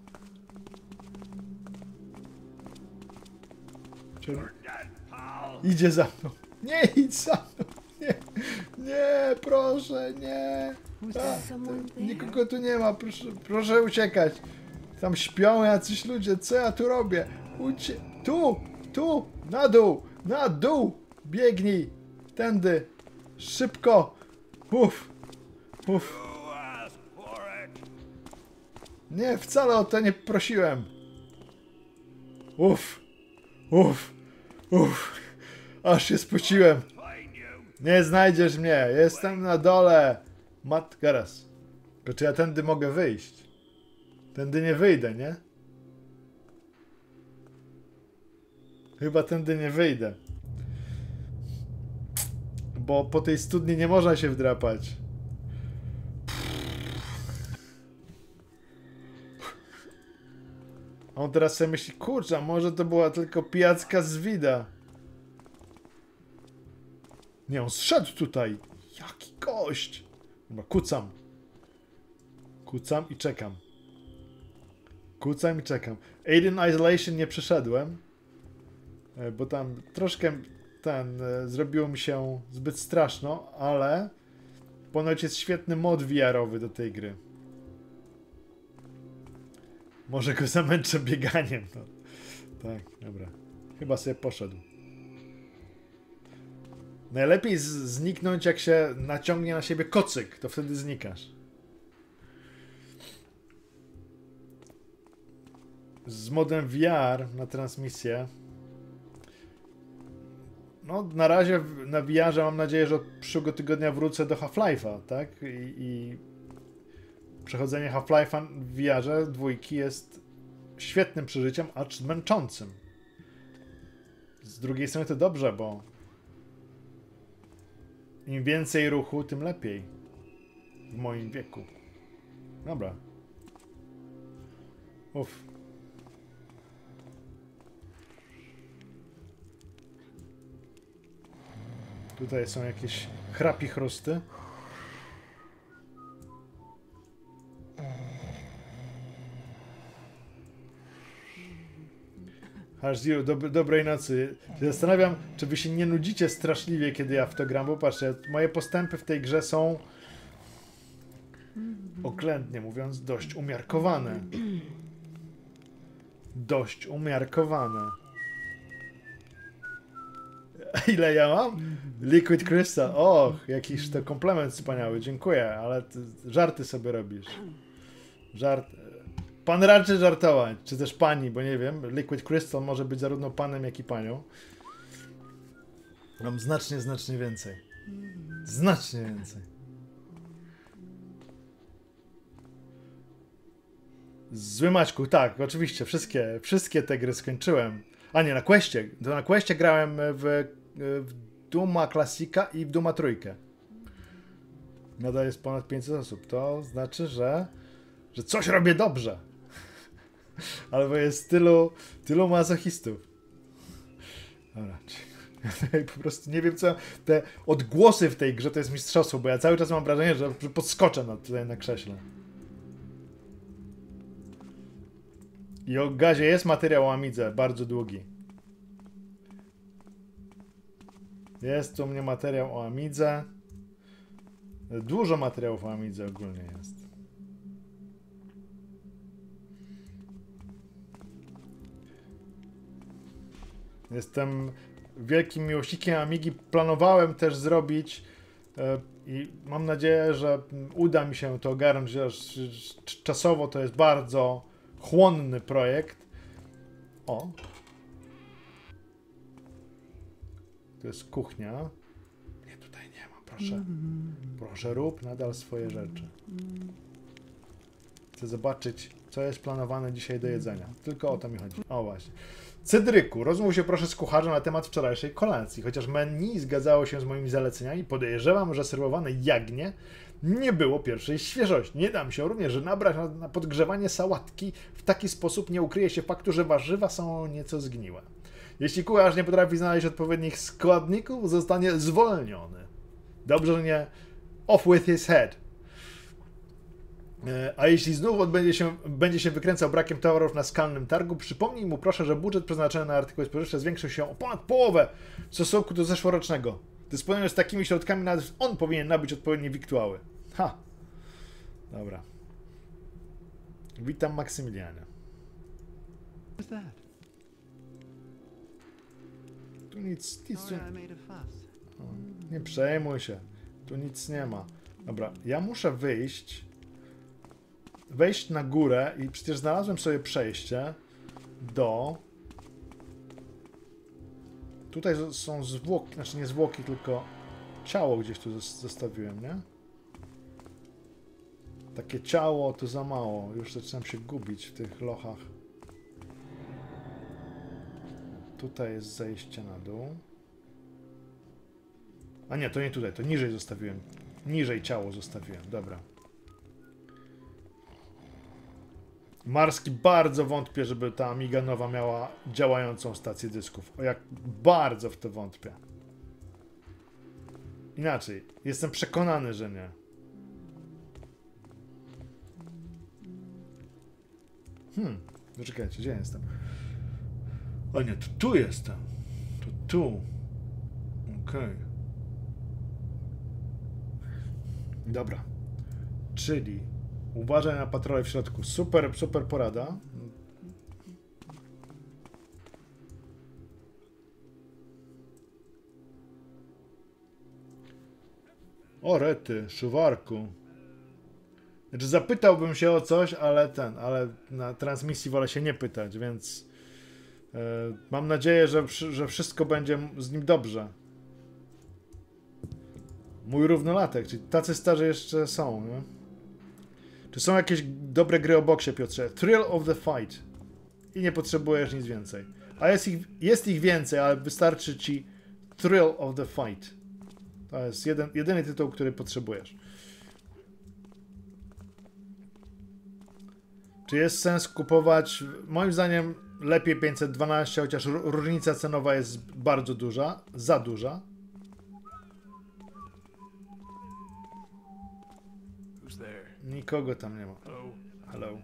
Czy... Idzie za mną. Nie idź za mną. Nie, nie, proszę, nie. A, nikogo tu nie ma, proszę, proszę uciekać. Tam śpią jacyś ludzie, co ja tu robię? Ucie... Tu, tu, na dół, na dół. Biegnij, tędy, szybko. Uf, uf. Nie, wcale o to nie prosiłem. Uf, uf, uf. Aż się spociłem. Nie znajdziesz mnie, jestem na dole. Matka raz. To czy ja tędy mogę wyjść? Tędy nie wyjdę, nie? Chyba tędy nie wyjdę. Bo po tej studni nie można się wdrapać. On teraz sobie myśli, kurczę, może to była tylko pijacka z wida. Nie, on zszedł tutaj. Jaki gość. Dobra, kucam. Kucam i czekam. Kucam i czekam. Alien Isolation nie przeszedłem. Bo tam troszkę ten, zrobiło mi się zbyt straszno, ale ponoć jest świetny mod V R-owy do tej gry. Może go zamęczę bieganiem. No. Tak, dobra. Chyba sobie poszedł. Najlepiej zniknąć, jak się naciągnie na siebie kocyk, to wtedy znikasz. Z modem V R na transmisję. No, na razie na V R-ze mam nadzieję, że od przyszłego tygodnia wrócę do Half-Life'a, tak? I, i przechodzenie Half-Life'a w V R-ze dwójki jest świetnym przeżyciem, acz męczącym. Z drugiej strony to dobrze, bo im więcej ruchu, tym lepiej. W moim wieku. Dobra. Uff. Tutaj są jakieś chrapi chrusty. Hash Zero, dob dobrej nocy. Zastanawiam, czy wy się nie nudzicie straszliwie, kiedy ja w to gram, bo patrzcie, moje postępy w tej grze są, oględnie mówiąc, dość umiarkowane. Dość umiarkowane. Ile ja mam? Liquid Crystal. Och, jakiś to komplement wspaniały, dziękuję, ale ty żarty sobie robisz. Żart... Pan raczy żartować, czy też pani, bo nie wiem, Liquid Crystal może być zarówno panem, jak i panią. Mam znacznie, znacznie więcej. Znacznie więcej. Zły Maćku, tak, oczywiście, wszystkie, wszystkie te gry skończyłem. A nie, na Questie. To na Questie grałem w, w Duma Classica i w Duma Trójkę. Nadal jest ponad pięćset osób. To znaczy, że, że coś robię dobrze. Albo jest tylu, tylu masochistów. Dobra. Po prostu nie wiem co... Te odgłosy w tej grze to jest mistrzostwo, bo ja cały czas mam wrażenie, że podskoczę na, tutaj na krześle. I o gazie jest materiał o Amidze, bardzo długi. Jest u mnie materiał o Amidze. Dużo materiałów o Amidze ogólnie jest. Jestem wielkim miłośnikiem Amigi. Planowałem też zrobić e, i mam nadzieję, że uda mi się to ogarnąć, że czasowo to jest bardzo chłonny projekt. O. To jest kuchnia. Nie, tutaj nie ma, proszę. Proszę, rób nadal swoje rzeczy. Chcę zobaczyć, co jest planowane dzisiaj do jedzenia. Tylko o to mi chodzi. O właśnie. Cydryku, rozmów się proszę z kucharzem na temat wczorajszej kolacji. Chociaż menu zgadzało się z moimi zaleceniami, podejrzewam, że serwowane jagnię nie było pierwszej świeżości. Nie dam się również nabrać na, na podgrzewanie sałatki. W taki sposób nie ukryje się faktu, że warzywa są nieco zgniłe. Jeśli kucharz nie potrafi znaleźć odpowiednich składników, zostanie zwolniony. Dobrze, że nie off with his head. A jeśli znów odbędzie się, będzie się wykręcał brakiem towarów na skalnym targu, przypomnij mu proszę, że budżet przeznaczony na artykuły spożywcze zwiększył się o ponad połowę w stosunku do zeszłorocznego. Dysponując takimi środkami, nawet on powinien nabyć odpowiednie wiktuały. Ha! Dobra. Witam, Maksymilianie. Tu nic, nic tu... O, nie przejmuj się. Tu nic nie ma. Dobra, ja muszę wyjść... Wejść na górę i przecież znalazłem sobie przejście do... Tutaj są zwłoki, znaczy nie zwłoki, tylko ciało gdzieś tu zostawiłem, nie? Takie ciało to za mało. Już zaczynam się gubić w tych lochach. Tutaj jest zejście na dół. A nie, to nie tutaj, to niżej zostawiłem. Niżej ciało zostawiłem, dobra. Marski bardzo wątpię, żeby ta Amiga nowa miała działającą stację dysków. O jak bardzo w to wątpię. Inaczej, jestem przekonany, że nie. Hmm, zaczekajcie, gdzie jestem? O nie, to tu jestem. To tu. Okej. Okay. Dobra. Czyli uważaj na patrole w środku. Super, super porada. O rety, szuwarku. Znaczy zapytałbym się o coś, ale ten, ale na transmisji wolę się nie pytać, więc yy, mam nadzieję, że, że wszystko będzie z nim dobrze. Mój równolatek, czyli tacy starzy jeszcze są, nie? Czy są jakieś dobre gry o boksie, Piotrze? Thrill of the Fight. I nie potrzebujesz nic więcej. A jest ich, jest ich więcej, ale wystarczy ci Thrill of the Fight. To jest jeden, jedyny tytuł, który potrzebujesz. Czy jest sens kupować? Moim zdaniem lepiej pięćset dwanaście, chociaż różnica cenowa jest bardzo duża. Za duża. Nikogo tam nie ma. Hello.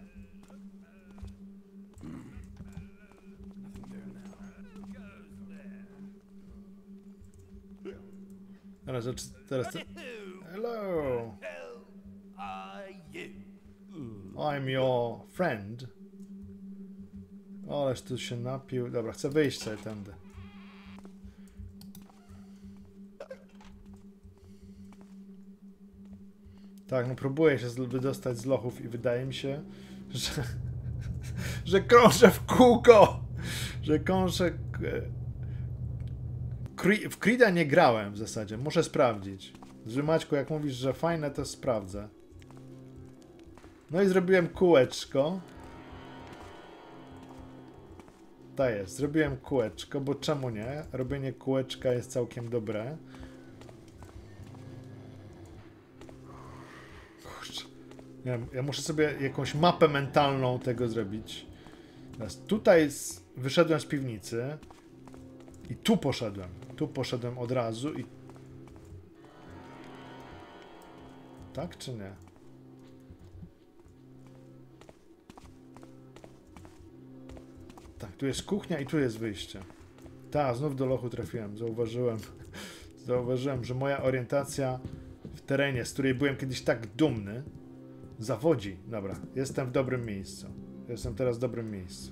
Teraz, teraz... Hello. I'm your friend. Ależ tu się napił. Dobra, chcę wyjść sobie tędy. Tak, no próbuję się wydostać z lochów i wydaje mi się, że, że krążę w kółko, że krążę... W Creed'a nie grałem w zasadzie, muszę sprawdzić. Że Maćku, jak mówisz, że fajne, to sprawdzę. No i zrobiłem kółeczko. Tak jest, zrobiłem kółeczko, bo czemu nie? Robienie kółeczka jest całkiem dobre. Ja, ja muszę sobie jakąś mapę mentalną tego zrobić. Teraz tutaj z, wyszedłem z piwnicy i tu poszedłem. Tu poszedłem od razu i... Tak czy nie? Tak, tu jest kuchnia i tu jest wyjście. Tak, znów do lochu trafiłem. Zauważyłem. Zauważyłem, że moja orientacja w terenie, z której byłem kiedyś tak dumny, zawodzi. Dobra, jestem w dobrym miejscu. Jestem teraz w dobrym miejscu.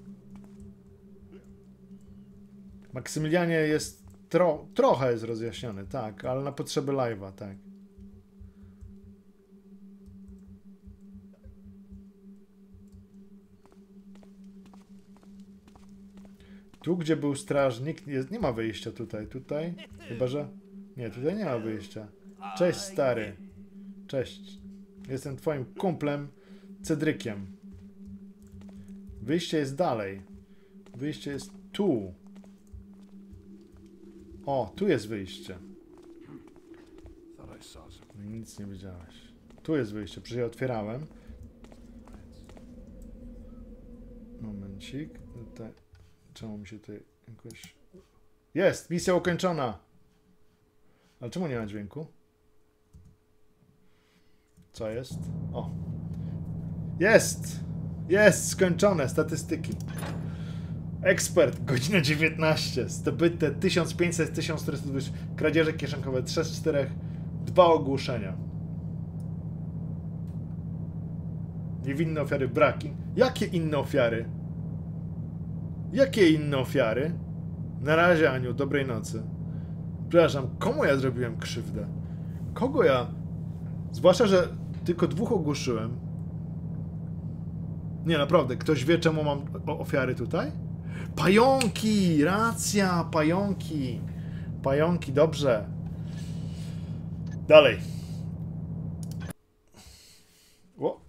Maksymilianie jest tro trochę jest rozjaśniony, tak, ale na potrzeby live'a, tak. Tu, gdzie był strażnik, jest, nie ma wyjścia tutaj. Tutaj? Chyba, że... Nie, tutaj nie ma wyjścia. Cześć, stary. Cześć. Jestem twoim kumplem, Cedrykiem. Wyjście jest dalej. Wyjście jest tu. O, tu jest wyjście. Nic nie wiedziałeś. Tu jest wyjście, przecież ja otwierałem. Momencik. Tutaj. Czemu mi się tutaj Jakoś... Jest! Misja ukończona! Ale czemu nie ma dźwięku? Co jest? O! Jest! Jest! Skończone! Statystyki. Ekspert, godzina dziewiętnaście. Zdobyte tysiąc pięćset, tysiąc czterysta dwadzieścia. Kradzieże kieszonkowe trzy z czterech. Dwa ogłuszenia. Niewinne ofiary braki. Jakie inne ofiary? Jakie inne ofiary? Na razie, Aniu, dobrej nocy. Przepraszam, komu ja zrobiłem krzywdę? Kogo ja... Zwłaszcza, że tylko dwóch ogłuszyłem. Nie, naprawdę, ktoś wie, czemu mam ofiary tutaj? Pająki! Racja, pająki! Pająki, dobrze. Dalej. O.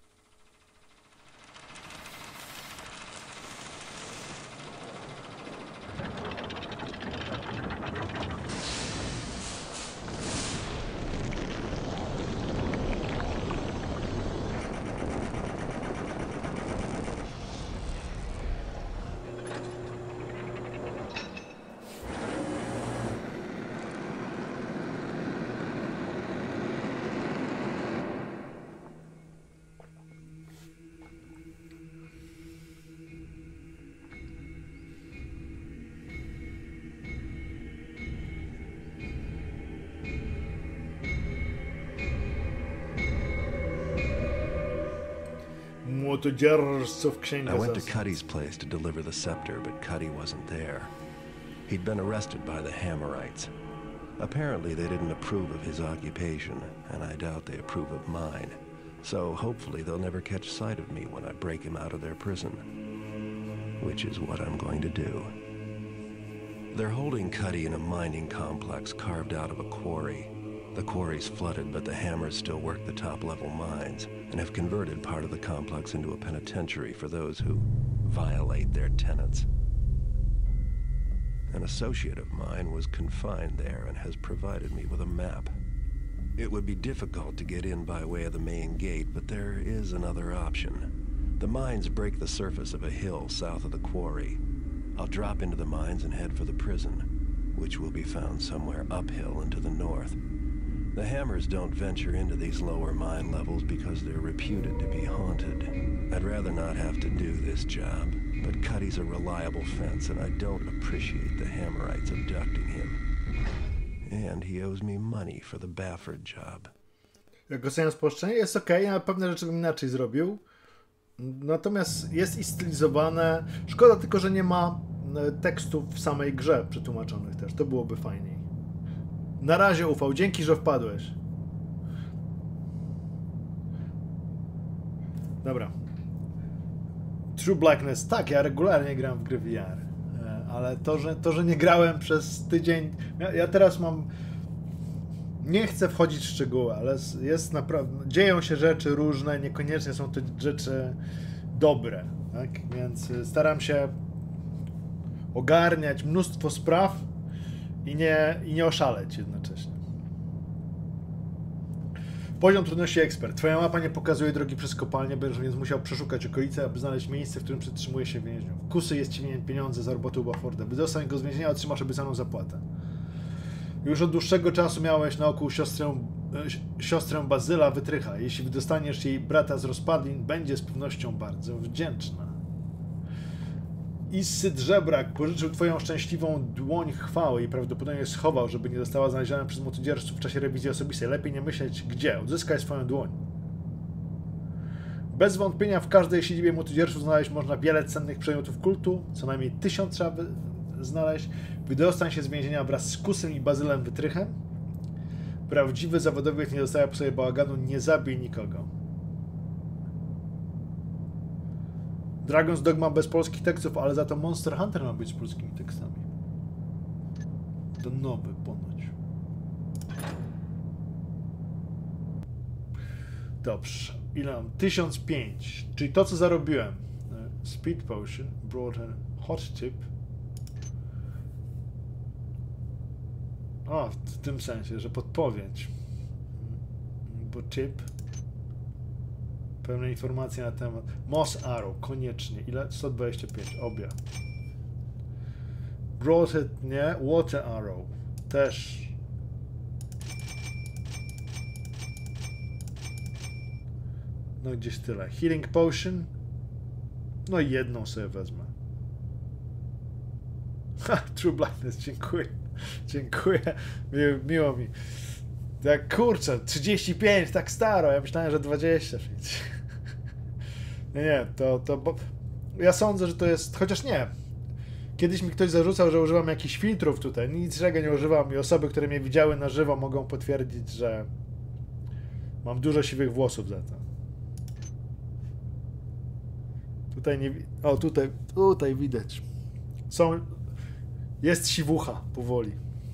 I went to Cuddy's place to deliver the scepter, but Cuddy wasn't there. He'd been arrested by the Hammerites. Apparently they didn't approve of his occupation, and I doubt they approve of mine. So hopefully they'll never catch sight of me when I break him out of their prison. Which is what I'm going to do. They're holding Cuddy in a mining complex carved out of a quarry. The quarry's flooded, but the Hammers still work the top-level mines and have converted part of the complex into a penitentiary for those who violate their tenets. An associate of mine was confined there and has provided me with a map. It would be difficult to get in by way of the main gate, but there is another option. The mines break the surface of a hill south of the quarry. I'll drop into the mines and head for the prison, which will be found somewhere uphill and to the north. The Hammers don't venture into these lower mine levels because they're reputed to be haunted. I'd rather not have to do this job, but Cuddy's a reliable fence and I don't appreciate the Hammerites abducting him. And he owes me money for the Bafford job.
Jak oceniam spolszczenie, jest ok, ale pewne rzeczy bym inaczej zrobił. Natomiast jest i stylizowane. Szkoda tylko, że nie ma tekstów w samej grze przetłumaczonych też. To byłoby fajniej. Na razie, Ufał. Dzięki, że wpadłeś. Dobra. True Blackness. Tak, ja regularnie gram w gry V R. Ale to, że, to, że nie grałem przez tydzień... Ja, ja teraz mam... Nie chcę wchodzić w szczegóły, ale jest naprawdę... Dzieją się rzeczy różne, niekoniecznie są to rzeczy dobre. Tak? Więc staram się ogarniać mnóstwo spraw i nie, i nie oszaleć jednocześnie. Poziom trudności ekspert. Twoja mapa nie pokazuje drogi przez kopalnię, będziesz więc musiał przeszukać okolice, aby znaleźć miejsce, w którym przetrzymuje się więźniów. Kusy jest ci winien pieniądze za robotę u Bafforda. Wydostań go z więzienia, otrzymasz obiecaną zapłatę. Już od dłuższego czasu miałeś na oku siostrę, siostrę Bazyla Wytrycha. Jeśli wydostaniesz jej brata z rozpadlin, będzie z pewnością bardzo wdzięczna. Issyd Żebrak pożyczył twoją szczęśliwą dłoń chwały i prawdopodobnie schował, żeby nie została znaleziona przez motodzierżców w czasie rewizji osobistej. Lepiej nie myśleć gdzie. Odzyskaj swoją dłoń. Bez wątpienia w każdej siedzibie motodzierżców znaleźć można wiele cennych przedmiotów kultu. Co najmniej tysiąc trzeba wy znaleźć. Wydostań się z więzienia wraz z Kusem i Bazylem Wytrychem. Prawdziwy zawodowiec nie zostaje po sobie bałaganu. Nie zabij nikogo. Dragon's Dogma bez polskich tekstów, ale za to Monster Hunter ma być z polskimi tekstami. To nowy ponoć. Dobrze. Ile mam? tysiąc pięć. Czyli to, co zarobiłem. Speed Potion. Brought a hot tip. O, w tym sensie, że podpowiedź. Bo tip. Pełne informacje na temat. Moss Arrow, koniecznie. Ile? sto dwadzieścia pięć, obie. Grotted, nie? Water Arrow. Też. No gdzieś tyle. Healing Potion. No i jedną sobie wezmę. Ha, True Blindness, dziękuję. Dziękuję. Miło, miło mi. Tak kurczę, trzydzieści pięć, tak staro. Ja myślałem, że dwadzieścia pięć. Nie, nie, to, to bo... Ja sądzę, że to jest... Chociaż nie. Kiedyś mi ktoś zarzucał, że używam jakichś filtrów tutaj. Niczego nie używam i osoby, które mnie widziały na żywo, mogą potwierdzić, że mam dużo siwych włosów za to. Tutaj nie... O, tutaj, tutaj widać. Są... Jest siwucha powoli.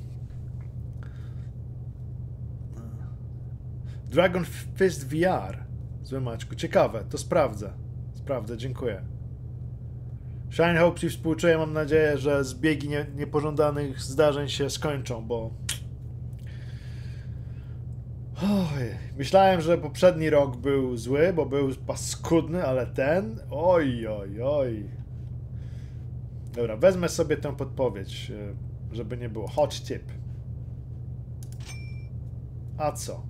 Dragon Fist V R. Zły Maćku. Ciekawe, to sprawdzę. Sprawdzę, dziękuję. Shine Hope i współczuję. Mam nadzieję, że zbiegi nie, niepożądanych zdarzeń się skończą, bo... Oj, myślałem, że poprzedni rok był zły, bo był paskudny, ale ten... Oj, oj, oj. Dobra, wezmę sobie tę podpowiedź, żeby nie było. Hot tip. A co?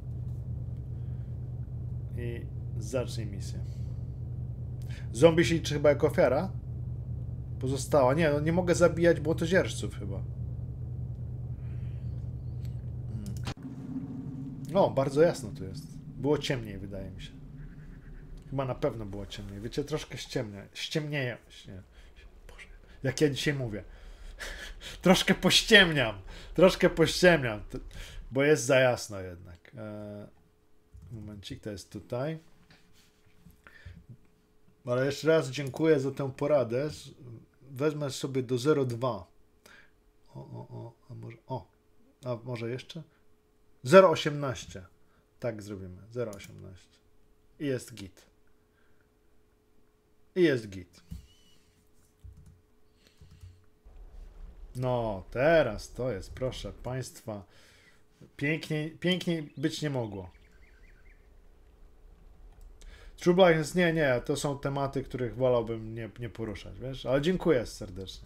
I zacznij misję. Zombie się liczy chyba jako ofiara? Pozostała. Nie, no nie mogę zabijać błotozierżców chyba. No, bardzo jasno tu jest. Było ciemniej, wydaje mi się. Chyba na pewno było ciemniej. Wiecie, troszkę ściemnia. Ściemnieje. Boże, jak ja dzisiaj mówię. Troszkę pościemniam. Troszkę pościemniam. Bo jest za jasno jednak. Eee, momencik, to jest tutaj. Ale jeszcze raz dziękuję za tę poradę. Wezmę sobie do zero przecinek dwa. O, o, o, a może, o, a może jeszcze? zero przecinek osiemnaście. Tak zrobimy. zero przecinek osiemnaście. I jest git. I jest git. No, teraz to jest, proszę Państwa. Piękniej, piękniej być nie mogło. True Blindness, nie, nie, to są tematy, których wolałbym nie, nie poruszać, wiesz? Ale dziękuję serdecznie.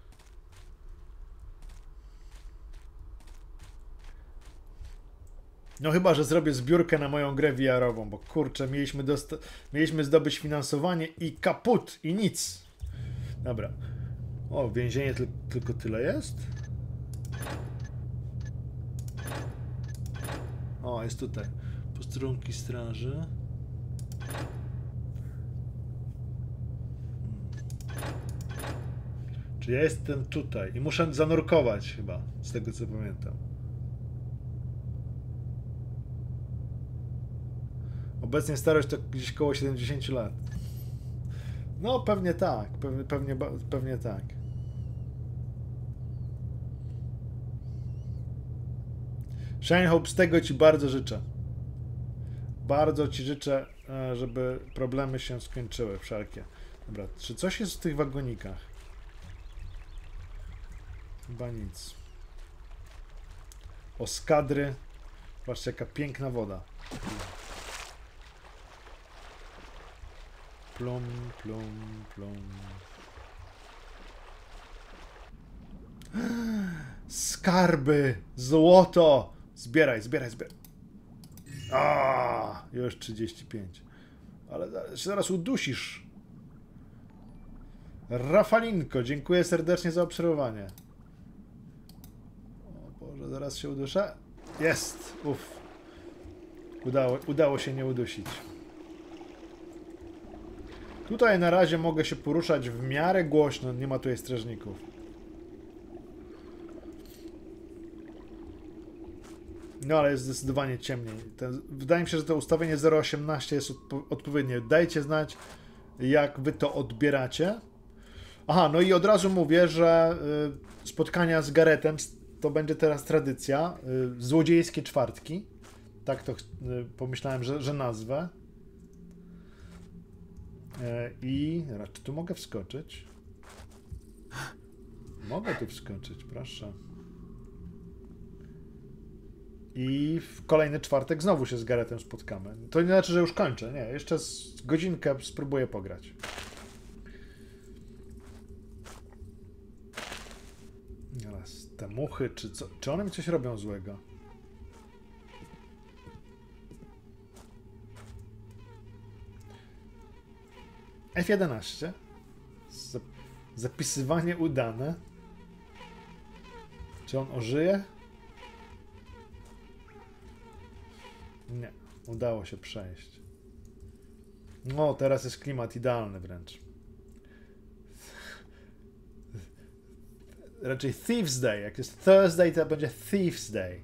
No chyba, że zrobię zbiórkę na moją grę V R-ową, bo kurczę, mieliśmy, mieliśmy zdobyć finansowanie i kaput, i nic. Dobra. O, więzienie ty tylko tyle jest? O, jest tutaj. Posterunki straży. Hmm. Czy ja jestem tutaj i muszę zanurkować chyba, z tego co pamiętam. Obecnie starość to gdzieś koło siedemdziesiąt lat. No pewnie tak, pewnie, pewnie, pewnie tak. Shine Hope, z tego Ci bardzo życzę. Bardzo Ci życzę, żeby problemy się skończyły wszelkie. Dobra, czy coś jest w tych wagonikach? Chyba nic. Oskadry. Patrzcie, jaka piękna woda. Plum, plum, plum. Skarby! Złoto! Zbieraj, zbieraj, zbieraj. A, już trzydzieści pięć. Ale zaraz udusisz. Rafalinko, dziękuję serdecznie za obserwowanie. O Boże, zaraz się uduszę. Jest! Uff. Udało, udało się nie udusić. Tutaj na razie mogę się poruszać w miarę głośno, nie ma tutaj strażników. No ale jest zdecydowanie ciemniej. Ten, wydaje mi się, że to ustawienie zero przecinek osiemnaście jest odpo odpowiednie. Dajcie znać, jak wy to odbieracie. Aha, no i od razu mówię, że y, spotkania z Garethem to będzie teraz tradycja. Y, złodziejskie czwartki. Tak to y, pomyślałem, że, że nazwę. I czy tu mogę wskoczyć? Mogę tu wskoczyć, proszę. I w kolejny czwartek znowu się z Garethem spotkamy. To nie znaczy, że już kończę. Nie, jeszcze z godzinkę spróbuję pograć. Teraz te muchy, czy co? Czy one mi coś robią złego? F jedenaście. Zapisywanie udane. Czy on ożyje? Nie. Udało się przejść. No, teraz jest klimat idealny wręcz. Raczej Thieves Day. Jak jest Thursday, to będzie Thieves Day.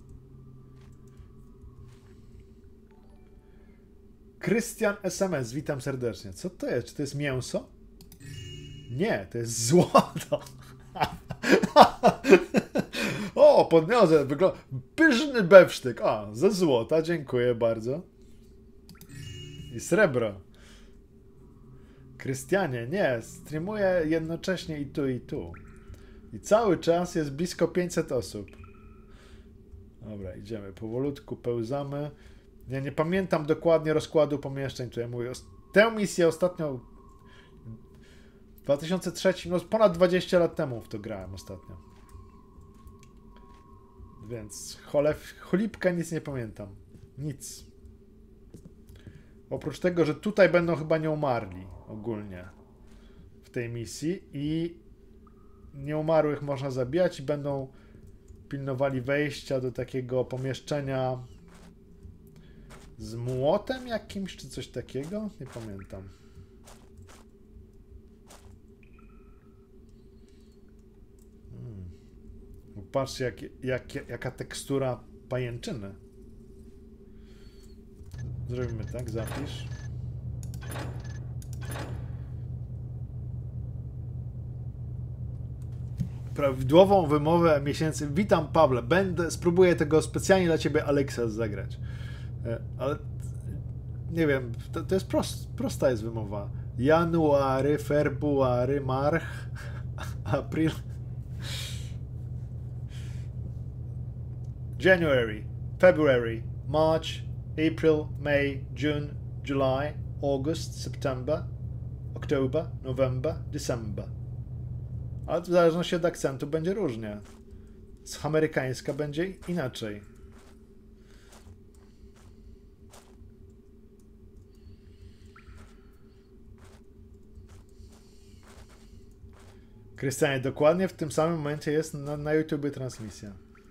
Krystian S M S, witam serdecznie. Co to jest? Czy to jest mięso? Nie, to jest złoto. O, podniosę. Wygląda... Pyszny bewsztyk. A, ze złota, dziękuję bardzo. I srebro. Krystianie, nie, streamuję jednocześnie i tu, i tu. I cały czas jest blisko pięćset osób. Dobra, idziemy powolutku, pełzamy. Ja nie pamiętam dokładnie rozkładu pomieszczeń, tutaj mówię. Tę misję ostatnio w dwa tysiące trzecim, no ponad dwadzieścia lat temu w to grałem ostatnio. Więc cholew, cholipka nic nie pamiętam. Nic. Oprócz tego, że tutaj będą chyba nieumarli ogólnie w tej misji i nieumarłych można zabijać i będą pilnowali wejścia do takiego pomieszczenia z młotem jakimś, czy coś takiego? Nie pamiętam. Hmm. Patrzcie, jak, jak, jaka tekstura pajęczyny. Zrobimy tak, zapisz. Prawidłową wymowę miesięcy. Witam, Pawle. Będę, spróbuję tego specjalnie dla ciebie, Alexa, zagrać. Ale nie wiem, to, to jest prost, prosta jest wymowa. January, February, March, April. January, February, March, April, May, June, July, August, September, October, November, December. Ale w zależności od akcentu będzie różnie. Z amerykańska będzie inaczej. Krystianie, dokładnie w tym samym momencie jest na, na YouTubie transmisja.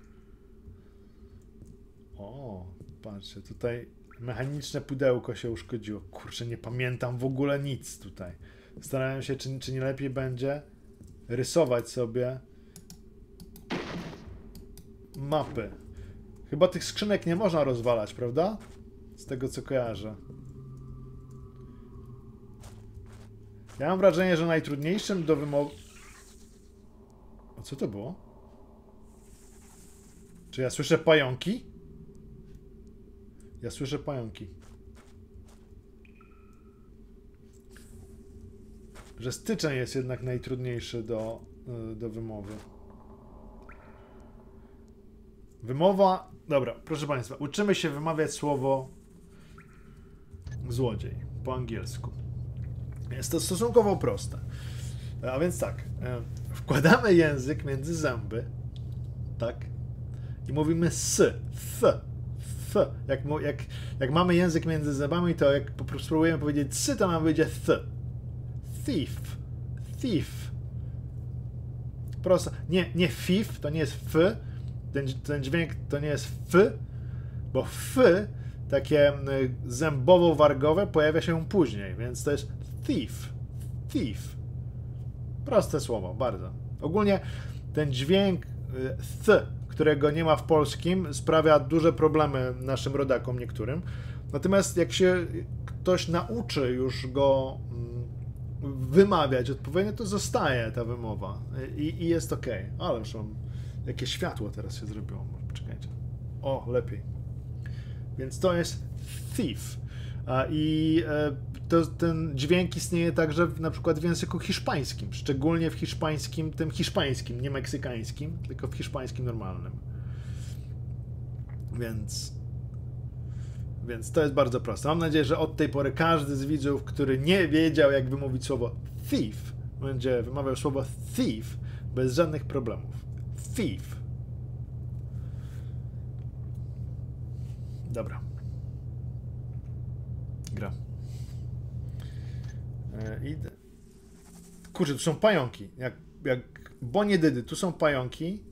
O, patrzcie, tutaj mechaniczne pudełko się uszkodziło. Kurczę, nie pamiętam w ogóle nic tutaj. Starałem się, czy, czy nie lepiej będzie rysować sobie mapy. Chyba tych skrzynek nie można rozwalać, prawda? Z tego, co kojarzę. Ja mam wrażenie, że najtrudniejszym do wymowy... A co to było? Czy ja słyszę pająki? Ja słyszę pająki. Że styczeń jest jednak najtrudniejszy do, do wymowy. Wymowa... Dobra, proszę Państwa, uczymy się wymawiać słowo złodziej po angielsku. Jest to stosunkowo proste. A więc tak, wkładamy język między zęby, tak, i mówimy s, f, f. Jak, jak, jak mamy język między zębami, to jak spróbujemy powiedzieć s, to nam wyjdzie th. Thief, thief. Prosto. Nie, nie fif, to nie jest f, ten, ten dźwięk to nie jest f, bo f, takie zębowo-wargowe, pojawia się później, więc to jest thief, thief. Proste słowo, bardzo. Ogólnie ten dźwięk th, którego nie ma w polskim, sprawia duże problemy naszym rodakom niektórym. Natomiast jak się ktoś nauczy już go wymawiać odpowiednio, to zostaje ta wymowa i, i jest ok. Ale już mam jakie światło teraz się zrobiło. Czekajcie. O, lepiej. Więc to jest thief. I to, ten dźwięk istnieje także w, na przykład w języku hiszpańskim, szczególnie w hiszpańskim, tym hiszpańskim, nie meksykańskim, tylko w hiszpańskim normalnym. Więc, więc to jest bardzo proste. Mam nadzieję, że od tej pory każdy z widzów, który nie wiedział, jak wymówić słowo thief, będzie wymawiał słowo thief bez żadnych problemów. Thief. Dobra. Gra. E, idę. Kurczę, tu są pająki. Jak, jak Bonie Dydy, tu są pająki.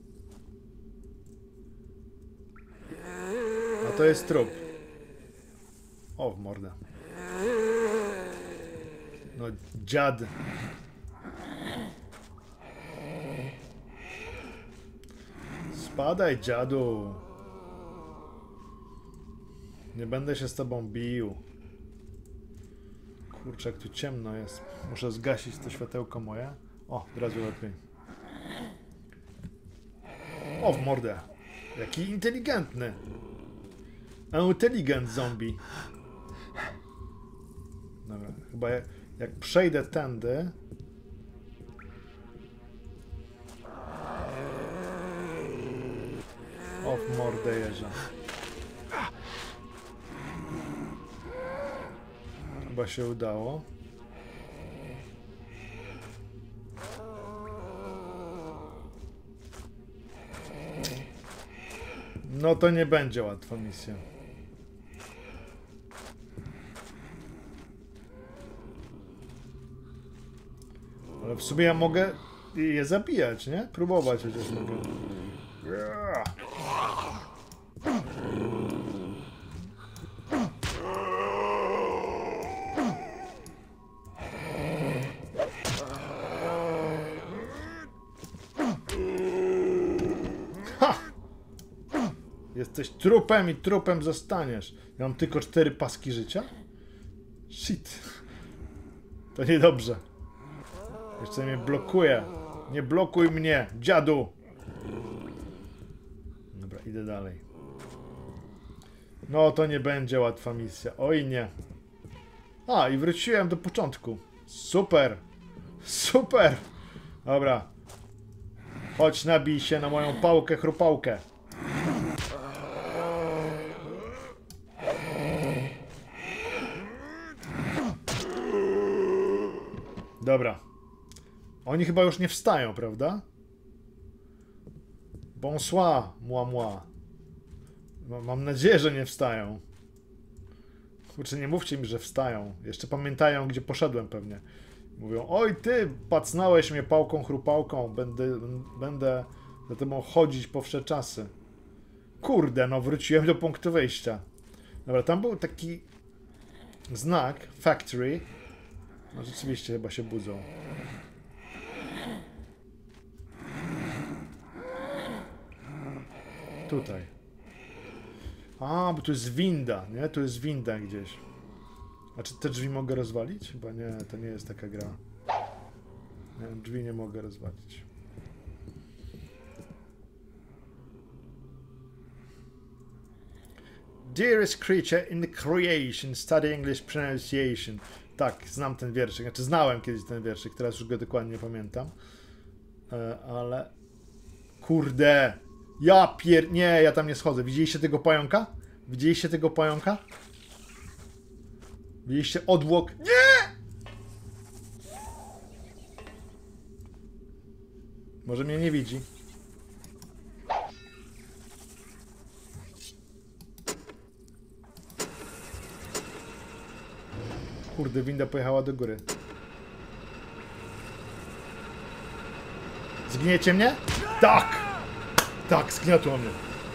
A to jest trup. O, w mordę. No, dziad. Spadaj, dziadu. Nie będę się z tobą bił. Kurczę, jak tu ciemno jest. Muszę zgasić to światełko moje. O, od razu lepiej. O, w mordę. Jaki inteligentny. Intelligent zombie. Dobra, chyba jak, jak przejdę tędy... O, w mordę jeżdżę. Chyba się udało. No to nie będzie łatwa misja. Ale w sumie ja mogę je zabijać, nie? Próbować chociaż mogę. Ha! Jesteś trupem i trupem zostaniesz. Ja mam tylko cztery paski życia? Shit. To niedobrze. Jeszcze mnie blokuje. Nie blokuj mnie, dziadu! Dobra, idę dalej. No to nie będzie łatwa misja. Oj nie. A, i wróciłem do początku. Super. Super. Dobra. Chodź, nabij się na moją pałkę, chrupałkę. Dobra. Oni chyba już nie wstają, prawda? Bonsoir, moi moi. Mam nadzieję, że nie wstają. Kurczę, nie mówcie mi, że wstają. Jeszcze pamiętają, gdzie poszedłem pewnie. Mówią, oj ty, pacnąłeś mnie pałką, chrupałką. Będę, będę za tobą chodzić po wsze czasy. Kurde, no wróciłem do punktu wyjścia. Dobra, tam był taki znak, factory. No rzeczywiście chyba się budzą. Tutaj. A, bo tu jest winda, nie? Tu jest winda gdzieś. A czy te drzwi mogę rozwalić? Chyba nie, to nie jest taka gra. Nie, drzwi nie mogę rozwalić. Dearest creature in the creation, study English pronunciation. Tak, znam ten wierszyk. Znaczy znałem kiedyś ten wierszyk, teraz już go dokładnie nie pamiętam. E, ale... Kurde! Ja pier... Nie, ja tam nie schodzę. Widzieliście tego pająka? Widzieliście tego pająka? Widzieliście odwłok? Nie! Może mnie nie widzi. Kurde, winda pojechała do góry. Zgniecie mnie? Tak! Tak, zgniotło mnie.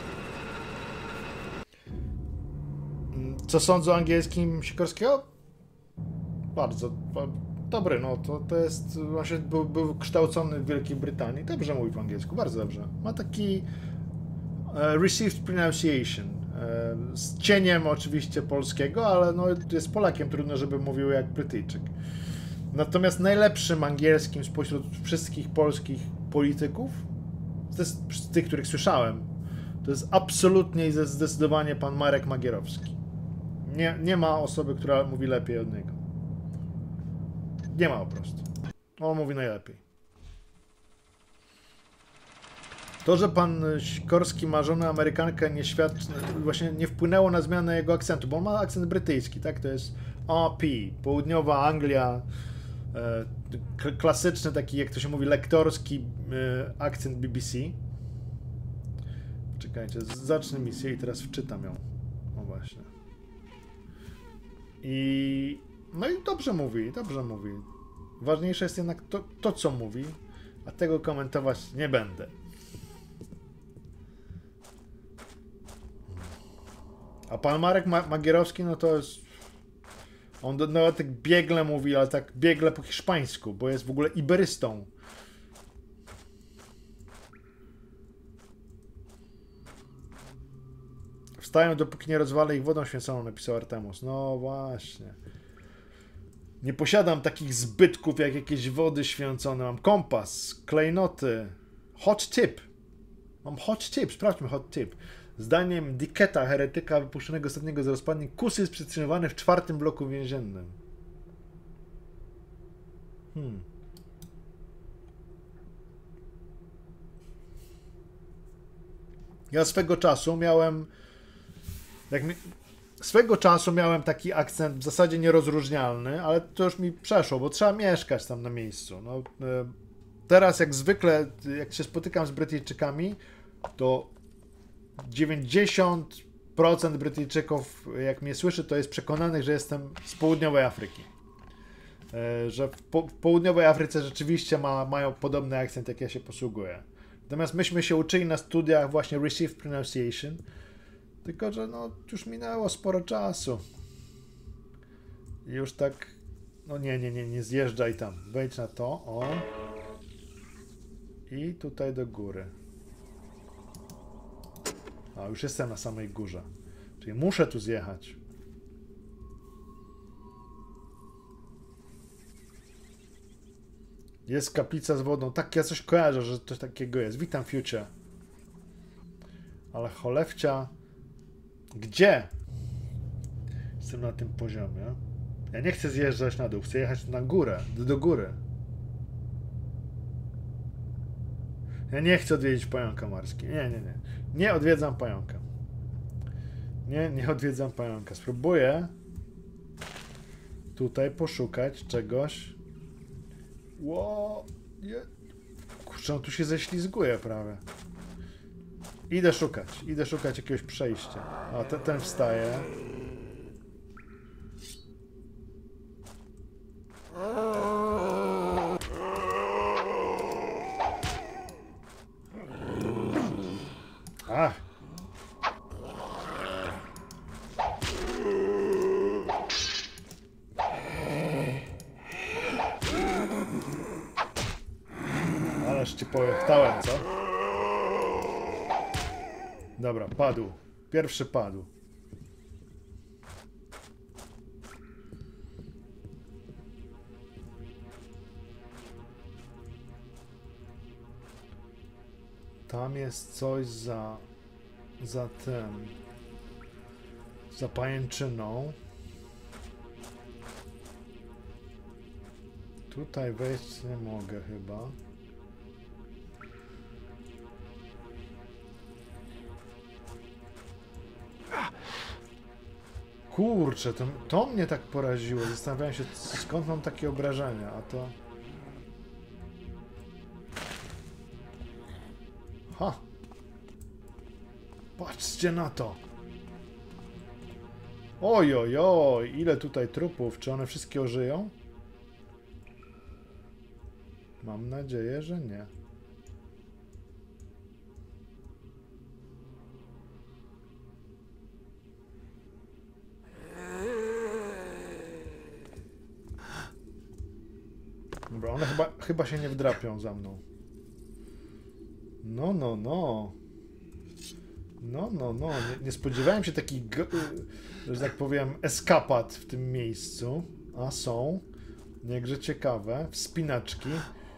Co sądzę o angielskim Sikorskiego? Bardzo dobry, no to, to jest... Właśnie był, był kształcony w Wielkiej Brytanii. Dobrze mówi po angielsku, bardzo dobrze. Ma taki uh, received pronunciation. Uh, z cieniem oczywiście polskiego, ale no, jest Polakiem, trudno, żeby mówił jak Brytyjczyk. Natomiast najlepszym angielskim spośród wszystkich polskich polityków, to jest z tych, których słyszałem, to jest absolutnie i zdecydowanie pan Marek Magierowski. Nie, nie ma osoby, która mówi lepiej od niego. Nie ma po prostu. On mówi najlepiej. To, że pan Sikorski ma żonę Amerykankę, nie świadczy, właśnie nie wpłynęło na zmianę jego akcentu, bo on ma akcent brytyjski, tak? To jest R P, Południowa Anglia, e, klasyczny taki, jak to się mówi, lektorski e, akcent B B C. Czekajcie, zacznę misję i teraz wczytam ją. O właśnie. I... No i dobrze mówi, dobrze mówi. Ważniejsze jest jednak to, to co mówi, a tego komentować nie będę. A pan Marek Ma Magierowski, no to jest... On no, tak biegle mówi, ale tak biegle po hiszpańsku, bo jest w ogóle iberystą. Wstają, dopóki nie rozwalę ich wodą święconą, napisał Artemus. No właśnie. Nie posiadam takich zbytków jak jakieś wody święcone. Mam kompas, klejnoty. Hot tip. Mam hot tip, sprawdźmy hot tip. Zdaniem Diketa, heretyka wypuszczonego ostatniego z rozpadni, Kus jest przetrzymywany w czwartym bloku więziennym. Hmm. Ja swego czasu miałem... Jak mi, swego czasu miałem taki akcent w zasadzie nierozróżnialny, ale to już mi przeszło, bo trzeba mieszkać tam na miejscu. No, teraz jak zwykle, jak się spotykam z Brytyjczykami, to dziewięćdziesiąt procent Brytyjczyków, jak mnie słyszy, to jest przekonanych, że jestem z południowej Afryki. Że w, po, w południowej Afryce rzeczywiście ma, mają podobny akcent, jak ja się posługuję. Natomiast myśmy się uczyli na studiach właśnie Received Pronunciation, tylko że no już minęło sporo czasu. I już tak... No nie, nie, nie, nie zjeżdżaj tam. Wejdź na to, o. I tutaj do góry. A, już jestem na samej górze. Czyli muszę tu zjechać. Jest kaplica z wodą. Tak, ja coś kojarzę, że coś takiego jest. Witam, Future. Ale cholewcia... Gdzie? Jestem na tym poziomie. Ja nie chcę zjeżdżać na dół. Chcę jechać na górę. Do góry. Ja nie chcę odwiedzić pająka morskiego. Nie, nie, nie. Nie odwiedzam pająka. Nie, nie odwiedzam pająka. Spróbuję tutaj poszukać czegoś. Ło, nie. Kurczę, on tu się ześlizguje prawie. Idę szukać. Idę szukać jakiegoś przejścia. A ten, ten wstaje. Ach. Ależ ci pojechtałem, co? Dobra, padł. Pierwszy padł. Tam jest coś za... za tym... za pajęczyną. Tutaj wejść nie mogę chyba. Kurczę, to, to mnie tak poraziło. Zastanawiałem się, skąd mam takie obrażenia, a to... Ha! Patrzcie na to! Oj, oj, oj, ile tutaj trupów. Czy one wszystkie ożyją? Mam nadzieję, że nie. Dobra, one chyba, chyba się nie wdrapią za mną. No, no, no. No, no, no. Nie, nie spodziewałem się takich, że tak powiem, eskapad w tym miejscu. A są. Niechże ciekawe. Wspinaczki.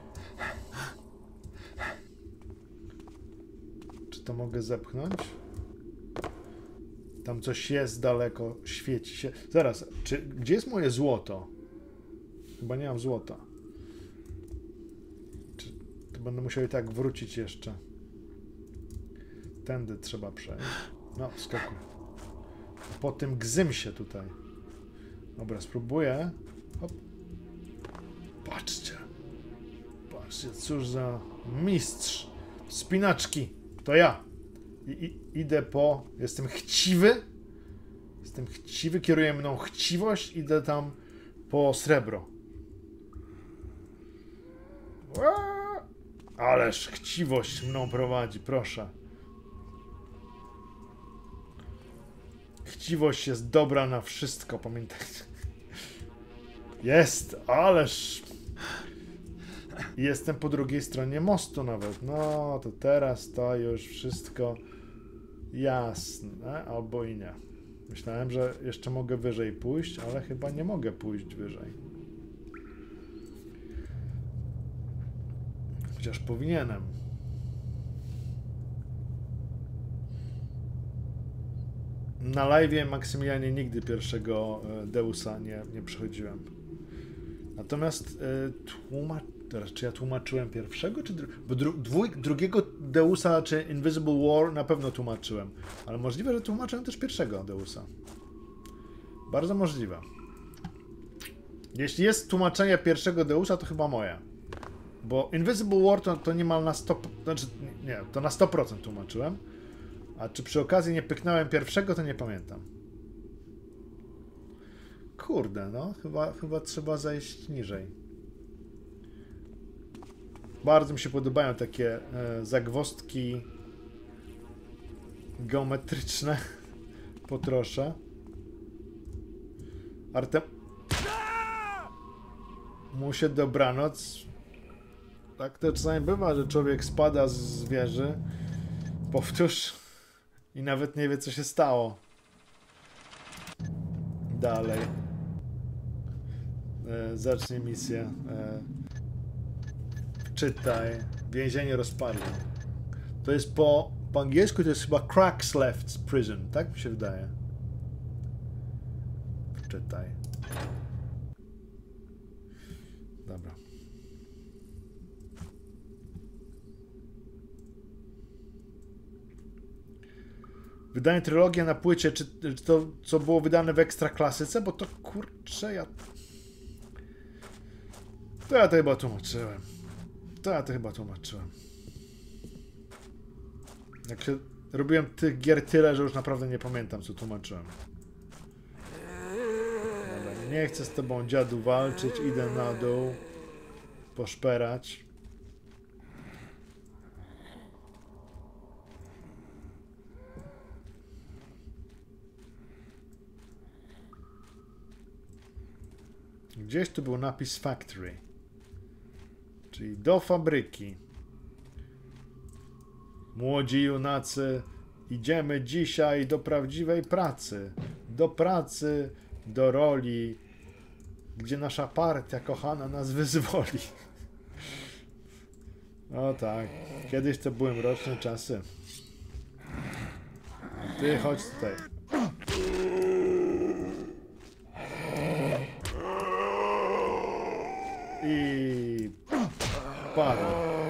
Czy to mogę zepchnąć? Tam coś jest daleko. Świeci się. Zaraz. Czy, gdzie jest moje złoto? Chyba nie mam złota. Czy, to będę musiał i tak wrócić jeszcze. Tędy trzeba przejść. No, skakuj. Po tym gzymsie tutaj. Dobra, spróbuję. Hop. Patrzcie. Patrzcie, cóż za mistrz. Spinaczki. To ja. I, i, idę po... Jestem chciwy. Jestem chciwy, kieruje mną chciwość. Idę tam po srebro. Ua! Ależ chciwość mną prowadzi, proszę. Chciwość jest dobra na wszystko, pamiętajcie. Jest, ależ... Jestem po drugiej stronie mostu nawet. No, to teraz to już wszystko jasne, albo i nie. Myślałem, że jeszcze mogę wyżej pójść, ale chyba nie mogę pójść wyżej. Chociaż powinienem. Na live'ie Maksymilianie nigdy pierwszego Deusa nie, nie przechodziłem. Natomiast e, tłumacz... Teraz, czy ja tłumaczyłem pierwszego, czy dru... Bo dru... Dwój... drugiego Deusa, czy Invisible War na pewno tłumaczyłem. Ale możliwe, że tłumaczyłem też pierwszego Deusa. Bardzo możliwe. Jeśli jest tłumaczenie pierwszego Deusa, to chyba moje. Bo Invisible War to, to niemal na sto procent... Znaczy, nie, to na sto procent tłumaczyłem. A czy przy okazji nie pyknąłem pierwszego, to nie pamiętam. Kurde, no. Chyba, chyba trzeba zejść niżej. Bardzo mi się podobają takie e, zagwozdki geometryczne. Potroszę. Artem... Mu się dobranoc. Tak to czasami bywa, że człowiek spada z wieży. Powtórz. I nawet nie wie, co się stało. Dalej. E, zacznij misję. E, czytaj. Więzienie rozparli. To jest po, po angielsku to jest chyba Cracks Left Prison. Tak mi się wydaje. Czytaj. Dobra. Wydanie trylogia na płycie, czy, czy to, co było wydane w ekstra klasyce, bo to kurczę, ja... To ja to chyba tłumaczyłem. To ja to chyba tłumaczyłem. Jak się... Robiłem tych gier tyle, że już naprawdę nie pamiętam, co tłumaczyłem. Dobra, nie chcę z tobą, dziadu, walczyć, idę na dół. Poszperać. Gdzieś tu był napis factory. Czyli do fabryki. Młodzi junacy, idziemy dzisiaj do prawdziwej pracy. Do pracy, do roli, gdzie nasza partia kochana nas wyzwoli. O tak, kiedyś to były mroczne czasy. Ty chodź tutaj. I padł.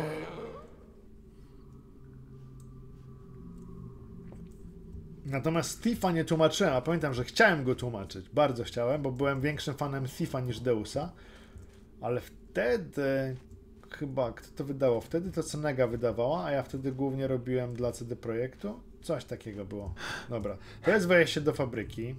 Natomiast Thiefa nie tłumaczyłem, a pamiętam, że chciałem go tłumaczyć. Bardzo chciałem, bo byłem większym fanem Thiefa niż Deusa. Ale wtedy... Chyba, kto to wydało? Wtedy to Cenega wydawała, a ja wtedy głównie robiłem dla C D Projektu. Coś takiego było. Dobra. To jest wejście do fabryki.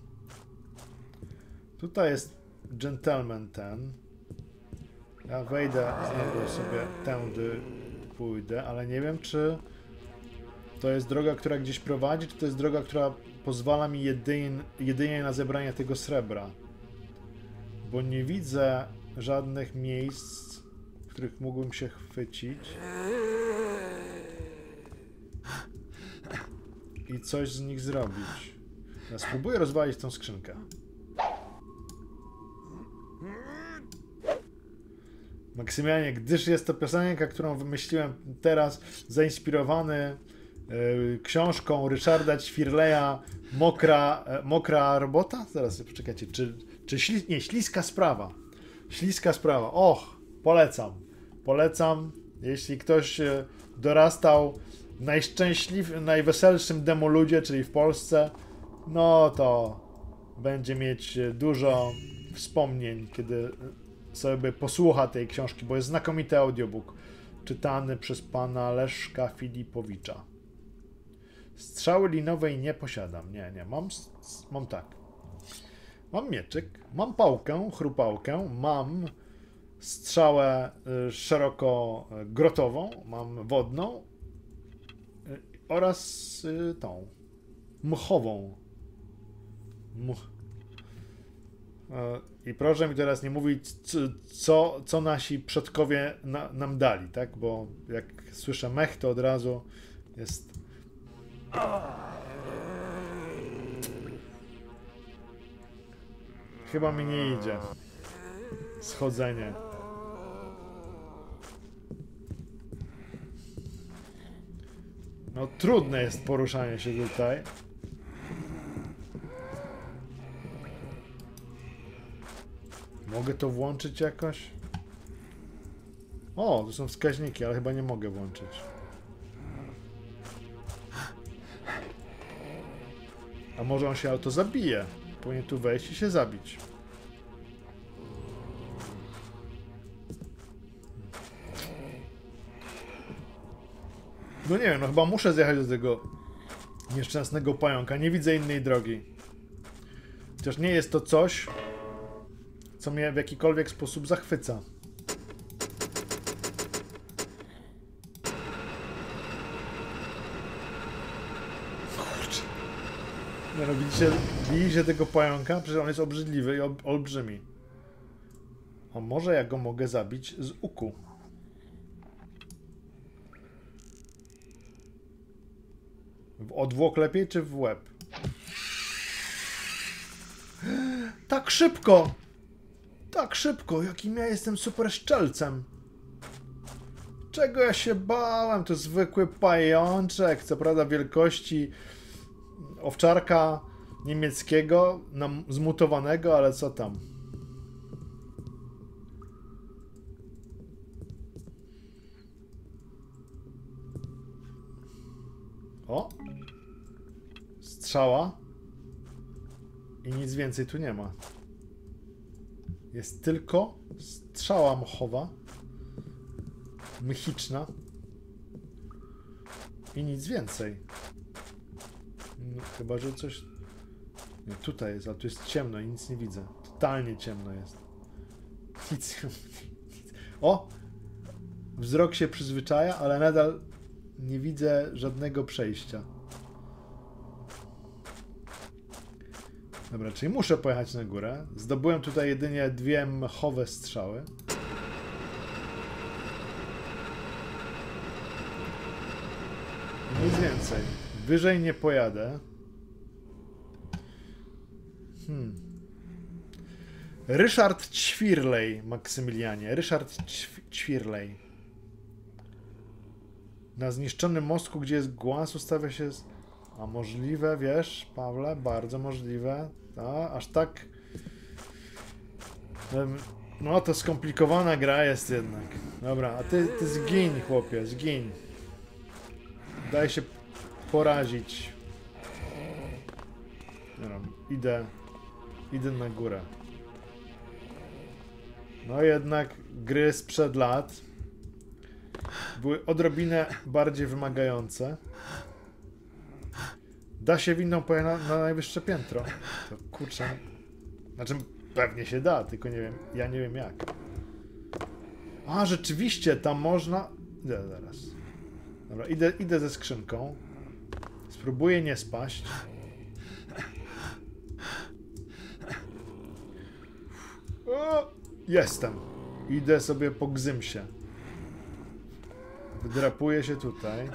Tutaj jest Gentleman ten. Ja wejdę znowu sobie tędy pójdę, ale nie wiem, czy to jest droga, która gdzieś prowadzi, czy to jest droga, która pozwala mi jedynie, jedynie na zebranie tego srebra. Bo nie widzę żadnych miejsc, w których mógłbym się chwycić i coś z nich zrobić. Ja spróbuję rozwalić tą skrzynkę. Maksymilianie, gdyż jest to piosenka, którą wymyśliłem teraz, zainspirowany y, książką Ryszarda Ćwirleja Mokra, y, Mokra robota? Zaraz, poczekajcie, czy, czy śli, nie, Śliska sprawa. Śliska sprawa. Och, polecam. Polecam, jeśli ktoś y, dorastał w najszczęśliwszym, najweselszym demoludzie, czyli w Polsce, no to będzie mieć dużo wspomnień, kiedy sobie posłucha tej książki, bo jest znakomity audiobook czytany przez pana Leszka Filipowicza. Strzały linowej nie posiadam. Nie, nie. Mam, mam tak. Mam mieczyk, mam pałkę, chrupałkę, mam strzałę y, szeroko grotową, mam wodną y, oraz y, tą mchową. Mch. Y, I proszę mi teraz nie mówić, co, co nasi przodkowie na, nam dali, tak? Bo jak słyszę mech, to od razu jest... Chyba mi nie idzie. Schodzenie. No trudne jest poruszanie się tutaj. Mogę to włączyć jakoś? O, to są wskaźniki, ale chyba nie mogę włączyć. A może on się auto zabije? Powinien tu wejść i się zabić. No nie wiem, no chyba muszę zjechać do tego nieszczęsnego pająka. Nie widzę innej drogi. Chociaż nie jest to coś, co mnie w jakikolwiek sposób zachwyca. Kurczę. Nie no, widzicie, widzicie tego pająka? Przecież on jest obrzydliwy i ob olbrzymi. A może ja go mogę zabić z łuku? W odwłok lepiej, czy w łeb? Tak szybko! Tak szybko! Jakim ja jestem super szczelcem! Czego ja się bałem? To zwykły pajączek, co prawda wielkości owczarka niemieckiego, zmutowanego, ale co tam? O! Strzała. I nic więcej tu nie ma. Jest tylko strzała mochowa. Mychiczna. I nic więcej. No, chyba, że coś... Nie, tutaj jest, ale tu jest ciemno i nic nie widzę. Totalnie ciemno jest. Nic. O! Wzrok się przyzwyczaja, ale nadal nie widzę żadnego przejścia. Dobra, czyli muszę pojechać na górę. Zdobyłem tutaj jedynie dwie mchowe strzały. Nic więcej. Wyżej nie pojadę. Hmm. Ryszard Ćwirlej, Maksymilianie. Ryszard Ćwirlej. Na zniszczonym mostku, gdzie jest głaz, ustawia się... Z... A możliwe, wiesz, Pawle? Bardzo możliwe. A, aż tak... No, to skomplikowana gra jest jednak. Dobra, a ty, ty zgiń, chłopie, zgiń. Daj się porazić. Dobra, idę... Idę na górę. No jednak gry sprzed lat były odrobinę bardziej wymagające. Da się windą pojechać na, na najwyższe piętro. To kurczę. Znaczy pewnie się da, tylko nie wiem. Ja nie wiem jak. A, rzeczywiście, tam można... Idę zaraz. Dobra, idę, idę ze skrzynką. Spróbuję nie spaść. O, jestem. Idę sobie po gzymsie. Wdrapuję się tutaj.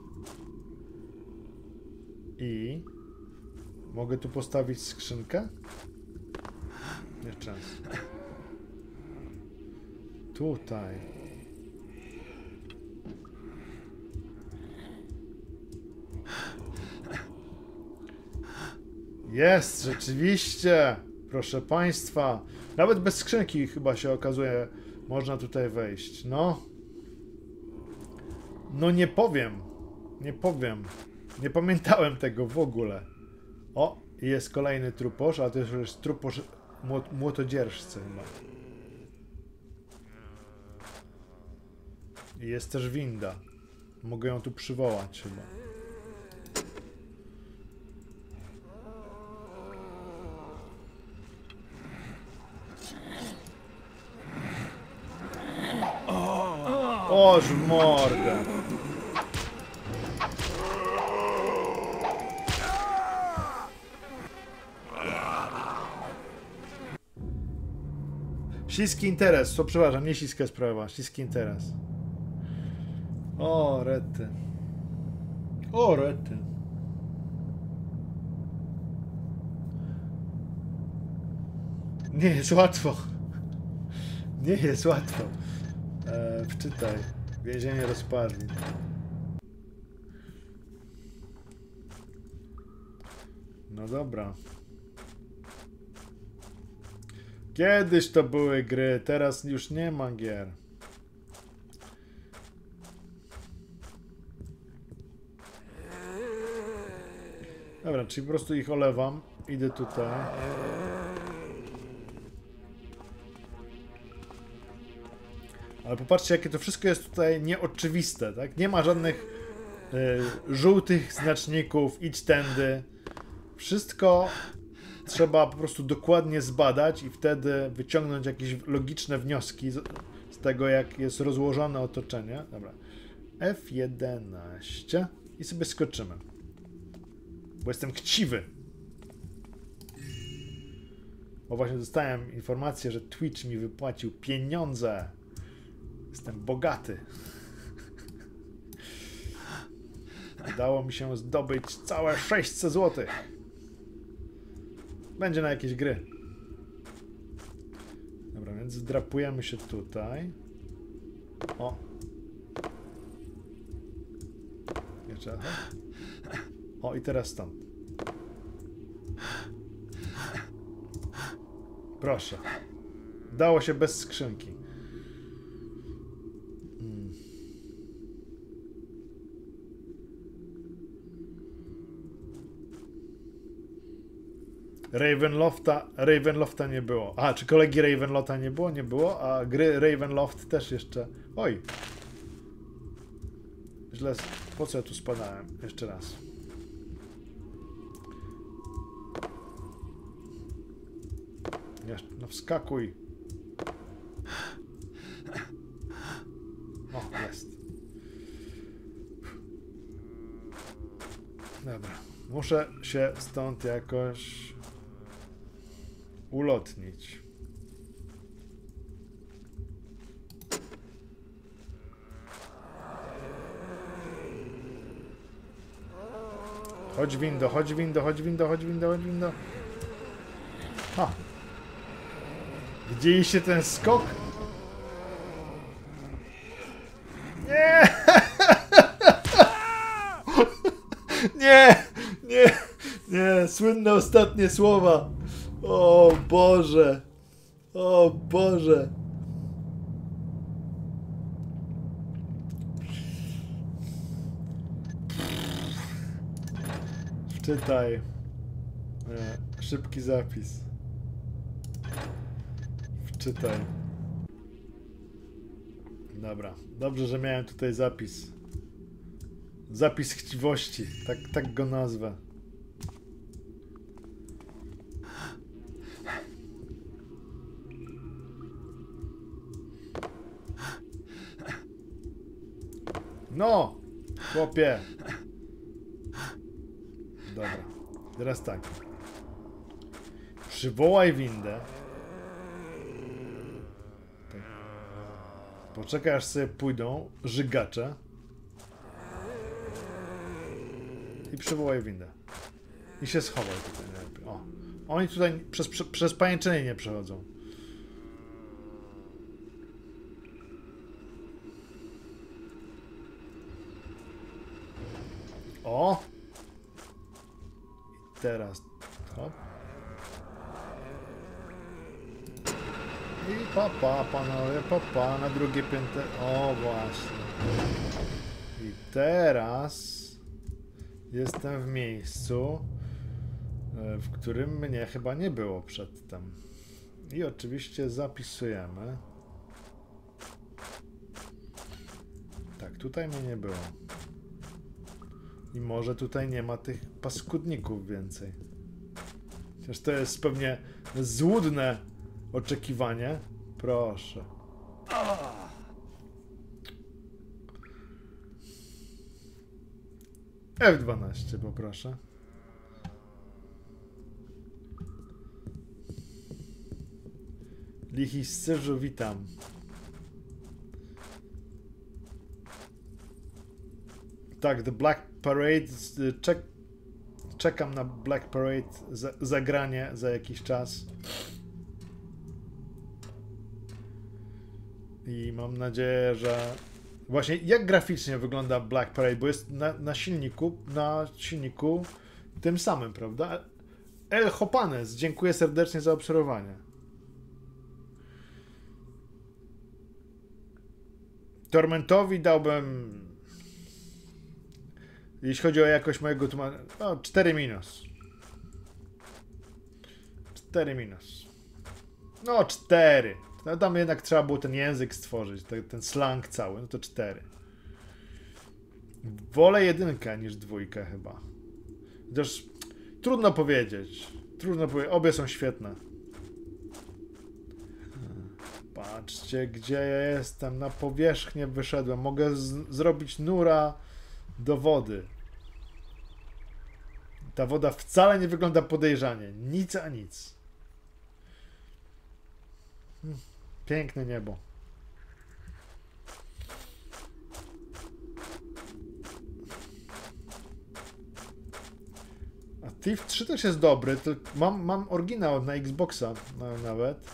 I... Mogę tu postawić skrzynkę? Nie czas. Tutaj. Jest, rzeczywiście. Proszę Państwa. Nawet bez skrzynki chyba się okazuje, można tutaj wejść. No. No nie powiem. Nie powiem. Nie pamiętałem tego w ogóle. O, jest kolejny truposz, ale to już jest truposz młot młotodzierżcy chyba. I jest też winda. Mogę ją tu przywołać chyba. Oż w mordę. Śliski interes, to przepraszam, nie śliska sprawa, śliski interes. O, rety. O, rety. Nie jest łatwo. Nie jest łatwo. Eee, wczytaj. Więzienie rozparli. No dobra. Kiedyś to były gry, teraz już nie ma gier. Dobra, czyli po prostu ich olewam. Idę tutaj. Ale popatrzcie, jakie to wszystko jest tutaj nieoczywiste, tak? Nie ma żadnych y, żółtych znaczników, idź tędy. Wszystko trzeba po prostu dokładnie zbadać i wtedy wyciągnąć jakieś logiczne wnioski z, z tego, jak jest rozłożone otoczenie. Dobra. F jedenaście i sobie skoczymy. Bo jestem chciwy. Bo właśnie dostałem informację, że Twitch mi wypłacił pieniądze. Jestem bogaty. Udało mi się zdobyć całe sześćset złotych. Będzie na jakieś gry. Dobra, więc zdrapujemy się tutaj. O. Jeszcze raz. O, i teraz stąd. Proszę. Dało się bez skrzynki. Hmm. Ravenlofta, Ravenlofta nie było. A, czy kolegi Ravenlofta nie było? Nie było, a gry Ravenloft też jeszcze... Oj! Źle... Po co ja tu spadałem? Jeszcze raz. Jeszcze, no wskakuj. O, jest. Dobra. Muszę się stąd jakoś ulotnić. Chodź window, chodź window, chodź window, chodź window, chodź window. Ha! Widzieliście ten skok? Nie! Nie! Nie! Nie! Słynne ostatnie słowa! O Boże! O Boże! Wczytaj. E, szybki zapis. Wczytaj. Dobra. Dobrze, że miałem tutaj zapis. Zapis chciwości. Tak, tak go nazwę. No! Chłopie! Dobra. Teraz tak. Przywołaj windę. Tak. Poczekaj, aż sobie pójdą żygacze. I przywołaj windę. I się schowaj tutaj najlepiej. O. Oni tutaj przez, przez, przez pajęczyny nie przechodzą. O! I teraz. Hop. I papa, panowie, papa, na drugie piętro. O, właśnie. I teraz jestem w miejscu, w którym mnie chyba nie było przedtem. I oczywiście zapisujemy. Tak, tutaj mnie nie było. I może tutaj nie ma tych paskudników więcej. Chociaż to jest pewnie złudne oczekiwanie. Proszę. F dwanaście poproszę. Lichi Scyżu, witam. Tak, The Black Parade. Czek czekam na Black Parade za zagranie za jakiś czas. I mam nadzieję, że właśnie jak graficznie wygląda Black Parade, bo jest na, na silniku, na silniku tym samym, prawda? El Hopanes, dziękuję serdecznie za obserwowanie. Tormentowi dałbym, jeśli chodzi o jakość mojego tłumaczenia, no cztery minus. cztery minus. No cztery. No tam jednak trzeba było ten język stworzyć, ten, ten slang cały, no to cztery. Wolę jedynkę niż dwójkę chyba. Chociaż trudno powiedzieć. Trudno powiedzieć, obie są świetne. Patrzcie, gdzie ja jestem. Na powierzchnię wyszedłem. Mogę zrobić nura do wody. Ta woda wcale nie wygląda podejrzanie. Nic a nic. Piękne niebo. A Thief trzy też jest dobry. Tylko mam, mam oryginał na Xboxa nawet.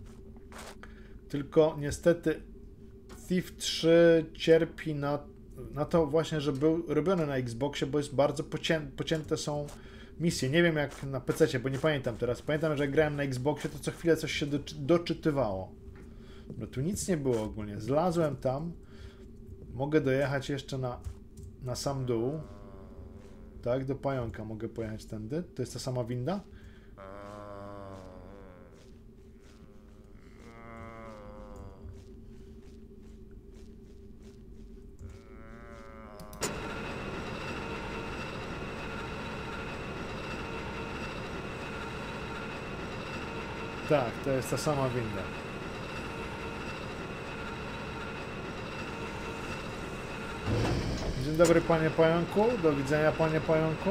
Tylko niestety Thief trzy cierpi na, na to właśnie, że był robiony na Xboxie, bo jest bardzo pocię, pocięte są misje. Nie wiem jak na pececie, bo nie pamiętam teraz. Pamiętam, że jak grałem na Xboxie, to co chwilę coś się do, doczytywało. No tu nic nie było ogólnie. Zlazłem tam. Mogę dojechać jeszcze na, na sam dół. Tak, do pająka mogę pojechać tędy. To jest ta sama winda? Tak, to jest ta sama winda. Dzień dobry, panie pająku. Do widzenia, panie pająku.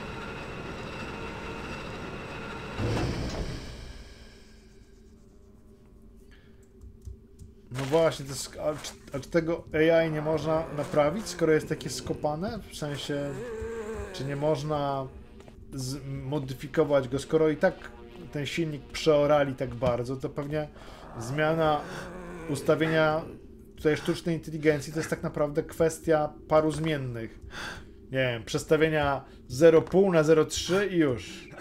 No właśnie, to jest, a, czy, a czy tego A I nie można naprawić, skoro jest takie skopane? W sensie, czy nie można zmodyfikować go, skoro i tak ten silnik przeorali tak bardzo, to pewnie zmiana ustawienia tutaj sztucznej inteligencji to jest tak naprawdę kwestia paru zmiennych. Nie wiem, przestawienia zero przecinek pięć na zero przecinek trzy i już.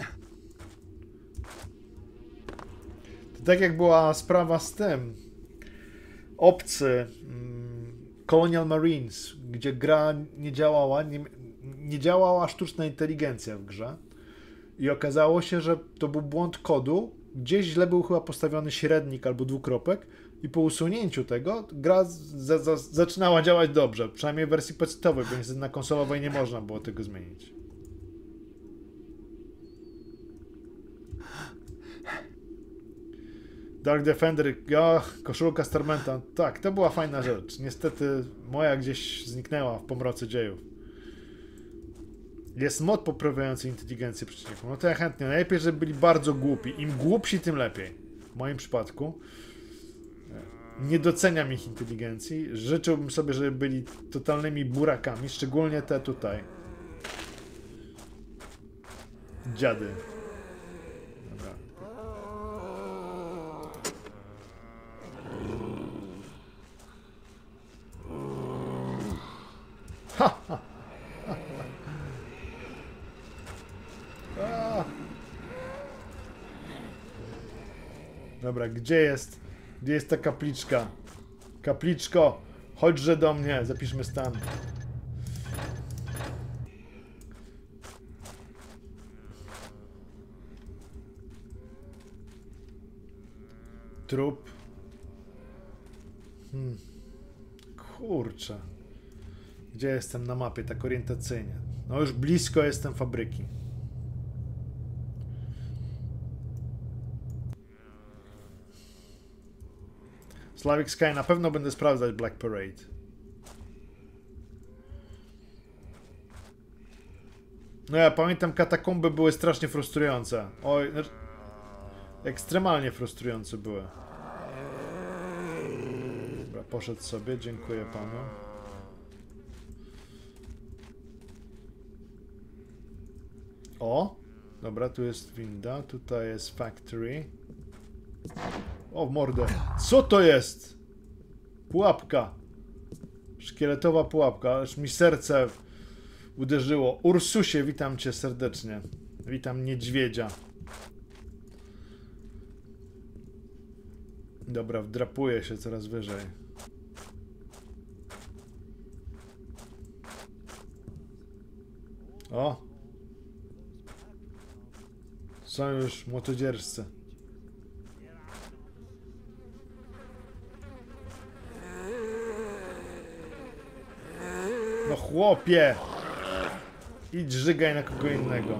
To tak jak była sprawa z tym Obcy Colonial Marines, gdzie gra nie działała, nie, nie działała sztuczna inteligencja w grze. I okazało się, że to był błąd kodu. Gdzieś źle był chyba postawiony średnik albo dwukropek i po usunięciu tego gra za, za, zaczynała działać dobrze. Przynajmniej w wersji pecetowej, bo niestety na konsolowej nie można było tego zmienić. Dark Defender, ja, koszulka Starmenta. Tak, to była fajna rzecz. Niestety moja gdzieś zniknęła w pomroce dziejów. Jest mod poprawiający inteligencję przeciwników. No to ja chętnie. Najlepiej, żeby byli bardzo głupi. Im głupsi, tym lepiej. W moim przypadku. Nie doceniam ich inteligencji. Życzyłbym sobie, żeby byli totalnymi burakami. Szczególnie te tutaj. Dziady. Dobra. Ha, ha. Dobra, gdzie jest? Gdzie jest ta kapliczka? Kapliczko, chodźże do mnie, zapiszmy stan. Trup. Hmm. Kurczę. Gdzie jestem na mapie, tak orientacyjnie? No już blisko jestem fabryki. Slavic Sky, na pewno będę sprawdzać Black Parade. No ja pamiętam, katakumby były strasznie frustrujące. Oj, znaczy, ekstremalnie frustrujące były. Dobra, poszedł sobie, dziękuję panu. O! Dobra, tu jest winda, tutaj jest factory. O, w mordę. Co to jest? Pułapka. Szkieletowa pułapka, aż mi serce uderzyło. Ursusie, witam cię serdecznie. Witam niedźwiedzia. Dobra, wdrapuję się coraz wyżej. O! Są już młotodzieżcy. No chłopie! Idź żygaj na kogo innego.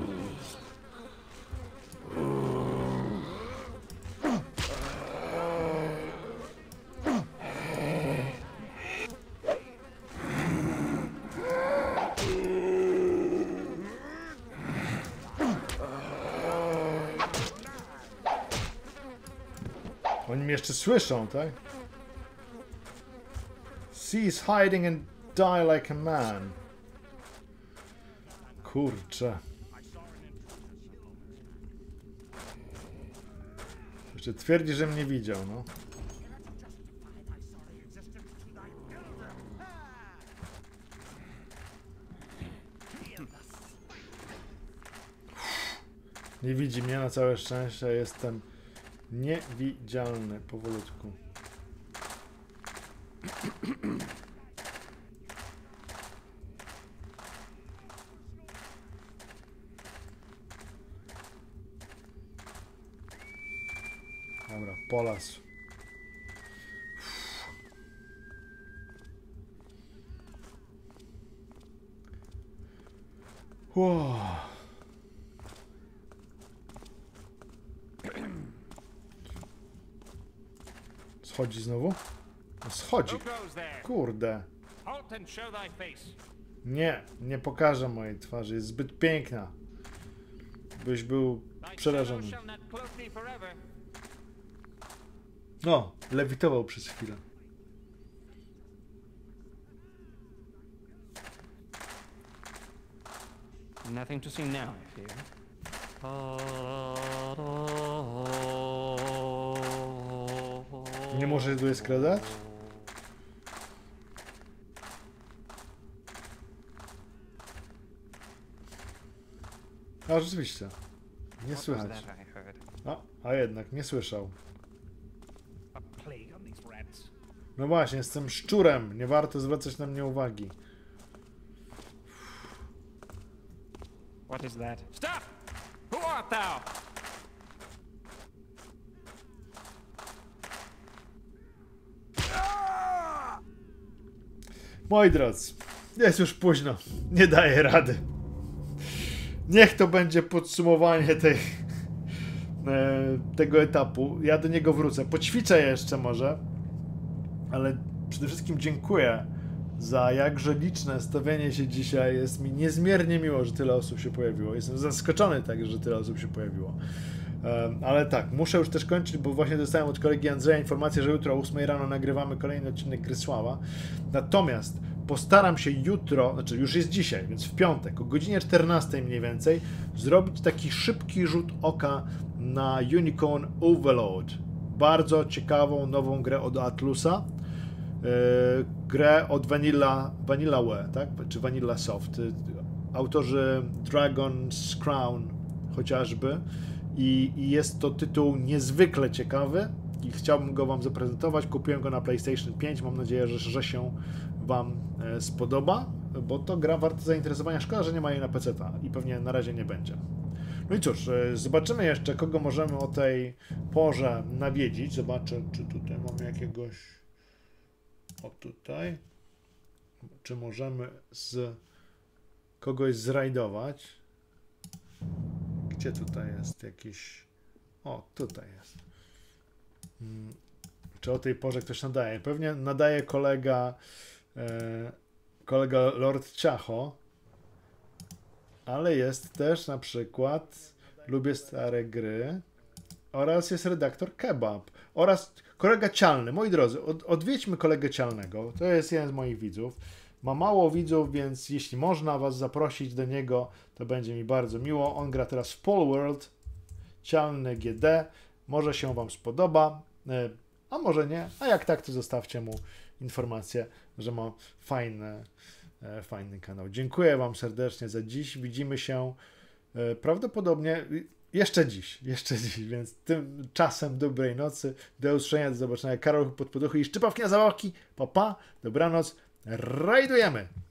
Oni mnie jeszcze słyszą, tak? Cease hiding and die like a man. Kurczę. Jeszcze twierdzi, że mnie widział, no. Nie widzi mnie na całe szczęście, jestem niewidzialny powolutku. Dobra, po lasu. Wow. Schodzi znowu? No schodzi. Kurde. Nie, nie pokażę mojej twarzy. Jest zbyt piękna. Byś był przerażony. No, lewitował przez chwilę.
Nothing to see now, I fear.
Nie może tu jest skradać? A rzeczywiście. Nie słychać. A, a jednak nie słyszał. No właśnie, jestem szczurem. Nie warto zwracać na mnie uwagi.
What is that? Stop! Who art thou?
Moi drodzy, jest już późno. Nie daję rady. Niech to będzie podsumowanie tej, e, tego etapu. Ja do niego wrócę. Poćwiczę jeszcze może. Ale przede wszystkim dziękuję za jakże liczne stawienie się dzisiaj. Jest mi niezmiernie miło, że tyle osób się pojawiło. Jestem zaskoczony także, że tyle osób się pojawiło. Um, ale tak, muszę już też kończyć, bo właśnie dostałem od kolegi Andrzeja informację, że jutro o ósmej rano nagrywamy kolejny odcinek Grysława. Natomiast postaram się jutro, znaczy już jest dzisiaj, więc w piątek, o godzinie czternastej mniej więcej, zrobić taki szybki rzut oka na Unicorn Overload. Bardzo ciekawą, nową grę od Atlusa. Yy, grę od Vanilla, Vanillaware, tak? Czy Vanilla Soft. Autorzy Dragon's Crown chociażby. I, I jest to tytuł niezwykle ciekawy i chciałbym go wam zaprezentować. Kupiłem go na PlayStation pięć. Mam nadzieję, że, że się wam e, spodoba, bo to gra warta zainteresowania. Szkoda, że nie ma jej na peceta i pewnie na razie nie będzie. No i cóż, e, zobaczymy jeszcze, kogo możemy o tej porze nawiedzić. Zobaczę, czy tutaj mamy jakiegoś... O, tutaj. Czy możemy z kogoś zrajdować? Gdzie tutaj jest jakiś... O, tutaj jest. Hmm. Czy o tej porze ktoś nadaje? Pewnie nadaje kolega e, kolega Lord Ciacho, ale jest też na przykład Lubię Stare Gry oraz jest redaktor Kebab oraz kolega Cialny. Moi drodzy, od, odwiedźmy kolegę Cialnego. To jest jeden z moich widzów. Ma mało widzów, więc jeśli można was zaprosić do niego, to będzie mi bardzo miło. On gra teraz w Polworld, Cialny G D. Może się wam spodoba, a może nie. A jak tak, to zostawcie mu informację, że ma fajny, fajny kanał. Dziękuję wam serdecznie za dziś. Widzimy się prawdopodobnie jeszcze dziś, jeszcze dziś, więc tym czasem dobrej nocy. Do usłyszenia, do zobaczenia. Karol Podpoduchy i Szczypawki na zabawki. Pa, pa, dobranoc. Rajdujemy!